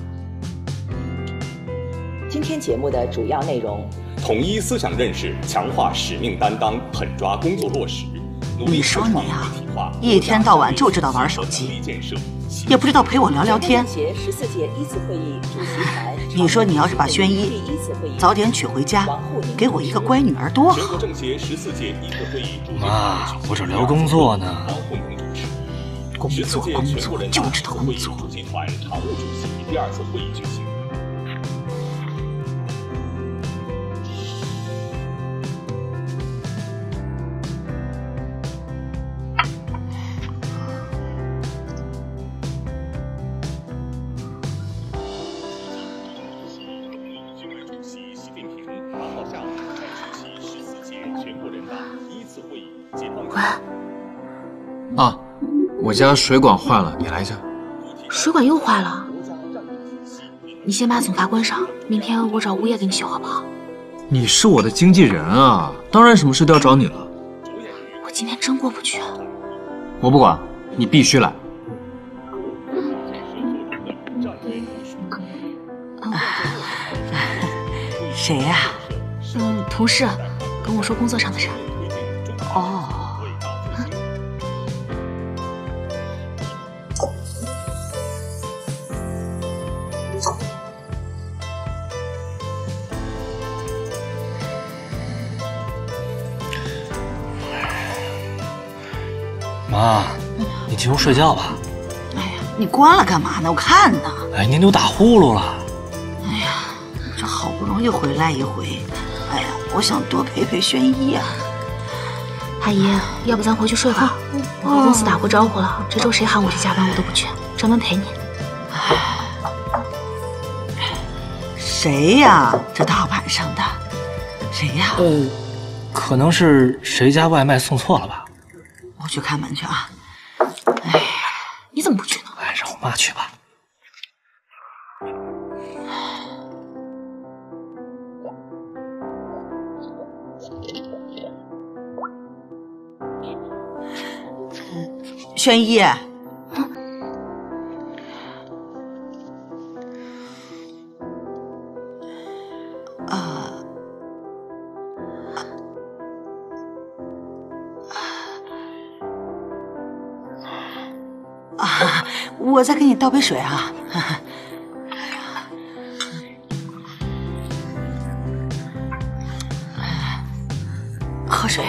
今天节目的主要内容。 统一思想认识，强化使命担当，狠抓工作落实。 你说你啊，一天到晚就知道玩手机，也不知道陪我聊聊天。你说你要是把轩一早点娶回家，给我一个乖女儿多好。 妈，我这聊工作呢。 工作工作就知道工作。 集团常务主席第二次会议举行。 啊，我家水管坏了，你来一下。 水管又坏了？你先把总阀关上，明天我找物业给你修，好不好？ 你是我的经纪人啊，当然什么事都要找你了。 我今天真过不去。 我不管，你必须来。 谁呀？ 嗯，同事，跟我说工作上的事。 哦。 妈，你进屋睡觉吧。 哎呀，你关了干嘛呢？我看呢。 哎，您都打呼噜了。 哎呀，这好不容易回来一回，哎呀，我想多陪陪轩一啊。 阿姨，要不咱回去睡吧？我和公司打过招呼了，这周谁喊我去加班我都不去，专门陪你。 谁呀？这大晚上的，谁呀？ 呃，可能是谁家外卖送错了吧。 我去开门去啊！ 哎，你怎么不去呢？ 哎，让我妈去吧。 轩一，啊，啊，我再给你倒杯水啊。喝水。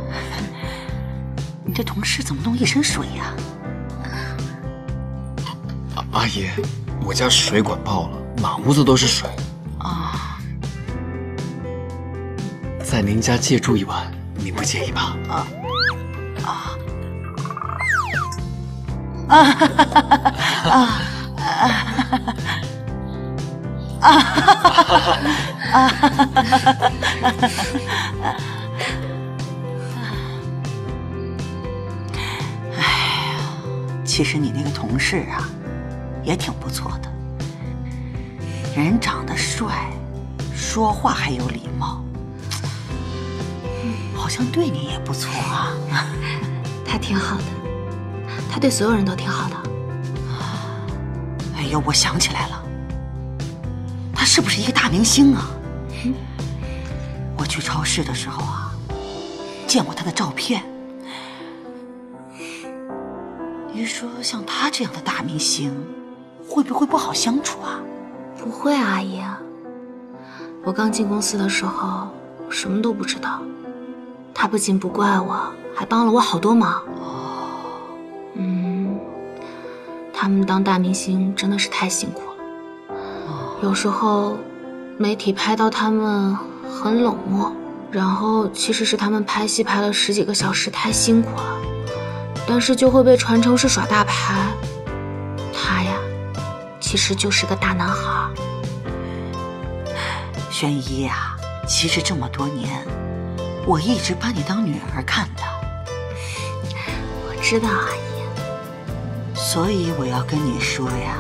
你这同事怎么弄一身水呀？ 啊，阿姨，我家水管爆了，满屋子都是水。 啊， 在您家借住一晚，您不介意吧？ 啊啊啊哈哈哈啊啊啊啊！其实你那个同事啊，也挺不错的，人长得帅，说话还有礼貌，好像对你也不错啊。 他挺好的，他对所有人都挺好的。 哎呦，我想起来了，他是不是一个大明星啊？嗯、我去超市的时候啊，见过他的照片。你说像他这样的大明星，会不会不好相处啊？ 不会啊，阿姨。我刚进公司的时候，什么都不知道。他不仅不怪我，还帮了我好多忙。哦，嗯，他们当大明星真的是太辛苦了。哦，有时候媒体拍到他们很冷漠，然后其实是他们拍戏拍了十几个小时，太辛苦了。但是就会被传成是耍大牌。他呀，其实就是个大男孩。 轩一呀，其实这么多年，我一直把你当女儿看的。 我知道，阿姨。 所以我要跟你说呀，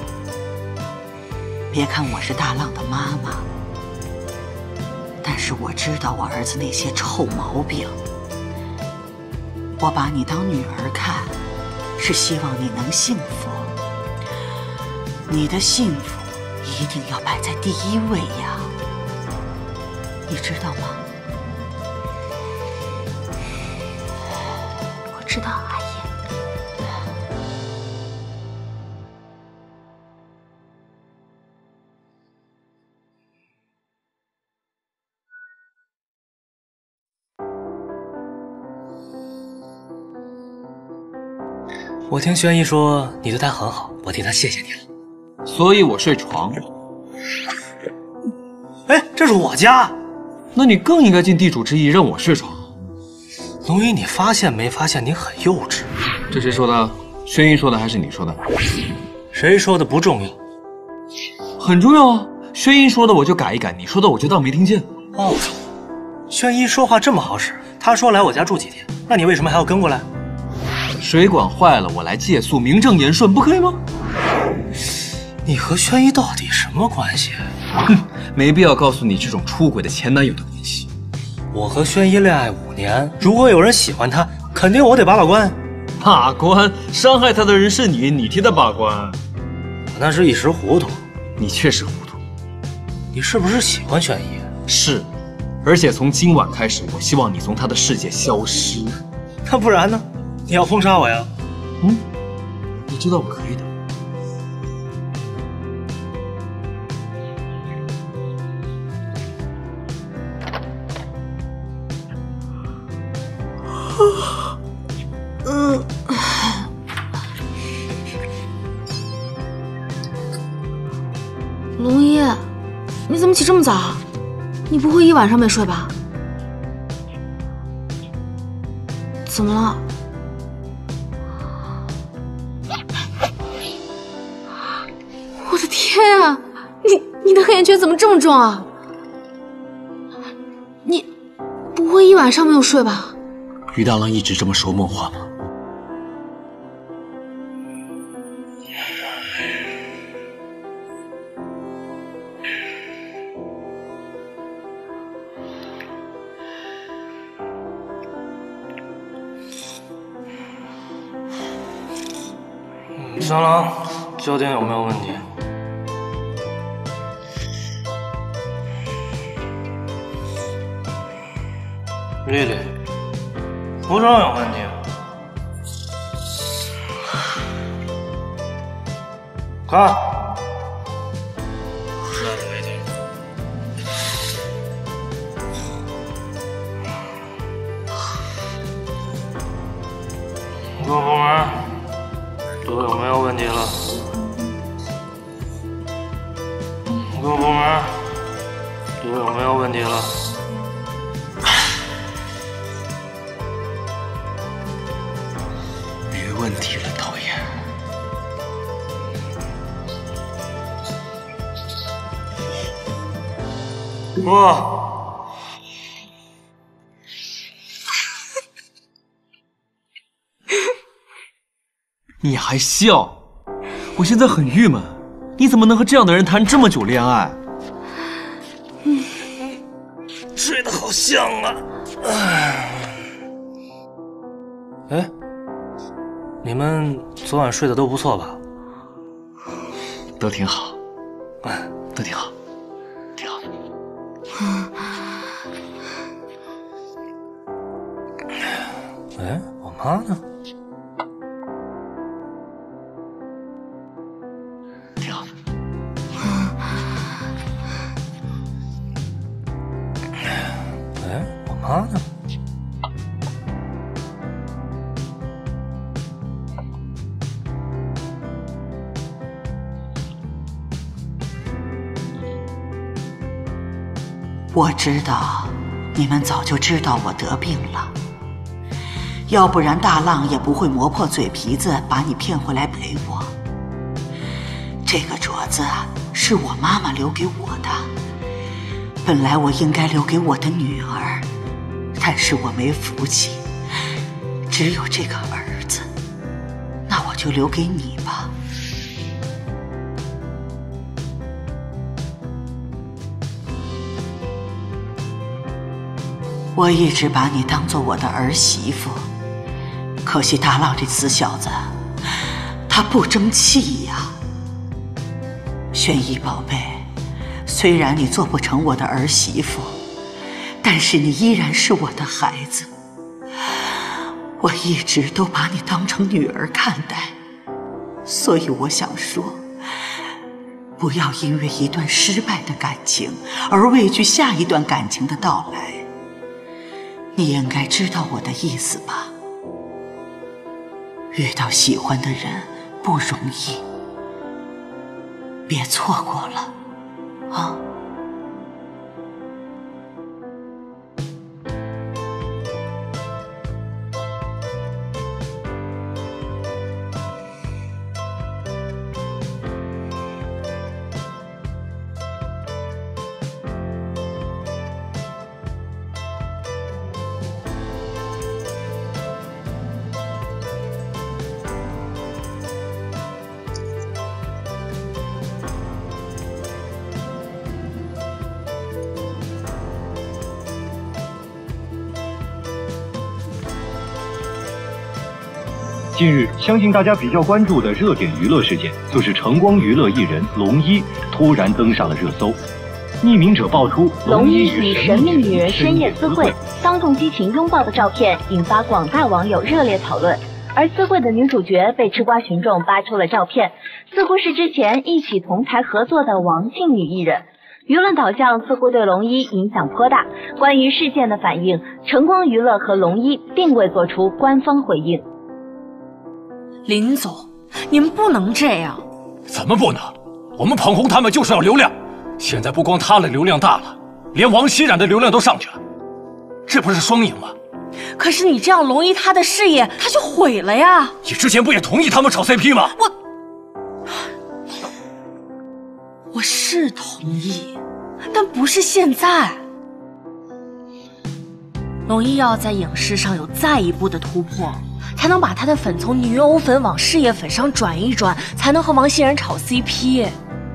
别看我是大浪的妈妈，但是我知道我儿子那些臭毛病。我把你当女儿看，是希望你能幸福。你的幸福一定要摆在第一位呀，你知道吗？ 我知道，阿姨。 我听轩一说你对他很好，我替他谢谢你了。 所以我睡床。 哎，这是我家， 那你更应该尽地主之谊让我睡床。 龙一，你发现没发现你很幼稚？ 这谁说的？轩一说的还是你说的？ 谁说的不重要， 很重要啊。轩一说的我就改一改，你说的我就当没听见。 哦，轩一说话这么好使，他说来我家住几天，那你为什么还要跟过来？ 水管坏了，我来借宿，名正言顺，不可以吗？ 你和轩一到底什么关系？ 哼，没必要告诉你这种出轨的前男友的关系。 我和轩一恋爱五年，如果有人喜欢他，肯定我得把把关。 把关？伤害他的人是你，你替他把关。 我那是一时糊涂。 你确实糊涂。 你是不是喜欢轩一？ 是，而且从今晚开始，我希望你从他的世界消失。 那不然呢？你要封杀我呀？ 嗯，你知道我可以的。 嗯，龙一，你怎么起这么早？你不会一晚上没睡吧？怎么了？我的天啊！你你的黑眼圈怎么这么重啊？你不会一晚上没有睡吧？ 于大郎一直这么说梦话吗？ 小狼，焦点有没有问题？丽丽，服装有问题吗？看，那就没听。各部门都有没有问题了？各部门都有没有问题了？ 没问题了，导演。 哇！ 你还笑？我现在很郁闷，你怎么能和这样的人谈这么久恋爱？ 嗯，睡得好香啊！哎，你们昨晚睡得都不错吧？ 都挺好，嗯，都挺好，挺好的。 哎，我妈呢？ 挺好的。 哎，我妈呢？ 我知道，你们早就知道我得病了，要不然大浪也不会磨破嘴皮子把你骗回来陪我。这个镯子是我妈妈留给我的，本来我应该留给我的女儿，但是我没福气，只有这个儿子，那我就留给你吧。我一直把你当做我的儿媳妇，可惜大浪这死小子，他不争气呀。轩逸宝贝，虽然你做不成我的儿媳妇，但是你依然是我的孩子。我一直都把你当成女儿看待，所以我想说，不要因为一段失败的感情而畏惧下一段感情的到来。你应该知道我的意思吧？遇到喜欢的人不容易，别错过了，啊！ 近日，相信大家比较关注的热点娱乐事件，就是晨光娱乐艺人龙一突然登上了热搜。匿名者爆出龙一与神秘女人深夜私会，当众激情拥抱的照片引发广大网友热烈讨论。而私会的女主角被吃瓜群众扒出了照片，似乎是之前一起同台合作的王姓女艺人。舆论导向似乎对龙一影响颇大。关于事件的反应，晨光娱乐和龙一并未做出官方回应。 林总，你们不能这样。 怎么不能？我们捧红他们就是要流量，现在不光他的流量大了，连王熙冉的流量都上去了，这不是双赢吗？ 可是你这样，龙一他的事业他就毁了呀！ 你之前不也同意他们炒 C P 吗？ 我我是同意，但不是现在。龙一要在影视上有再一步的突破，才能把他的粉从女欧粉往事业粉上转一转，才能和王熙冉炒 C P。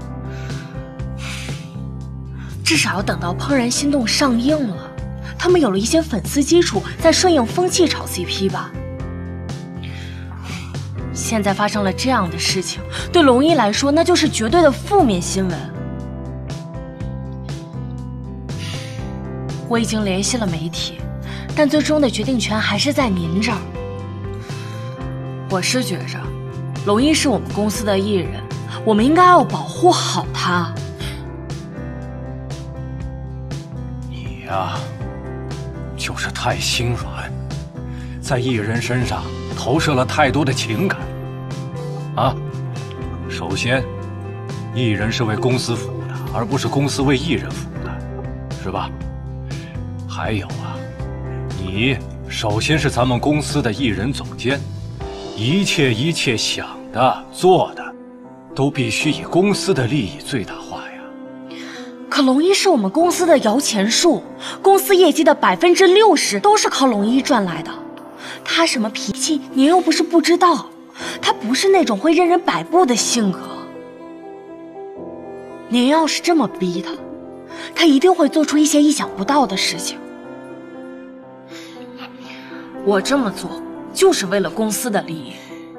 至少要等到《怦然心动》上映了，他们有了一些粉丝基础，再顺应风气炒 C P 吧。 现在发生了这样的事情，对龙一来说那就是绝对的负面新闻。我已经联系了媒体，但最终的决定权还是在您这儿。我是觉着，龙一是我们公司的艺人，我们应该要保护好他。 你呀，就是太心软，在艺人身上投射了太多的情感。啊，首先，艺人是为公司服务的，而不是公司为艺人服务的，是吧？还有啊，你首先是咱们公司的艺人总监，一切一切想的做的，都必须以公司的利益最大化呀。 可龙一是我们公司的摇钱树，公司业绩的百分之六十都是靠龙一赚来的。他什么脾气，您又不是不知道，他不是那种会任人摆布的性格。您要是这么逼他，他一定会做出一些意想不到的事情。我这么做就是为了公司的利益。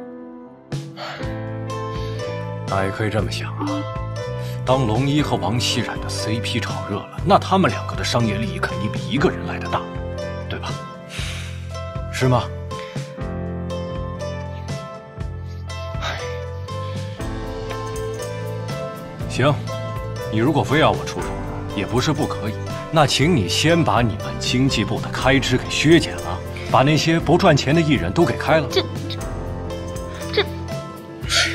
那也可以这么想啊，当龙一和王熙冉的 C P 炒热了，那他们两个的商业利益肯定比一个人来的大，对吧？是吗？行，你如果非要我出手，也不是不可以。那请你先把你们经济部的开支给削减了，把那些不赚钱的艺人都给开了。 这这这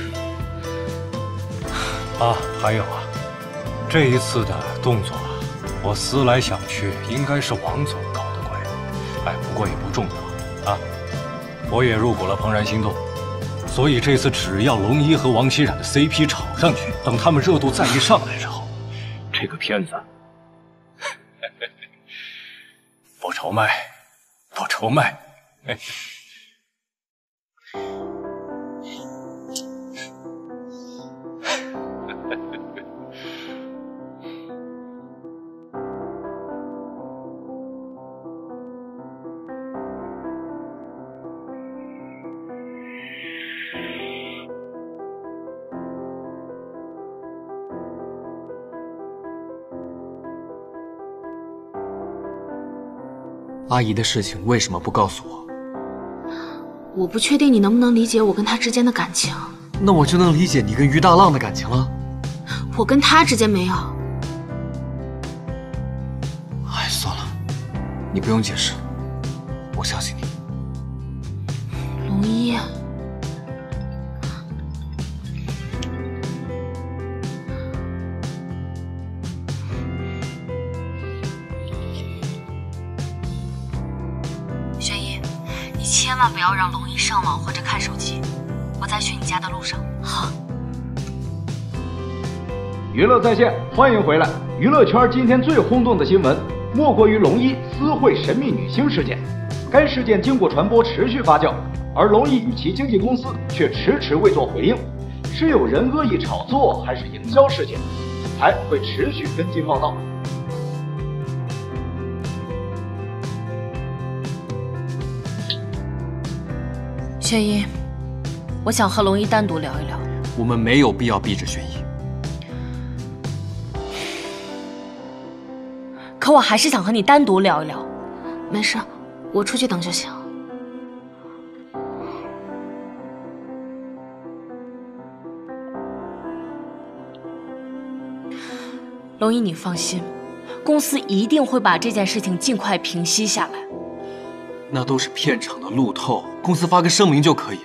啊，还有啊，这一次的动作啊，我思来想去，应该是王总搞的鬼。哎，不过也不重要啊，我也入股了怦然心动。所以这次只要龙一和王熙冉的 C P 炒上去，等他们热度再一上来之后，这个片子不愁卖，不愁卖。哎， 阿姨的事情为什么不告诉我？ 我不确定你能不能理解我跟他之间的感情。 那我就能理解你跟于大浪的感情了。 我跟他之间没有。 哎，算了，你不用解释，我相信你。 龙一，轩一，你千万不要让龙一上网或者看手机。我在去你家的路上。好。 娱乐在线，欢迎回来。娱乐圈今天最轰动的新闻，莫过于龙一私会神秘女星事件。该事件经过传播持续发酵，而龙一与其经纪公司却迟迟未做回应。是有人恶意炒作，还是营销事件？还会持续跟进报道。 轩一，我想和龙一单独聊一聊。 我们没有必要逼着轩一。 可我还是想和你单独聊一聊。 没事，我出去等就行。 龙一，你放心，公司一定会把这件事情尽快平息下来。 那都是片场的路透，公司发个声明就可以。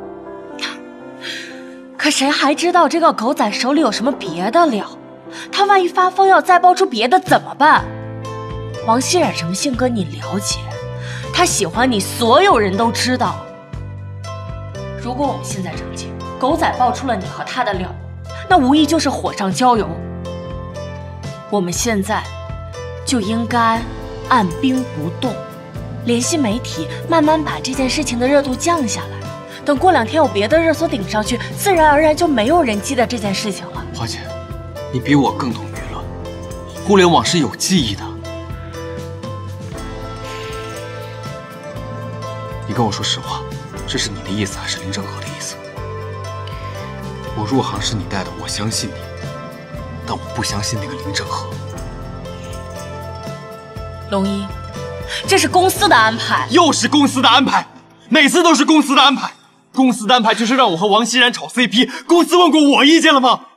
可谁还知道这个狗仔手里有什么别的料？他万一发疯要再爆出别的怎么办？王熙冉什么性格你了解，他喜欢你，所有人都知道。如果我们现在澄清，狗仔爆出了你和他的料，那无疑就是火上浇油。我们现在就应该按兵不动，联系媒体，慢慢把这件事情的热度降下来。等过两天有别的热搜顶上去，自然而然就没有人记得这件事情了。 花姐，你比我更懂娱乐，互联网是有记忆的。你跟我说实话，这是你的意思还是林正和的意思？ 我入行是你带的，我相信你，但我不相信那个林正和。 龙一，这是公司的安排， 又是公司的安排，每次都是公司的安排。公司的安排就是让我和王熙然炒 C P， 公司问过我意见了吗？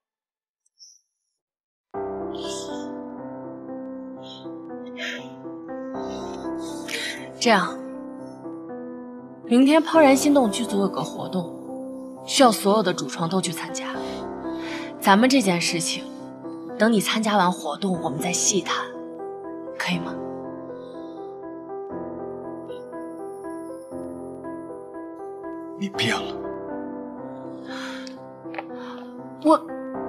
这样，明天怦然心动剧组有个活动，需要所有的主创都去参加。咱们这件事情，等你参加完活动，我们再细谈，可以吗？ 你变了。 我。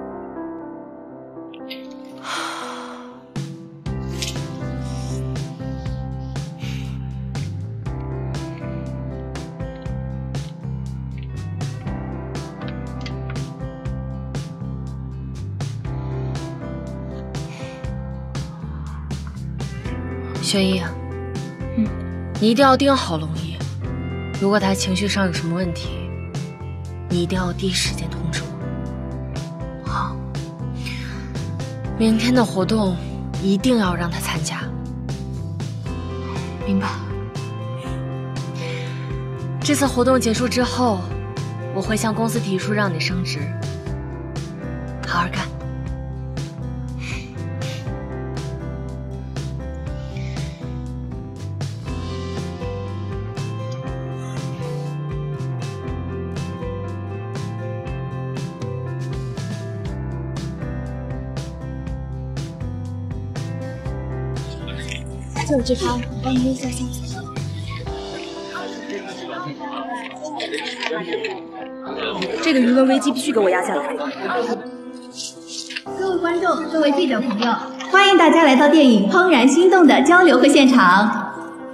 雪姨，嗯，你一定要盯好龙一，如果他情绪上有什么问题，你一定要第一时间通知我。好，明天的活动一定要让他参加，明白？这次活动结束之后，我会向公司提出让你升职，好好干。 就这趴，我帮你约一下下次。 这个舆论危机必须给我压下来。 各位观众，各位记者朋友，欢迎大家来到电影《怦然心动》的交流会现场。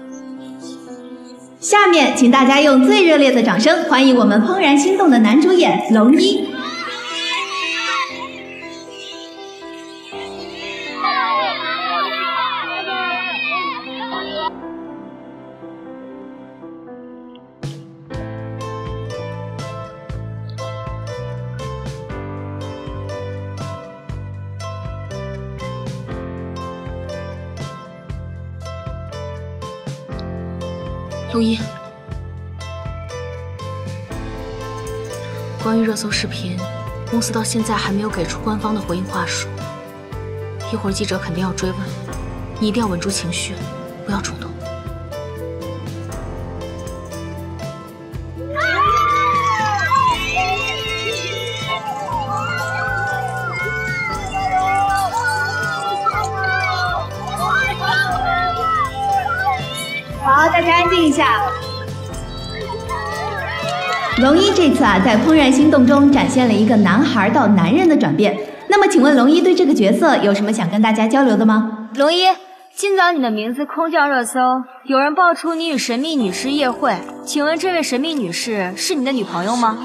下面，请大家用最热烈的掌声欢迎我们《怦然心动》的男主演龙一。 龙一，关于热搜视频，公司到现在还没有给出官方的回应话术。一会儿记者肯定要追问，你一定要稳住情绪，不要冲动。 好，大家安静一下。龙一这次啊，在《怦然心动》中展现了一个男孩到男人的转变。那么，请问龙一对这个角色有什么想跟大家交流的吗？ 龙一，今早你的名字空降热搜，有人爆出你与神秘女士夜会，请问这位神秘女士是你的女朋友吗？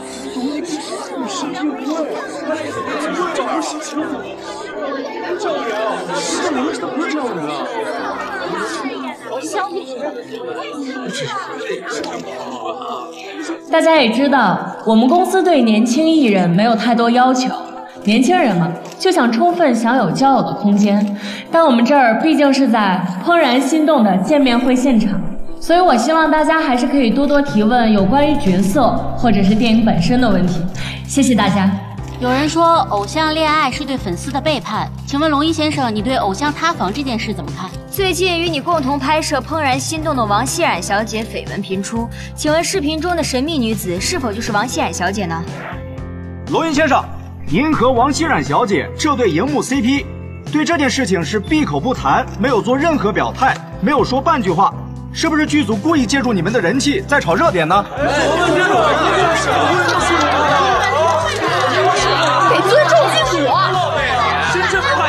大家也知道，我们公司对年轻艺人没有太多要求，年轻人嘛，就想充分享有交友的空间。但我们这儿毕竟是在怦然心动的见面会现场，所以我希望大家还是可以多多提问有关于角色或者是电影本身的问题。谢谢大家。 有人说偶像恋爱是对粉丝的背叛，请问龙一先生，你对偶像塌房这件事怎么看？ 最近与你共同拍摄《怦然心动》的王熙冉小姐绯闻频出，请问视频中的神秘女子是否就是王熙冉小姐呢？ 罗云先生，您和王熙冉小姐这对荧幕 C P， 对这件事情是闭口不谈，没有做任何表态，没有说半句话，是不是剧组故意借助你们的人气在炒热点呢？ 得尊重剧组啊！ 真正快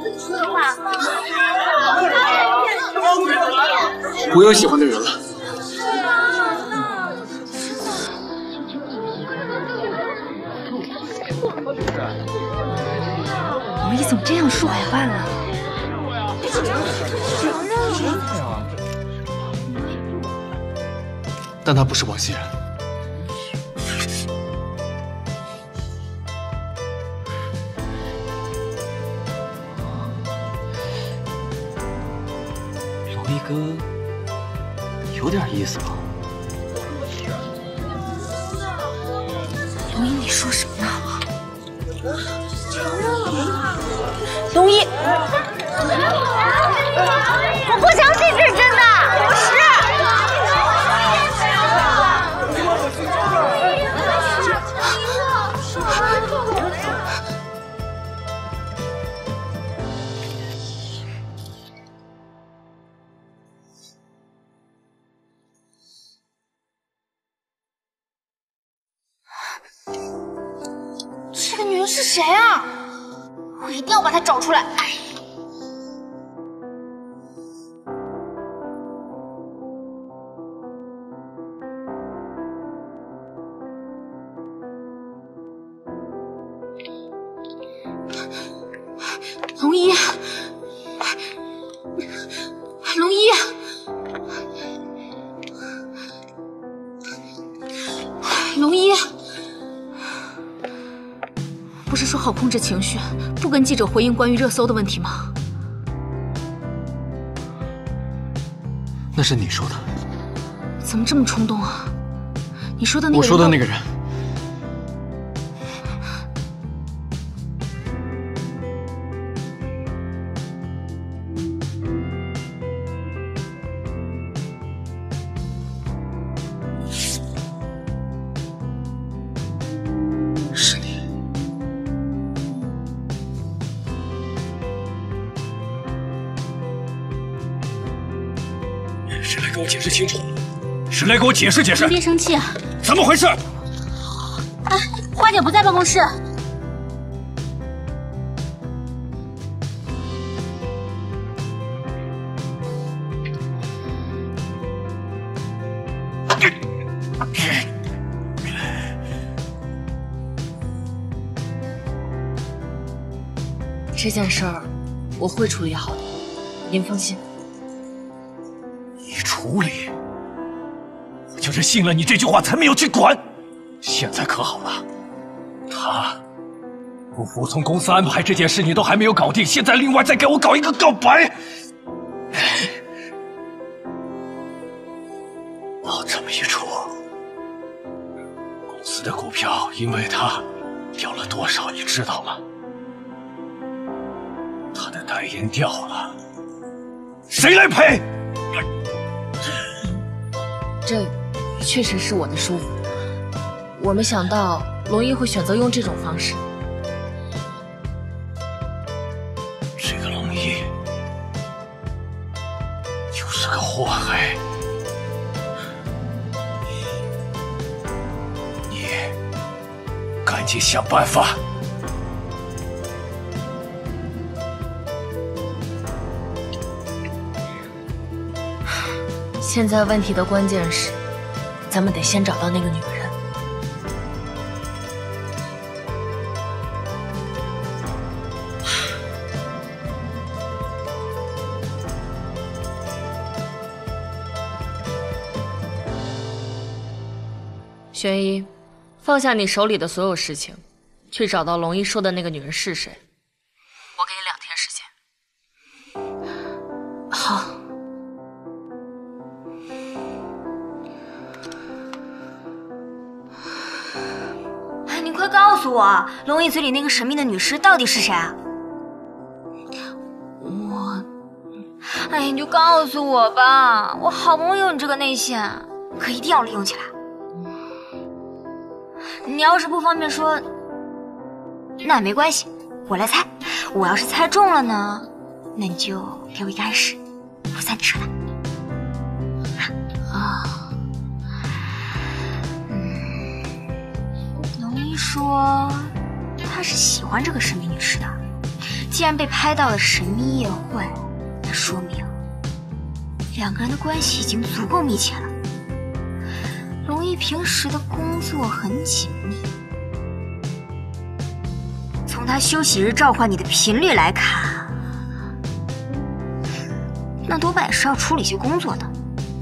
我有喜欢的人了。 龙一怎么这样说好办了？ 但他不是王熙然。 龙一哥有点意思吧？ 龙一，你说什么呢？龙一， 我不相信这是真的，不是。 这个女人是谁啊？我一定要把她找出来！哎。龙一，龙一，龙一，不是说好控制情绪，不跟记者回应关于热搜的问题吗？ 那是你说的。 怎么这么冲动啊？你说的那个人， 我说的那个人。 谁来给我解释清楚？谁来给我解释解释？ 别生气啊！ 怎么回事？ 哎，花姐不在办公室。 这件事儿我会处理好的，您放心。 你处理？我就是信了你这句话才没有去管。现在可好了，他不服从公司安排这件事你都还没有搞定，现在另外再给我搞一个告白，闹这么一出，公司的股票因为他掉了多少，你知道吗？他的代言掉了，谁来赔？ 这确实是我的疏忽，我没想到龙一会选择用这种方式。 这个龙一就是个祸害，你赶紧想办法。 现在问题的关键是，咱们得先找到那个女人。玄一，放下你手里的所有事情，去找到龙一说的那个女人是谁。我给你两天时间。 好。 你快告诉我，龙一嘴里那个神秘的女尸到底是谁啊？ 我…… 哎，你就告诉我吧，我好不容易有你这个内线，可一定要利用起来。你要是不方便说，那也没关系，我来猜。我要是猜中了呢，那你就给我一个暗示，不算扯了。 啊。 说他是喜欢这个神秘女尸的，既既然被拍到了神秘夜会，那说明两个人的关系已经足够密切了。龙一平时的工作很紧密，从他休息日召唤你的频率来看，那多半也是要处理些工作的。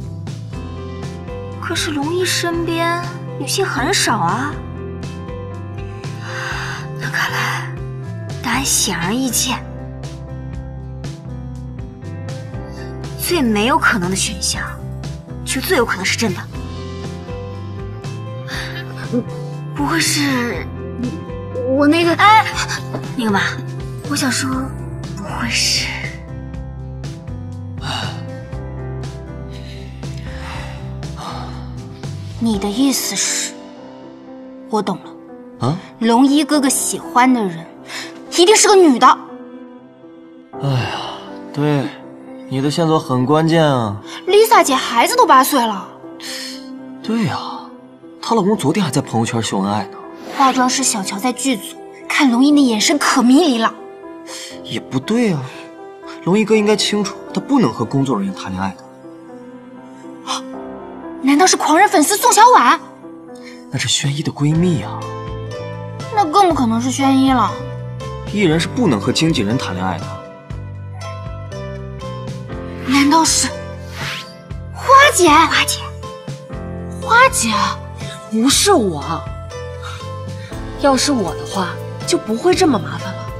可是龙一身边女性很少啊，那看来答案显而易见，最没有可能的选项，却最有可能是真的。不会是我那个……哎，那个嘛，我想说，不会是……你的意思是，我懂了。 啊？ 龙一哥哥喜欢的人，一定是个女的。 哎呀，对，你的线索很关键啊。 Lisa 姐孩子都八岁了。 对呀、啊，她老公昨天还在朋友圈秀恩爱呢。 化妆师小乔在剧组看龙一的眼神可迷离了。 也不对啊，龙一哥应该清楚，他不能和工作人员谈恋爱的。 难道是狂人粉丝宋小婉？ 那是轩一的闺蜜啊。 那更不可能是轩一了。 艺人是不能和经纪人谈恋爱的。 难道是花姐？花姐， 花姐，不是我。要是我的话，就不会这么麻烦了。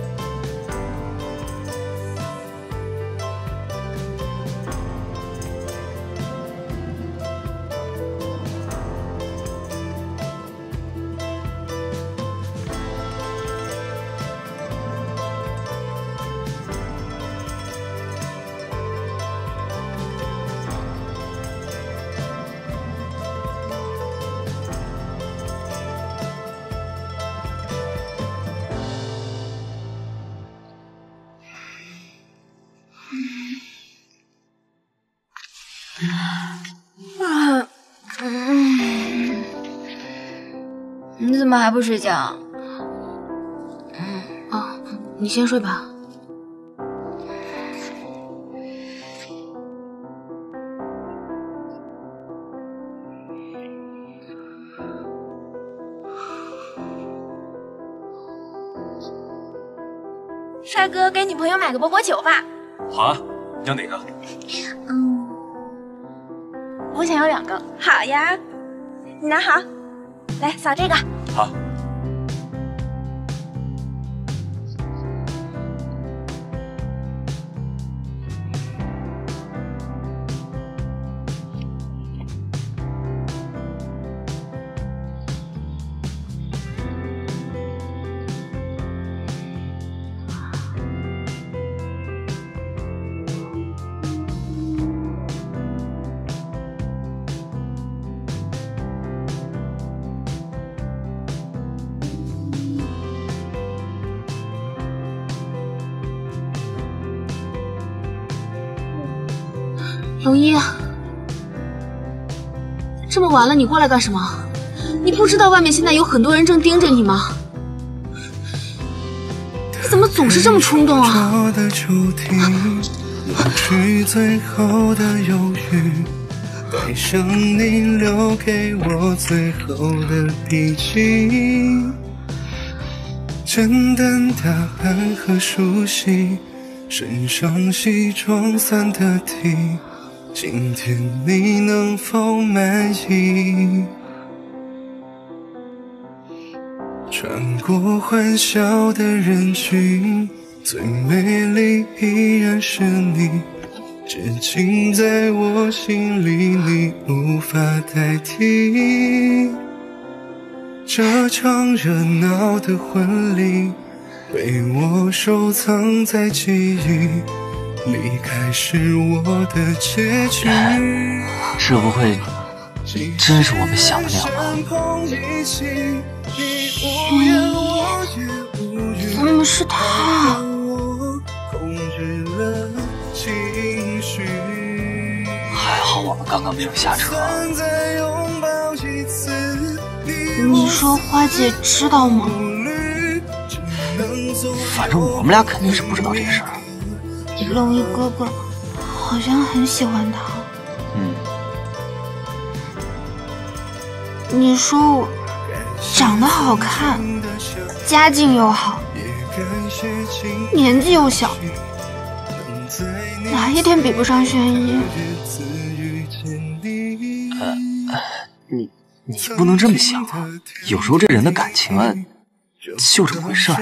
啊，嗯，你怎么还不睡觉？ 嗯，哦，你先睡吧。 帅哥，给女朋友买个波波球吧。 好啊，要哪个？ 嗯。我想要两个。好呀，你拿好，来扫这个。 好。 龙一，这么晚了，你过来干什么？你不知道外面现在有很多人正盯着你吗？你怎么总是这么冲动啊？ 最后的犹豫，带上你留给我最后的笔记，简单打扮和梳洗，身上西装散得体，今天你能否满意？穿过欢笑的人群，最美丽依然是你，至今在我心里你无法代替。这场热闹的婚礼被我收藏在记忆，离开是我的结局。 这不会真是我们想的那样吧？ 轩一，怎么是他？ 还好我们刚刚没有下车。 你说花姐知道吗？ 反正我们俩肯定是不知道这事儿。 龙一哥哥好像很喜欢他。 嗯。 你说我长得好看，家境又好，年纪又小，哪一点比不上轩一？ 呃，你你不能这么想啊！有时候这人的感情啊，就这么回事儿。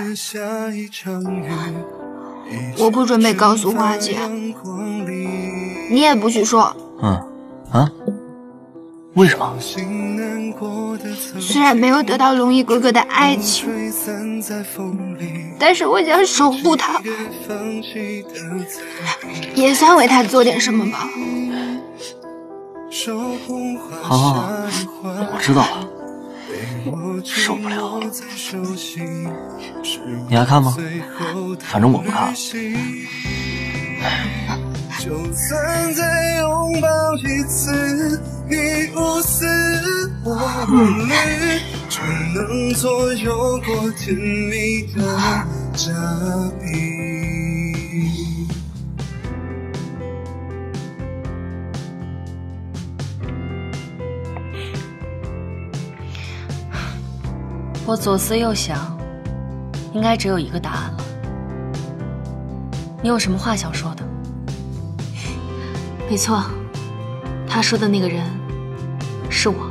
我不准备告诉花姐，你也不许说。 嗯，啊？为什么？ 虽然没有得到龙一哥哥的爱情，但是我想守护他，也算为他做点什么吧。 好好好，我知道了。受不了了，你还看吗？反正我不看了。 就算再拥抱一次，你无私我无虑，只能左右过甜蜜的假意。 我左思右想，应该只有一个答案了。你有什么话想说的？ 没错，他说的那个人是我。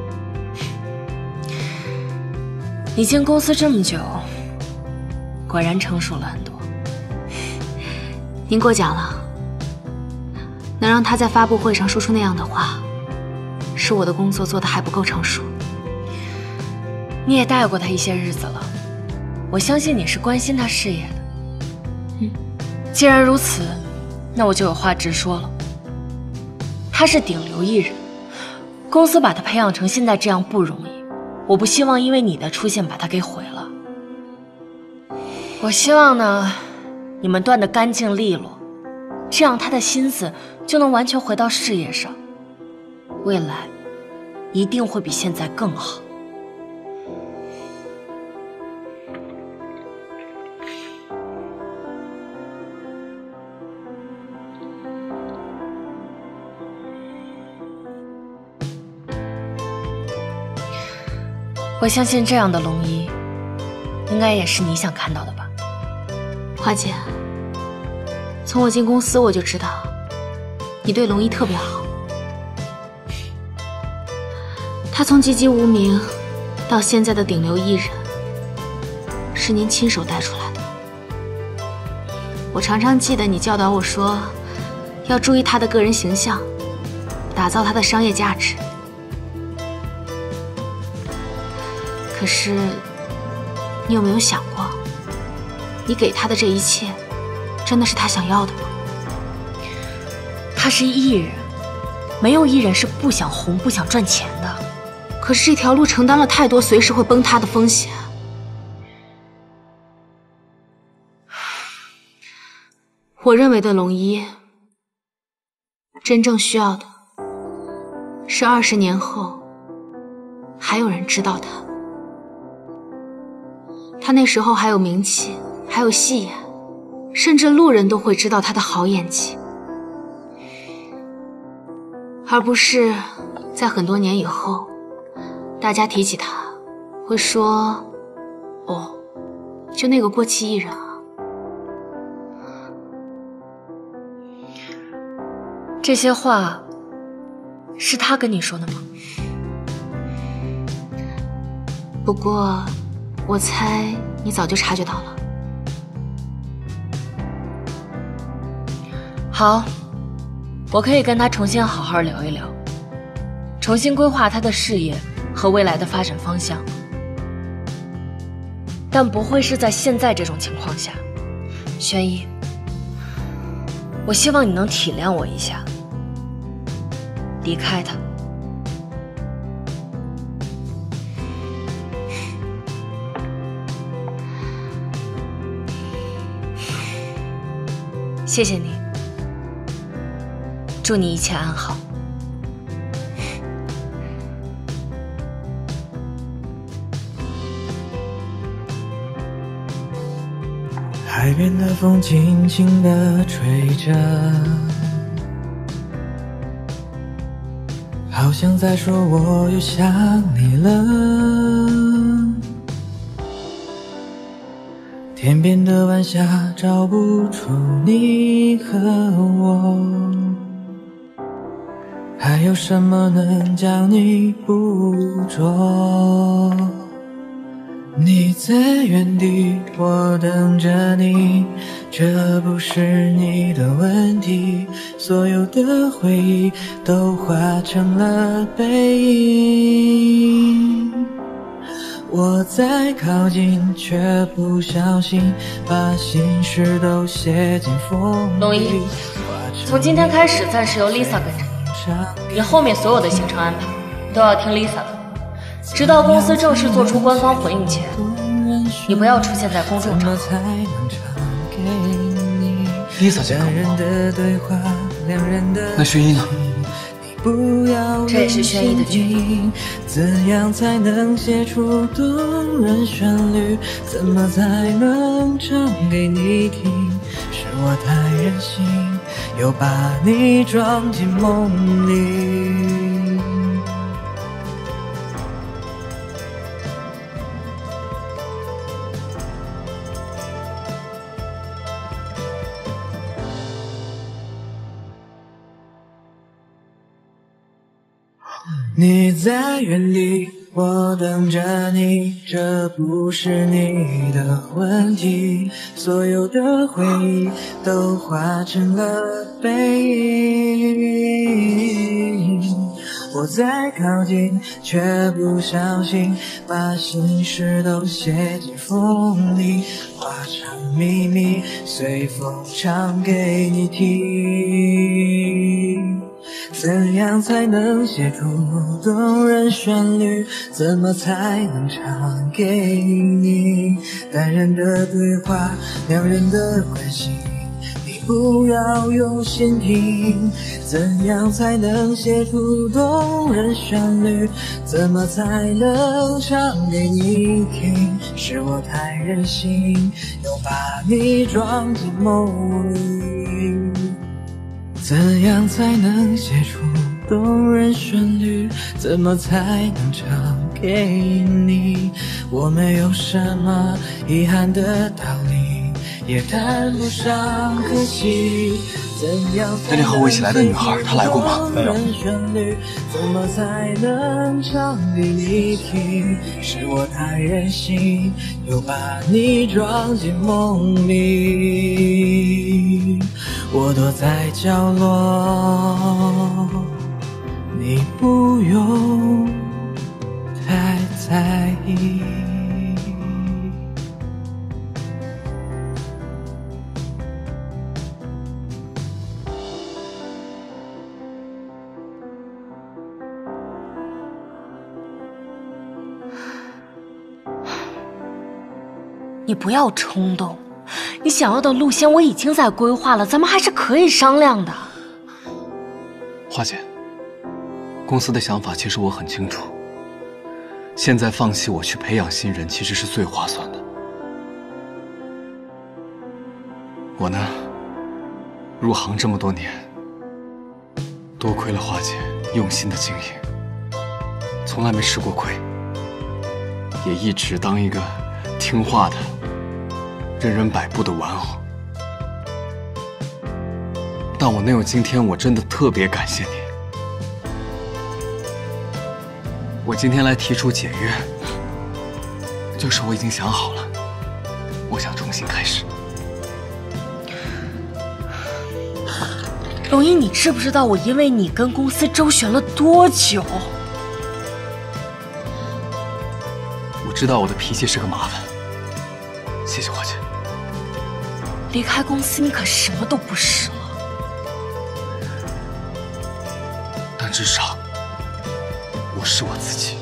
你进公司这么久，果然成熟了很多。 您过奖了，能让他在发布会上说出那样的话，是我的工作做得还不够成熟。 你也带过他一些日子了，我相信你是关心他事业的。 嗯， 既然如此，那我就有话直说了。他是顶流艺人，公司把他培养成现在这样不容易，我不希望因为你的出现把他给毁了。我希望呢，你们断得干净利落，这样他的心思就能完全回到事业上，未来一定会比现在更好。我相信这样的龙一，应该也是你想看到的吧？ 花姐，从我进公司我就知道，你对龙一特别好。他从籍籍无名到现在的顶流艺人，是您亲手带出来的。我常常记得你教导我说，要注意他的个人形象，打造他的商业价值。可是，你有没有想过，你给他的这一切，真的是他想要的吗？ 他是艺人，没有艺人是不想红、不想赚钱的。 可是这条路承担了太多随时会崩塌的风险。我认为的龙一，真正需要的，是二十年后，还有人知道他。他那时候还有名气，还有戏演，甚至路人都会知道他的好演技，而不是在很多年以后，大家提起他，会说：“哦，就那个过气艺人啊。” 这些话是他跟你说的吗？ 不过。我猜你早就察觉到了。 好，我可以跟他重新好好聊一聊，重新规划他的事业和未来的发展方向，但不会是在现在这种情况下。轩一，我希望你能体谅我一下，离开他。谢谢你，祝你一切安好。 海边的风轻轻地吹着，好像在说我又想你了。天边的晚霞照不出你和我，还有什么能将你捕捉？你在原地，我等着你，这不是你的问题。所有的回忆都化成了背影，我在靠近，却不小心把心事都写进风里。 龙一，从今天开始，暂时由 Lisa 跟着你，你后面所有的行程安排都要听 Lisa 的。直到公司正式做出官方回应前，你不要出现在公众场合。 Lisa 姐可那薰衣呢？ 这也是薰衣的决定。 怎样才能写出动人旋律？怎么才能唱给你听？是我太任性，又把你装进梦里。你在原地，我等着你，这不是你的问题。所有的回忆都化成了背影，我在靠近，却不小心把心事都写进风里，化成秘密，随风唱给你听。怎样才能写出动人旋律？怎么才能唱给你？单人的对话，两人的关系，你不要用心听。怎样才能写出动人旋律？怎么才能唱给你听？是我太任性，又把你装进梦里。怎样才能写出动人旋律？怎么才能唱给你？我没有什么遗憾的道理，也谈不上可惜。怎样那天和我一起来的女孩，她来过吗？ 没有。怎么才能唱给你听？是我太任性，又把你装进梦里。我躲在角落，你不用太在意。 你不要冲动，你想要的路线我已经在规划了，咱们还是可以商量的。 花姐，公司的想法其实我很清楚，现在放弃我去培养新人，其实是最划算的。我呢，入行这么多年，多亏了花姐用心的经营，从来没吃过亏，也一直当一个听话的、任人摆布的玩偶。但我能有今天，我真的特别感谢你。我今天来提出解约，就是我已经想好了，我想重新开始。 龙一，你知不知道我因为你跟公司周旋了多久？ 我知道我的脾气是个麻烦，谢谢花姐。 离开公司，你可什么都不是了。 但至少，我是我自己。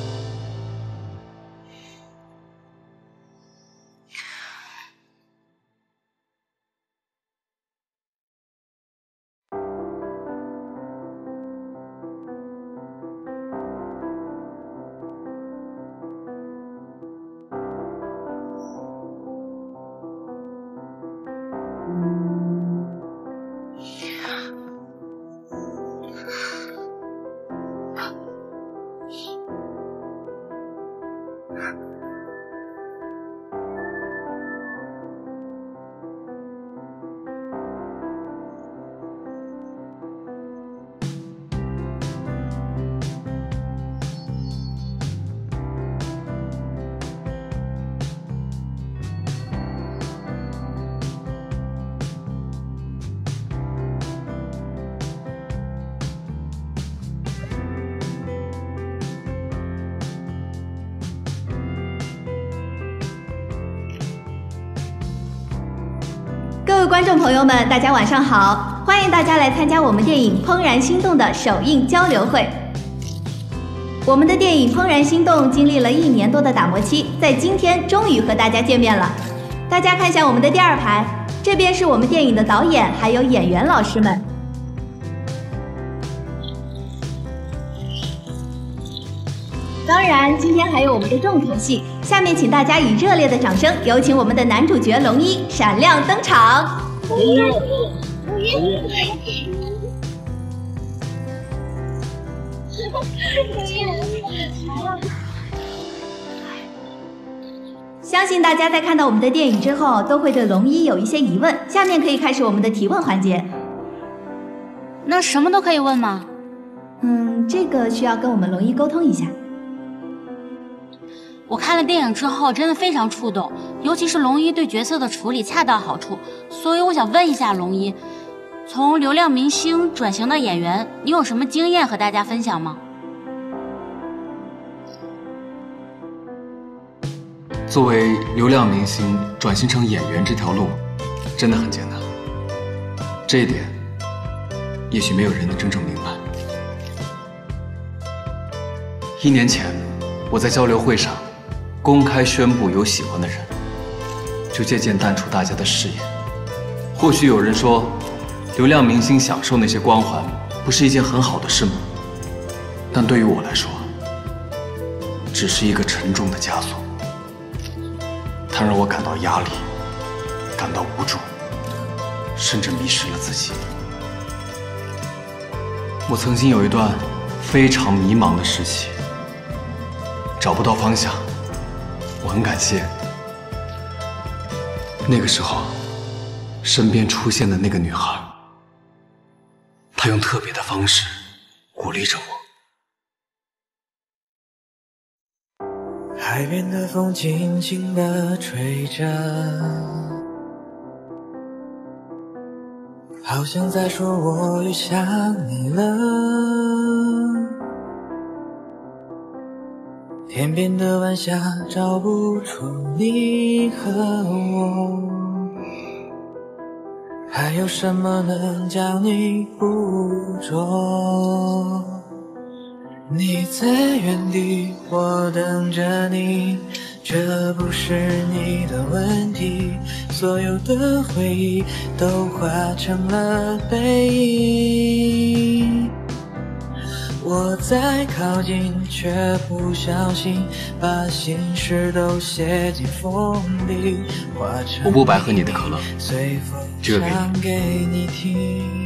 观众朋友们，大家晚上好！欢迎大家来参加我们电影《怦然心动》的首映交流会。我们的电影《怦然心动》经历了一年多的打磨期，在今天终于和大家见面了。大家看向我们的第二排，这边是我们电影的导演还有演员老师们。当然，今天还有我们的重头戏，下面请大家以热烈的掌声，有请我们的男主角龙一闪亮登场。相信大家在看到我们的电影之后，都会对龙一有一些疑问。下面可以开始我们的提问环节。 那什么都可以问吗？ 嗯，这个需要跟我们龙一沟通一下。 我看了电影之后，真的非常触动，尤其是龙一对角色的处理恰到好处。所以我想问一下龙一，从流量明星转型的演员，你有什么经验和大家分享吗？ 作为流量明星转型成演员这条路，真的很艰难。这一点，也许没有人能真正明白。一年前，我在交流会上公开宣布有喜欢的人，就渐渐淡出大家的视野。或许有人说，流量明星享受那些光环，不是一件很好的事吗？但对于我来说，只是一个沉重的枷锁。它让我感到压力，感到无助，甚至迷失了自己。我曾经有一段非常迷茫的时期，找不到方向。我很感谢那个时候身边出现的那个女孩，她用特别的方式鼓励着我。 海边的风轻轻地吹着，好像在说我又想你了。天边的晚霞照不出你和我，还有什么能将你捕捉？你在原地，我等着你，这不是你的问题，所有的回忆都化成了背影。我在靠近，却不小心把心事都写进风里，化成我不白喝你的可乐，这个给你听。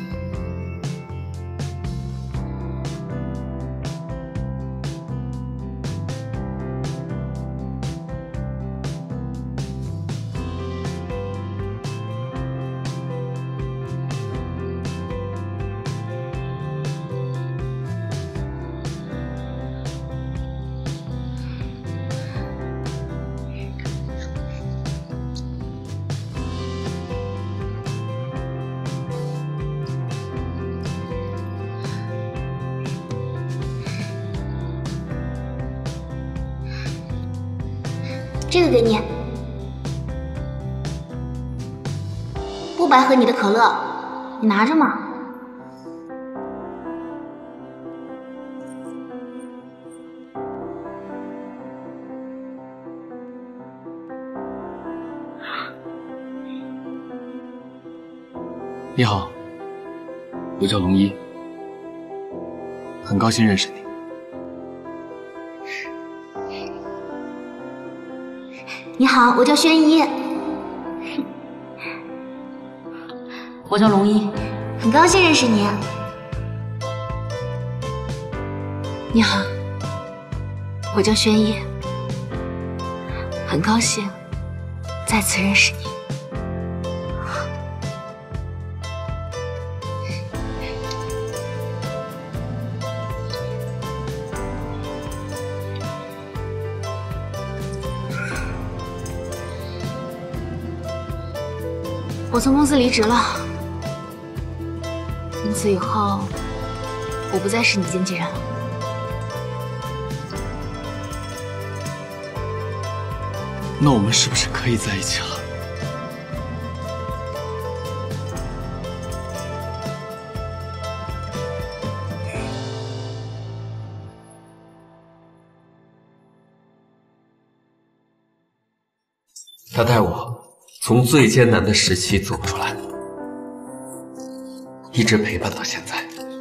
这个给你，不白喝你的可乐，你拿着嘛。 你好，我叫龙一，很高兴认识你。 你好，我叫轩一。 我叫龙一， 很高兴认识你。你好，我叫轩一，很高兴再次认识你。我从公司离职了，从此以后，我不再是你经纪人了。 那我们是不是可以在一起了？ 他带我从最艰难的时期走出来，一直陪伴到现在。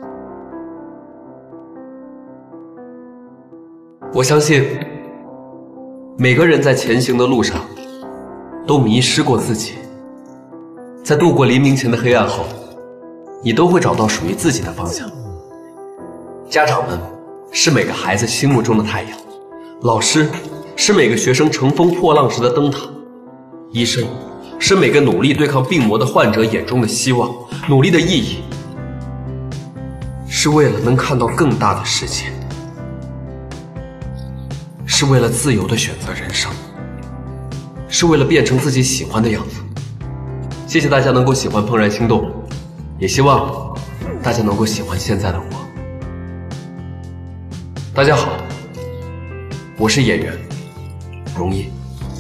我相信，每个人在前行的路上，都迷失过自己。在度过黎明前的黑暗后，你都会找到属于自己的方向。家长们是每个孩子心目中的太阳，老师是每个学生乘风破浪时的灯塔，医生是每个努力对抗病魔的患者眼中的希望。努力的意义，是为了能看到更大的世界，是为了自由地选择人生，是为了变成自己喜欢的样子。谢谢大家能够喜欢《怦然心动》，也希望大家能够喜欢现在的我。大家好，我是演员容易。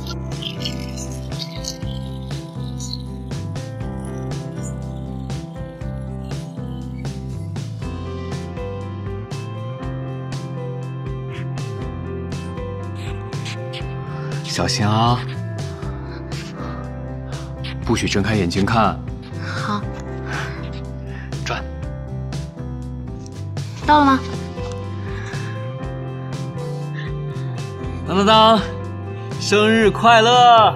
小心啊，不许睁开眼睛看。 好， 转。 到了吗？ 当当当，生日快乐！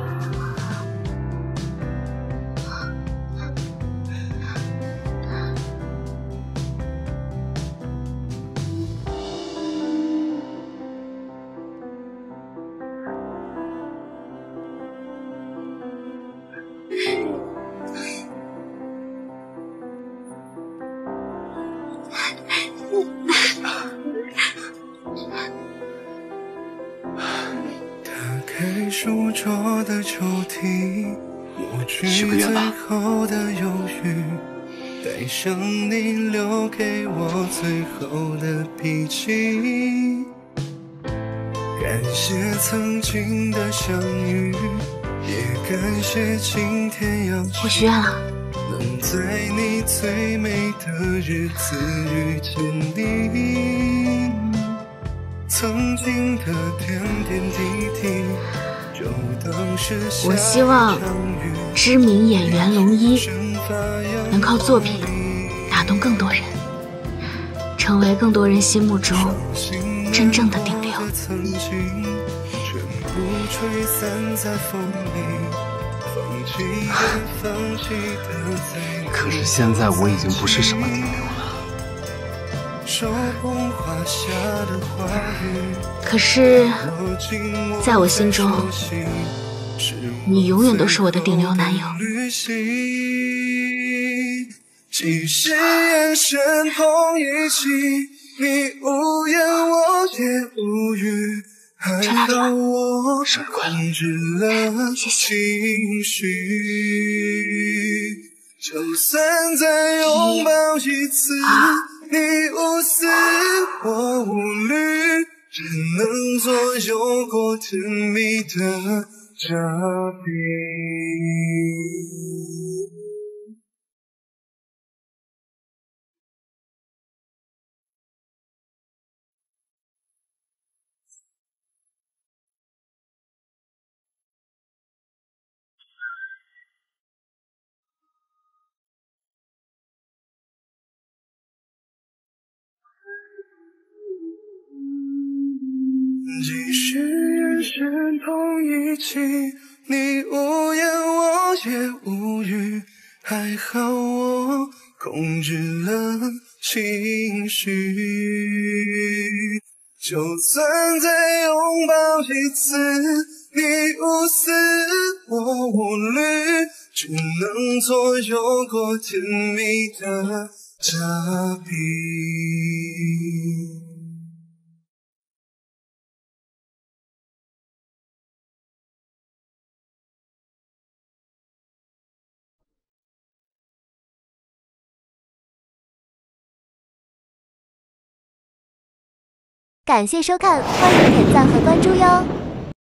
开书桌的抽屉，抹去最后的犹豫，带上你留给我最后的脾气。感谢曾经的相遇，也感谢今天要我许愿了， 能在你最美的日子遇见你。曾经的点点滴滴，就当是我希望知名演员龙一能靠作品打动更多人，成为更多人心目中真正的顶流。 可是现在我已经不是什么顶流了。 可是，在我心中，你永远都是我的顶流男友。 即使眼神碰一起，你无言我也无语，还好我控制了情绪。就算再拥抱一次，你无私我无虑，只能左右过甜蜜的遮蔽。即使眼神碰一起，你无言我也无语，还好我控制了情绪。就算再拥抱一次，你无私我无虑，只能左右过甜蜜的遮蔽。 感谢收看，欢迎点赞和关注哟。